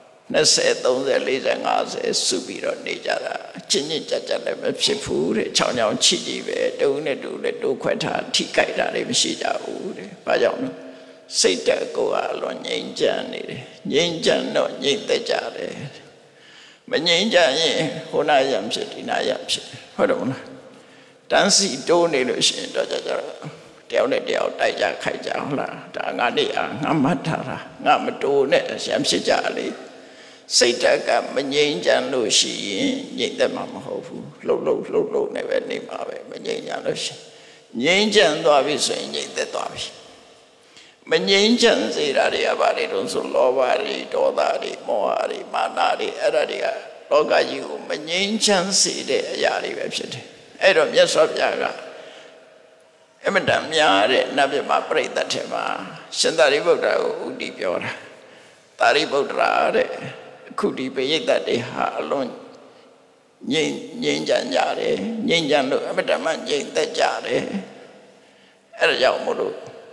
20 30 40 50စုပြီးတော့နေကြတာချင်းချင်းကြက်ကြက်လည်းမဖြစ်ဘူးတဲ့ချောင်းချောင်းချီကြီးပဲတူနဲ့တူလည်းတိုးခွဲထားထိကြိုက်တာလည်းမရှိကြဘူးတဲ့ဘာကြောင့်လဲစိတ်တက်ကိုယ်အလွန်ငြိမ်ချမ်းနေတယ်ငြိမ်ချမ်းတော့ငြိမ်သက်ကြတယ်မငြိမ်ချမ်းရင်ဟိုနာရံဖြစ်ဒီနာရံဖြစ်ဟုတ်တယ်မလားတန်းစီတိုးနေလို့ရှိရင်တော့ကြတယောက်နဲ့တယောက်တိုက်ကြခိုက်ကြဟုတ်လားဒါငါနေငါမှတ်ထားတာငါမတိုးနဲ့ရံဖြစ်ကြလေစိတ်တက်ကမငြိမ်ချမ်းလို့ရှိရင်ငြိမ်သက်မှာမဟုတ်ဘူးလှုပ်နေပဲနေမှာပဲမငြိမ်ချမ်းလို့ရှိရင်ငြိမ်ချမ်းသွားပြီဆိုရင်ငြိမ်သက်သွားပြီမငြိမ်ချမ်းစေတာတွေကဘာတွေတုံးဆိုလောဘတွေဒေါသတွေမောဟတွေမာနတွေအဲ့ဒါတွေကလောကကြီးကိုမငြိမ်ချမ်းစေတဲ့အရာတွေပဲဖြစ်တယ်အဲ့တော့မြတ်စွာဘုရားကအမတန်များတဲ့နတ်မြတ်ပရိသတ်ထဲမှာရှင်သာရိပုတ္တရာကိုဥတည်ပြောတာသာရိပုတ္တရာတဲ့ခုဒီပိဋကတွေဟာအလွန်ငြိမ်ချမ်းကြတယ်ငြိမ်ချမ်းလို့အမတန်မှငြိမ်သက်ကြတယ်အဲ့ဒါကြောင့်မို့လို့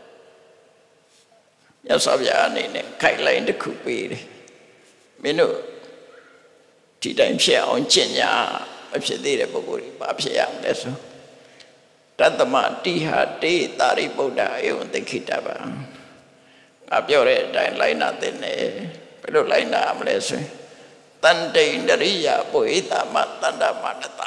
ရသော်ဗျာအနေနဲ့ခိုက်လိုင်းတစ်ခုပေးတယ်မင်းတို့ဒီတိုင်းဖြစ်အောင်ကျင့်ကြမဖြစ်သေးတဲ့ပုဂ္ဂိုလ်တွေဘာဖြစ်ရမလဲဆိုတတ္တမတိဟတေသာရိပုတ္တဧဝံသိခိတဗံငါပြောတဲ့အတိုင်းလိုက်နာတဲ့နဲ့ဘယ်လိုလိုက်နာမလဲဆိုရင်တန်တိန္ဒရိယပုဟိတမတန္တမနတာ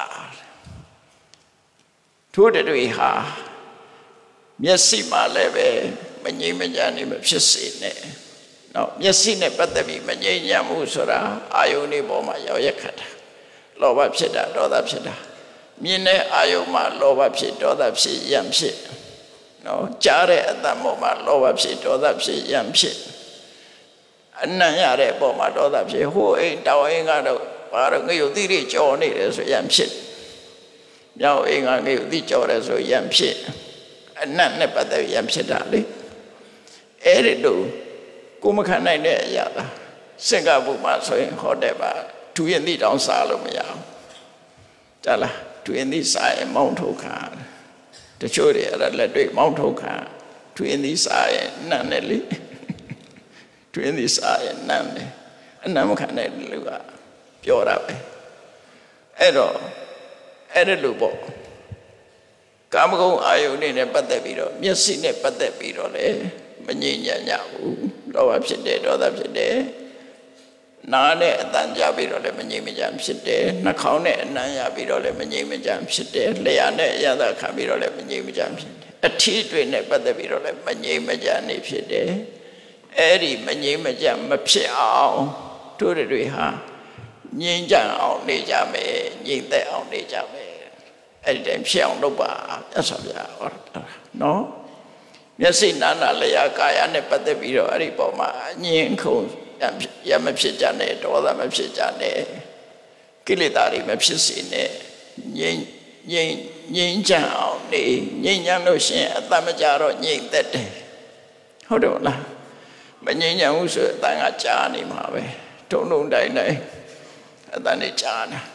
ထို့တွေဟာမျက်စိမှလည်းပဲမငြိမ်မချမ်းနေမဖြစ်စေနဲ့နော်မျက်စိနဲ့ပတ်သက်ပြီးမငြိမ်ချမ်းမှုဆိုတာအာယုန်တွေပေါ်မှာရောက်ရက်ခတ်တာလောဘဖြစ်တာဒေါသဖြစ်တာမြင်တဲ့အာယုန်မှာလောဘဖြစ်ဒေါသဖြစ်ယံဖြစ်နော်ကြားတဲ့အတ္တပေါ်မှာလောဘဖြစ်ဒေါသဖြစ်ယံဖြစ်အနံ့ရတဲ့ပုံမှာဒေါသဖြစ်ဟိုအိမ်တောင်အိမ်ကတော့ဘာလို့ငရုတ်တိတွေကြော်နေတယ်ဆိုရံဖြစ်မြောက်အိမ်ကငရုတ်တိကြော်တယ်ဆိုရံဖြစ်အနံ့နဲ့ပတ်သက်ရံဖြစ်တာလေအဲ့ဒီတို့ကိုမခံနိုင်တဲ့အရာသာစင်ကာပူမှာဆိုရင်ဟိုတယ်ပါဒူရင်တိတောင်စားလို့မရအောင်ကြလားဒူရင်တိစားရင်မောင်းထုတ်ခံတချို့တွေအဲ့ဒါလက်တွေ့မောင်းထုတ်ခံဒူရင်တိစားရင်နံ့တယ်လေတွင်းဒီစားရနမ်းတယ်အနမ်းမခံတဲ့လူကပြောတာပဲအဲ့တော့အဲ့ဒါလို့ပေါ့ကာမဂုဏ်အာယုန်နဲ့ပတ်သက်ပြီးတော့မျက်စိနဲ့ပတ်သက်ပြီးတော့လေမငြိမ်ညံ့ကြဘူးလောဘဖြစ်တယ်ဒေါသဖြစ်တယ်နားနဲ့အတန်ကြပြီးတော့လည်းမငြိမ်မချမ်းဖြစ်တယ်နှာခေါင်းနဲ့အနံ့ရပြီးတော့လည်းမငြိမ်မချမ်းဖြစ်တယ်လျှာနဲ့ရသခံပြီးတော့လည်းမငြိမ်မချမ်းဖြစ်တယ်အထီးတွေနဲ့ပတ်သက်ပြီးတော့လည်းမငြိမ်မချမ်းနေဖြစ်တယ်အဲ့ဒီမငြိမ်မချမ်းမဖြစ်အောင်တို့တွေဟာငြိမ်ချမ်းအောင်နေကြမယ်ငြိမ်သက်အောင်နေကြမယ်အဲ့ဒီတိုင်းဖြစ်အောင်လုပ်ပါမြတ်စွာဘုရားဟောတာနော်မျက်စိနာနာလျှာကာယနဲ့ပတ်သက်ပြီးတော့အဲ့ဒီပေါ်မှာငြိမ်ခုံရမဖြစ်ကြနဲ့ဒေါသမဖြစ်ကြနဲ့ကိလေသာတွေမဖြစ်စေနဲ့ငြိမ်ချမ်းအောင်နေငြိမ်ချမ်းလို့ရှိရင်အတ္တမကြတော့ငြိမ်သက်တယ်ဟုတ်တယ်မလားမငြိမ်ချမ်းဘူးဆိုအတန်ကကြားနေမှာပဲထုံတိုင်းအတန်နဲ့ကြားနေ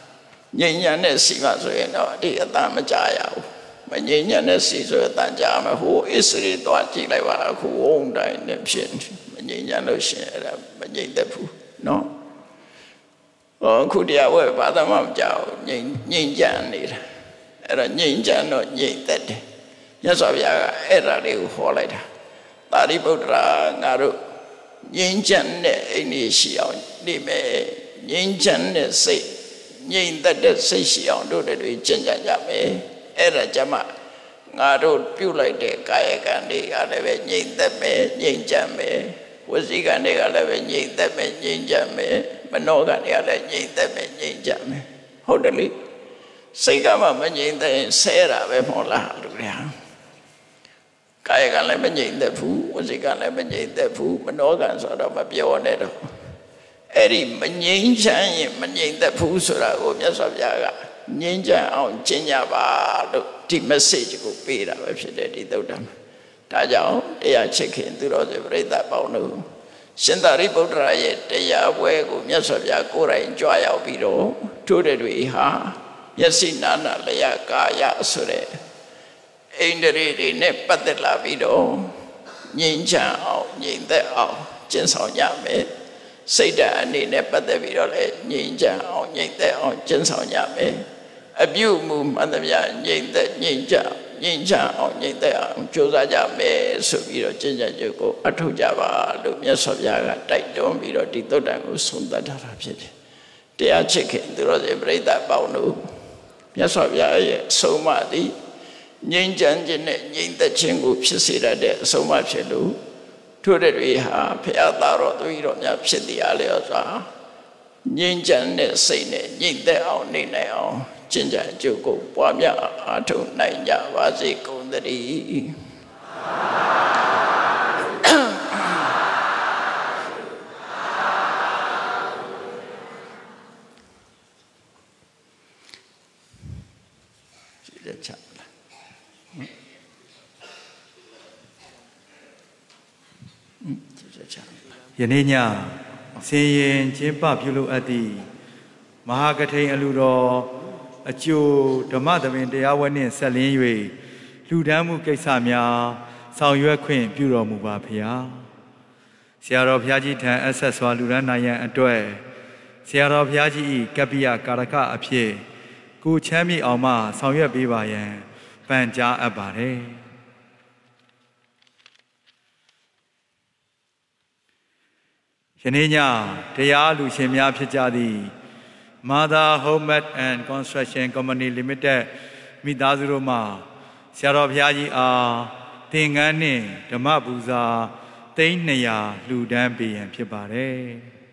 ငြိမ်းချမ်းတဲ့စီမှာဆိုရင်တော့ဒီအတန်မကြရဘူးမငြိမ်းချမ်းတဲ့စီဆိုရင်အတန်ကြမှာဟိုအစ္စရိသွားကြည့်လိုက်ပါအခုဝုန်းတိုင်းနဲ့ဖြစ်မငြိမ်းချမ်းလို့ရှင်အဲ့ဒါမငြိမ်သက်ဘူးနော်အခုတရားဝဲဘာသာမှမကြောက်ငြိမ်ချမ်းနေတာအဲ့တော့ငြိမ်ချမ်းတော့ငြိမ်သက်တယ်မြတ်စွာဘုရားကအဲ့ဒါလေးကိုဟောလိုက်တာသာရိပုတ္တရာငါတို့ငြိမ်းချမ်းတဲ့အိမ်ကြီးရှိအောင်နေမယ်ငြိမ်းချမ်းတဲ့စိတ်ငြိမ်သက်တဲ့စိတ်ရှိအောင်တို့တွေကျင့်ကြကြမယ်အဲ့ဒါကြမှာငါတို့ပြုလိုက်တဲ့ကာယကံတွေကလည်းပဲငြိမ်သက်မယ်ငြိမ်ချမ်းမယ်ဝစီကံတွေကလည်းပဲငြိမ်သက်မယ်ငြိမ်ချမ်းမယ်မနောကံတွေကလည်းငြိမ်သက်မယ်ငြိမ်ချမ်းမယ်ဟုတ်တယ်လေစိတ်ကမှမငြိမ်သက်ရင်ဆဲတာပဲမဟုတ်လားလူတွေဟာကာယကံလည်းမငြိမ်သက်ဘူးဝစီကံလည်းမငြိမ်သက်ဘူးမနောကံဆိုတော့မပြောနဲ့တော့အဲ့ဒီမငြိမ်းချမ်းရင်မငြိမ်သက်ဘူးဆိုတာကိုမြတ်စွာဘုရားကငြိမ်းချမ်းအောင်ကျင့်ကြပါလို့ဒီ message ကိုပေးတာပဲဖြစ်တယ်ဒီသုတ္တမှာဒါကြောင့်တရားချစ်ခင်သူတော်စင်ပြိဿပေါင်းတို့ရှင်သာရိပုတ္တရာရဲ့တရားပွဲကိုမြတ်စွာဘုရားကိုယ်တိုင်ကြွရောက်ပြီးတော့တို့တွေဟာမျက်စိနာနာလျာကာယဆိုတဲ့အိန္ဒြေတွေနဲ့ပတ်သက်လာပြီးတော့ငြိမ်းချမ်းအောင်ငြိမ်သက်အောင်ကျင့်ဆောင်ကြမယ်စိတ်ဓာတ်အနေနဲ့ပတ်သက်ပြီးတော့လည်းငြိမ်းချမ်းအောင်ငြိမ်သက်အောင်ကျင့်ဆောင်ကြမယ်အပြုအမူမှန်သမျှငြိမ်သက်ငြိမ်ချအောင်ငြိမ်သက်အောင်ကြိုးစားကြမယ်ဆိုပြီးတော့ကျင့်ကြံကြကိုအထောက်ကြပါလို့မြတ်စွာဘုရားကတိုက်တွန်းပြီးတော့ဒီသုတ္တန်ကိုဆုံးသတ်ထားတာဖြစ်တယ်တရားချစ်ခင်သူတော်စင်ပြိဿပေါင်းတို့မြတ်စွာဘုရားရဲ့အဆုံးအမသည်ငြိမ်းချမ်းခြင်းနဲ့ငြိမ်သက်ခြင်းကိုဖြစ်စေတဲ့အဆုံးအမဖြစ်လို့ထို့တွေဟာဖရာသားတော်သူကြီးတော်များဖြစ်တရားလျော်စွာငြိမ်းချမ်းတဲ့စိတ်နဲ့ငြိမ်သက်အောင်နေနိုင်အောင်ကျင့်ကြံကြိုးကိုပွားများအားထုတ်နိုင်ကြပါစေကုန်သတည်းယနေ့ညဆင်ရင်ကျင်းပပြုလုပ်အပ်သည့်မဟာကထိန်အလှတော်အကျိုးဓမ္မသဘင်တရားဝဲနှင့်ဆက်လင်း၍လှူဒန်းမှုကိစ္စများဆောင်ရွက်ခွင့်ပြုတော်မူပါဖျားဆရာတော်ဘုရားကြီးထံအဆက်စွာလှူဒန်းနိုင်ရန်အတွက်ဆရာတော်ဘုရားကြီး၏ကပ္ပိယကာရကအဖြစ်ကိုချမ်းမြေ့အောင်မှဆောင်ရွက်ပေးပါရန်ပန်ကြားအပ်ပါတယ်ယနေ့ညတရားလူရှင်များဖြစ်ကြသည့် Mother Homemade and Construction Company Limited မိသားစုတို့မှဆရာတော်ဘုရားကြီးအားသင်္ကန်းနှင့်ဓမ္မပူဇာ300လှူဒန်းပေးရန်ဖြစ်ပါတယ်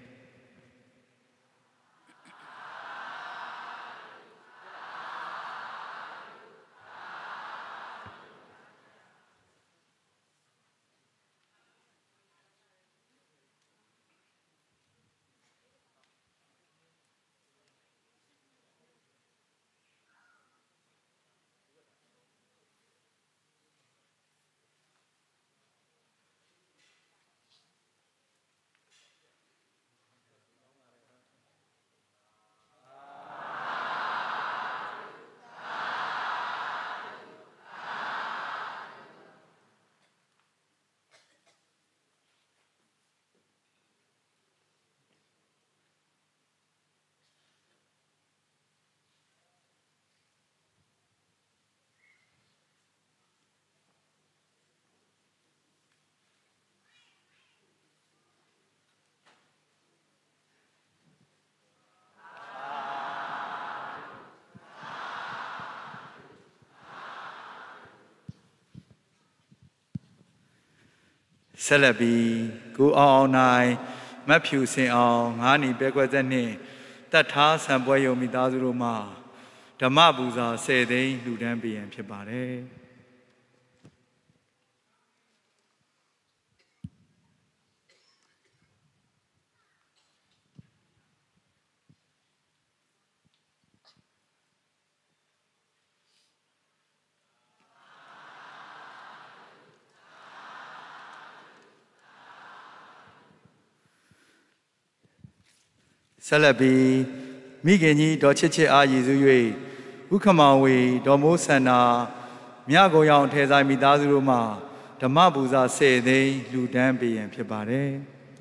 ဆက်လက်ပြီးကိုအောင်နိုင်မတ်ဖြူစင်အောင်ငါးနီပဲခွဲသက်နှင့်တတ်ထားဆံပွဲယုံမိသားစုတို့မှဓမ္မပူဇာ10သိန်းလှူဒန်းပေးရန်ဖြစ်ပါတယ်ဆက်လက်ပြီးမိခင်ကြီးဒေါ်ချစ်ချစ်အားရည်စူး၍ဥက္ကမောင်ဝေဒေါ်မိုးဆန္နာမြကုံရောင်ထဲဆိုင်မိသားစုတို့မှဓမ္မပူဇာ10 သိန်းလှူဒန်းပေးရန်ဖြစ်ပါတယ်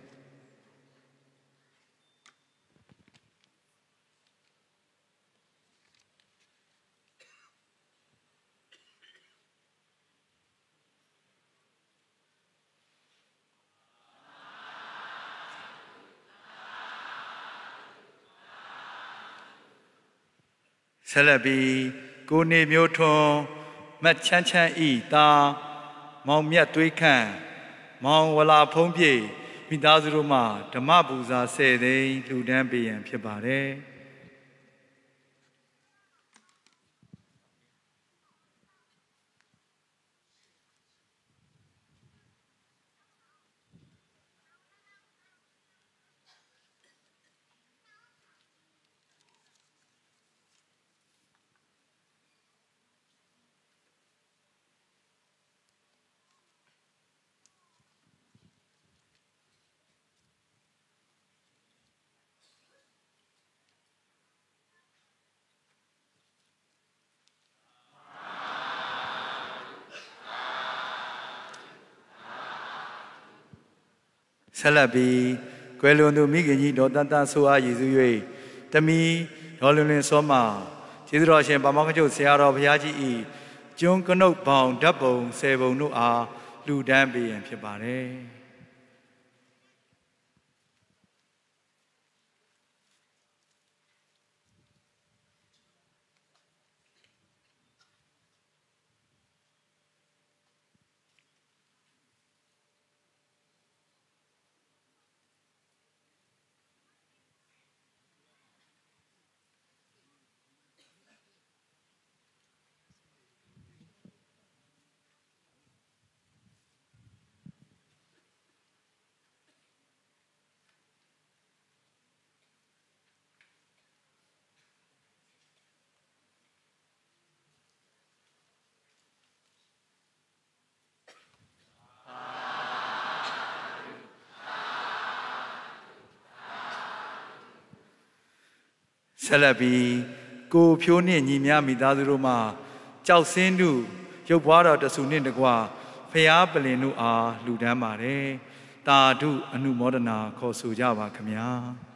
ဆက်လက်ပြီးကိုနေမျိုးထွန်းမတ်ချမ်းချမ်းဤသားမောင်မြတ်သွေးခန့်မောင်ဝလာဖုံးပြေမိသားစုတို့မှဓမ္မပူဇာ10 သိန်းလှူဒန်းပေးရန်ဖြစ်ပါတယ်ဆက်လက်ပြီးကွယ်လွန်သူမိခင်ကြီးဒေါ်တန်းတန်းဆိုအားရည်စူး၍တမီဒေါ်လွင်လွင်စောမှကျေးဇူးတော်ရှင်ပါမောက္ခချုပ်ဆရာတော်ဘုရားကြီး၏ကျွန်းကနုတ်ပေါင်ဓာတ်ပုံ10 ပုံတို့အားလှူဒန်းပေးရန်ဖြစ်ပါတယ်ဆက်လက်ပြီးကိုဖြိုးနှင့်ညီမြမိသားစုတို့မှကြောက်စင်းတို့ရုပ်ဘွားတော်တဆူနှင့်တကွဖျားပလင်တို့အားလှူဒန်းပါတယ်တာဓုအနုမောဒနာခေါ်ဆိုကြပါခမညာ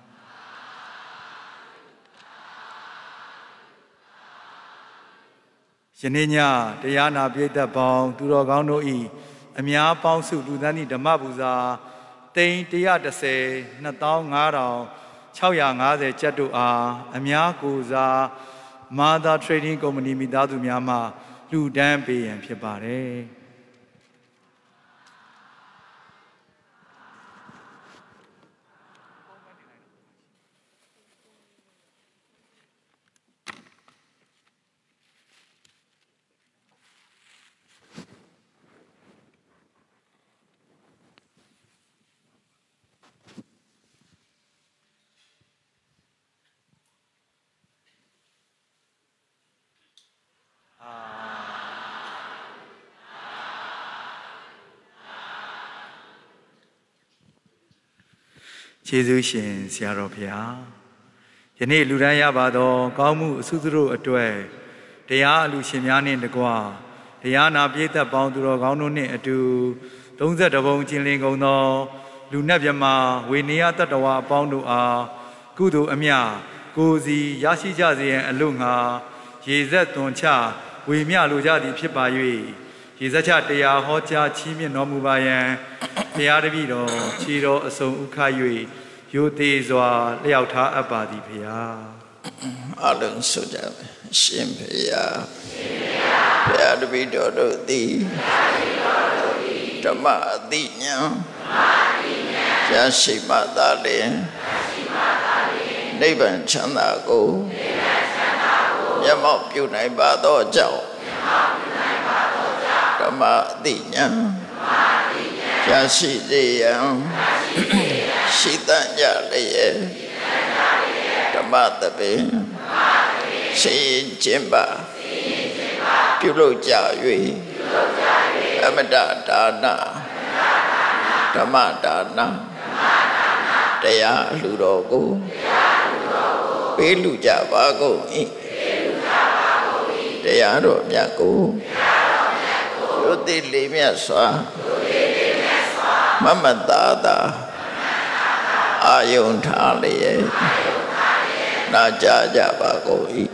ယနေ့ညတရားနာပိဋကပေါင်းသူတော်ကောင်းတို့ဤအများပေါင်းစုလူသားဤဓမ္မပူဇာသိန်း110 25,650 ကျပ်တို့အားအများကိုစားမာသာ Trading Company မိသားစုများမှလှူဒန်းပေးရန်ဖြစ်ပါတယ်ကျေးဇူးရှင်ဆရာတော်ဘုရားယနေ့လူဒန်းရပါသောကောင်းမှုအဆုစုတို့အတွက်တရားအလူရှင်များနှင့်တကွတရားနာပိဋကပေါင်းသူတော်ကောင်းတို့နှင့်အတူ32 ပုံကျင်လင်ကုန်သောလူနတ်မြမဝေနေယတတ္တဝါအပေါင်းတို့အားကုသိုလ်အမြကိုယ်စီရရှိကြစေရန်အလို့ငါရေဆက်သွန်ချဝေမျှလိုကြသည်ဖြစ်ပါ၍ရေစက်ချတရားဟောကြားချီးမြှင့်တော်မူပါယံတရားတပည့်တော်ခြေတော်အစုံဥခ၍ရိုသေစွာလျှောက်ထားအပ်ပါသည်ဖေဟာအလုံးစုကြပါရှင်ဖေဟာဖေဟာတပည့်တော်တို့သည်ဓမ္မအသိဉာဏ်ရရှိမှသာလျှင်နိဗ္ဗာန်ချမ်းသာကိုမျက်မှောက်ပြုနိုင်ပါသောကြောင့်ဓမ္မအသိဉာဏ်ရရှိစေရန်ရှိတတ်ကြလျက်ဓမ္မသဘင်ရှိရင်ခြင်းပါပြုလုပ်ကြ၍အမတဒါနဓမ္မဒါနတရားလှူတော်ကိုပေးလူကြပါကုန်၏တရားတော်မြတ်ကိုရုပ်သိလေးမြတ်စွာမမတာတာအာယုန်ထားလျက်နာကြားကြပါကုန်၏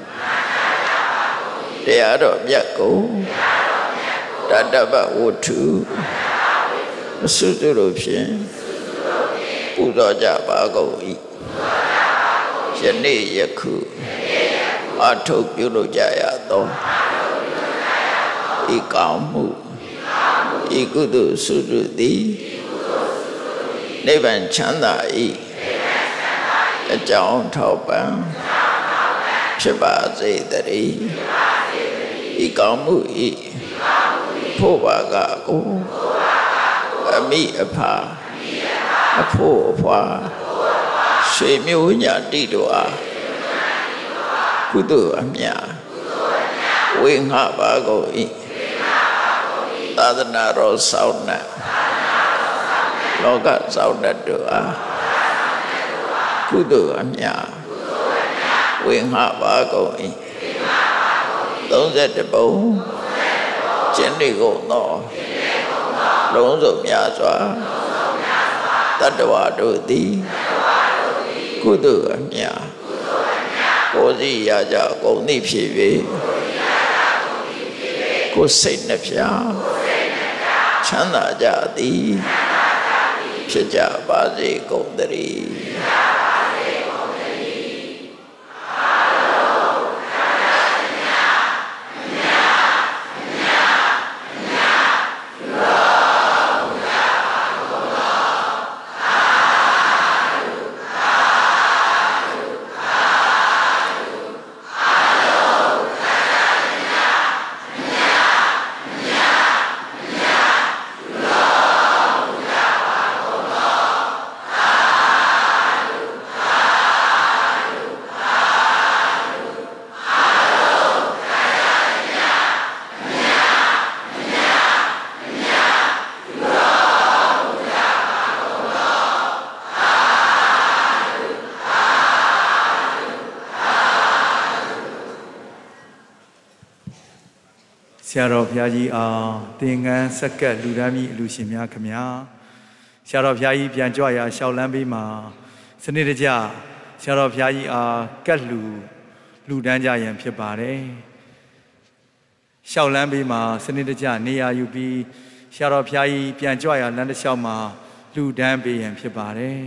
တရားတော်မြတ်ကိုတတ္တဗဝတ္ထုအစွတ်တို့ဖြင့်ပူဇော်ကြပါကုန်၏ယနေ့ယခုအထုတ်ပြုလုပ်ကြရသောဤကောင်းမှုဤကုသိုလ်စုစုသည်နိဗ္ဗာန်ချမ်းသာ၏အကြောင်းထောက်ပံ့ဖြစ်ပါစေတည်းဤကောင်းမှုဤဖို့ပါကကိုအမိအဖအဖို့အဖွာဆွေမျိုးညာတိတို့အားကုသိုလ်အမြတ်ဝေငှပါကုန်၏သာသနာတော်ဆောင်နှင့်လောကဆောင်တတ်တို့အားကုသိုလ်အမြတ်ဝေငှပါကုန်၏31ပုံကျင့်နေကုန်သောလုံးစုံများစွာတတ္တဝါတို့သည်ကုသိုလ်အမြတ်ကိုယ်စီရကြကုန်သည်ဖြစ်၍ကိုယ်စိတ်နှပြချမ်းသာကြသည်ဖြစ်ကြပါစေကုန်သတည်းဆရာတော်ဘုရားကြီးအားသင်္ကန်းစက္ကပ်လူဒန်းမြအလူရှင်များခင်ဗျာဆရာတော်ဘုရားကြီးပြန်ကြွရာရှောက်လန်းပေးမှာစနစ်တကျဆရာတော်ဘုရားကြီးအားကတ်လူဒန်းကြရန်ဖြစ်ပါတယ်ရှောက်လန်းပေးမှာစနစ်တကျနေရာယူပြီးဆရာတော်ဘုရားကြီးပြန်ကြွရာလမ်းတစ်လျှောက်မှာလူဒန်းပေးရန်ဖြစ်ပါတယ်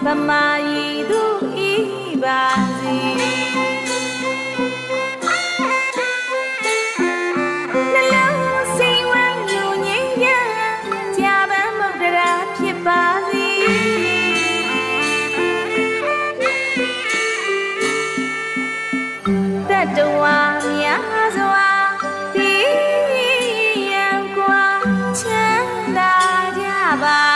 မာရီသူဤပါစေနှလုံးစိတ်ဝမ်းလူငြိမ်းချမ်းကြာပန်းမုတ်တရာဖြစ်ပါစေတတဝါများစွာဒီရန်ကွာချမ်းသာကြပါ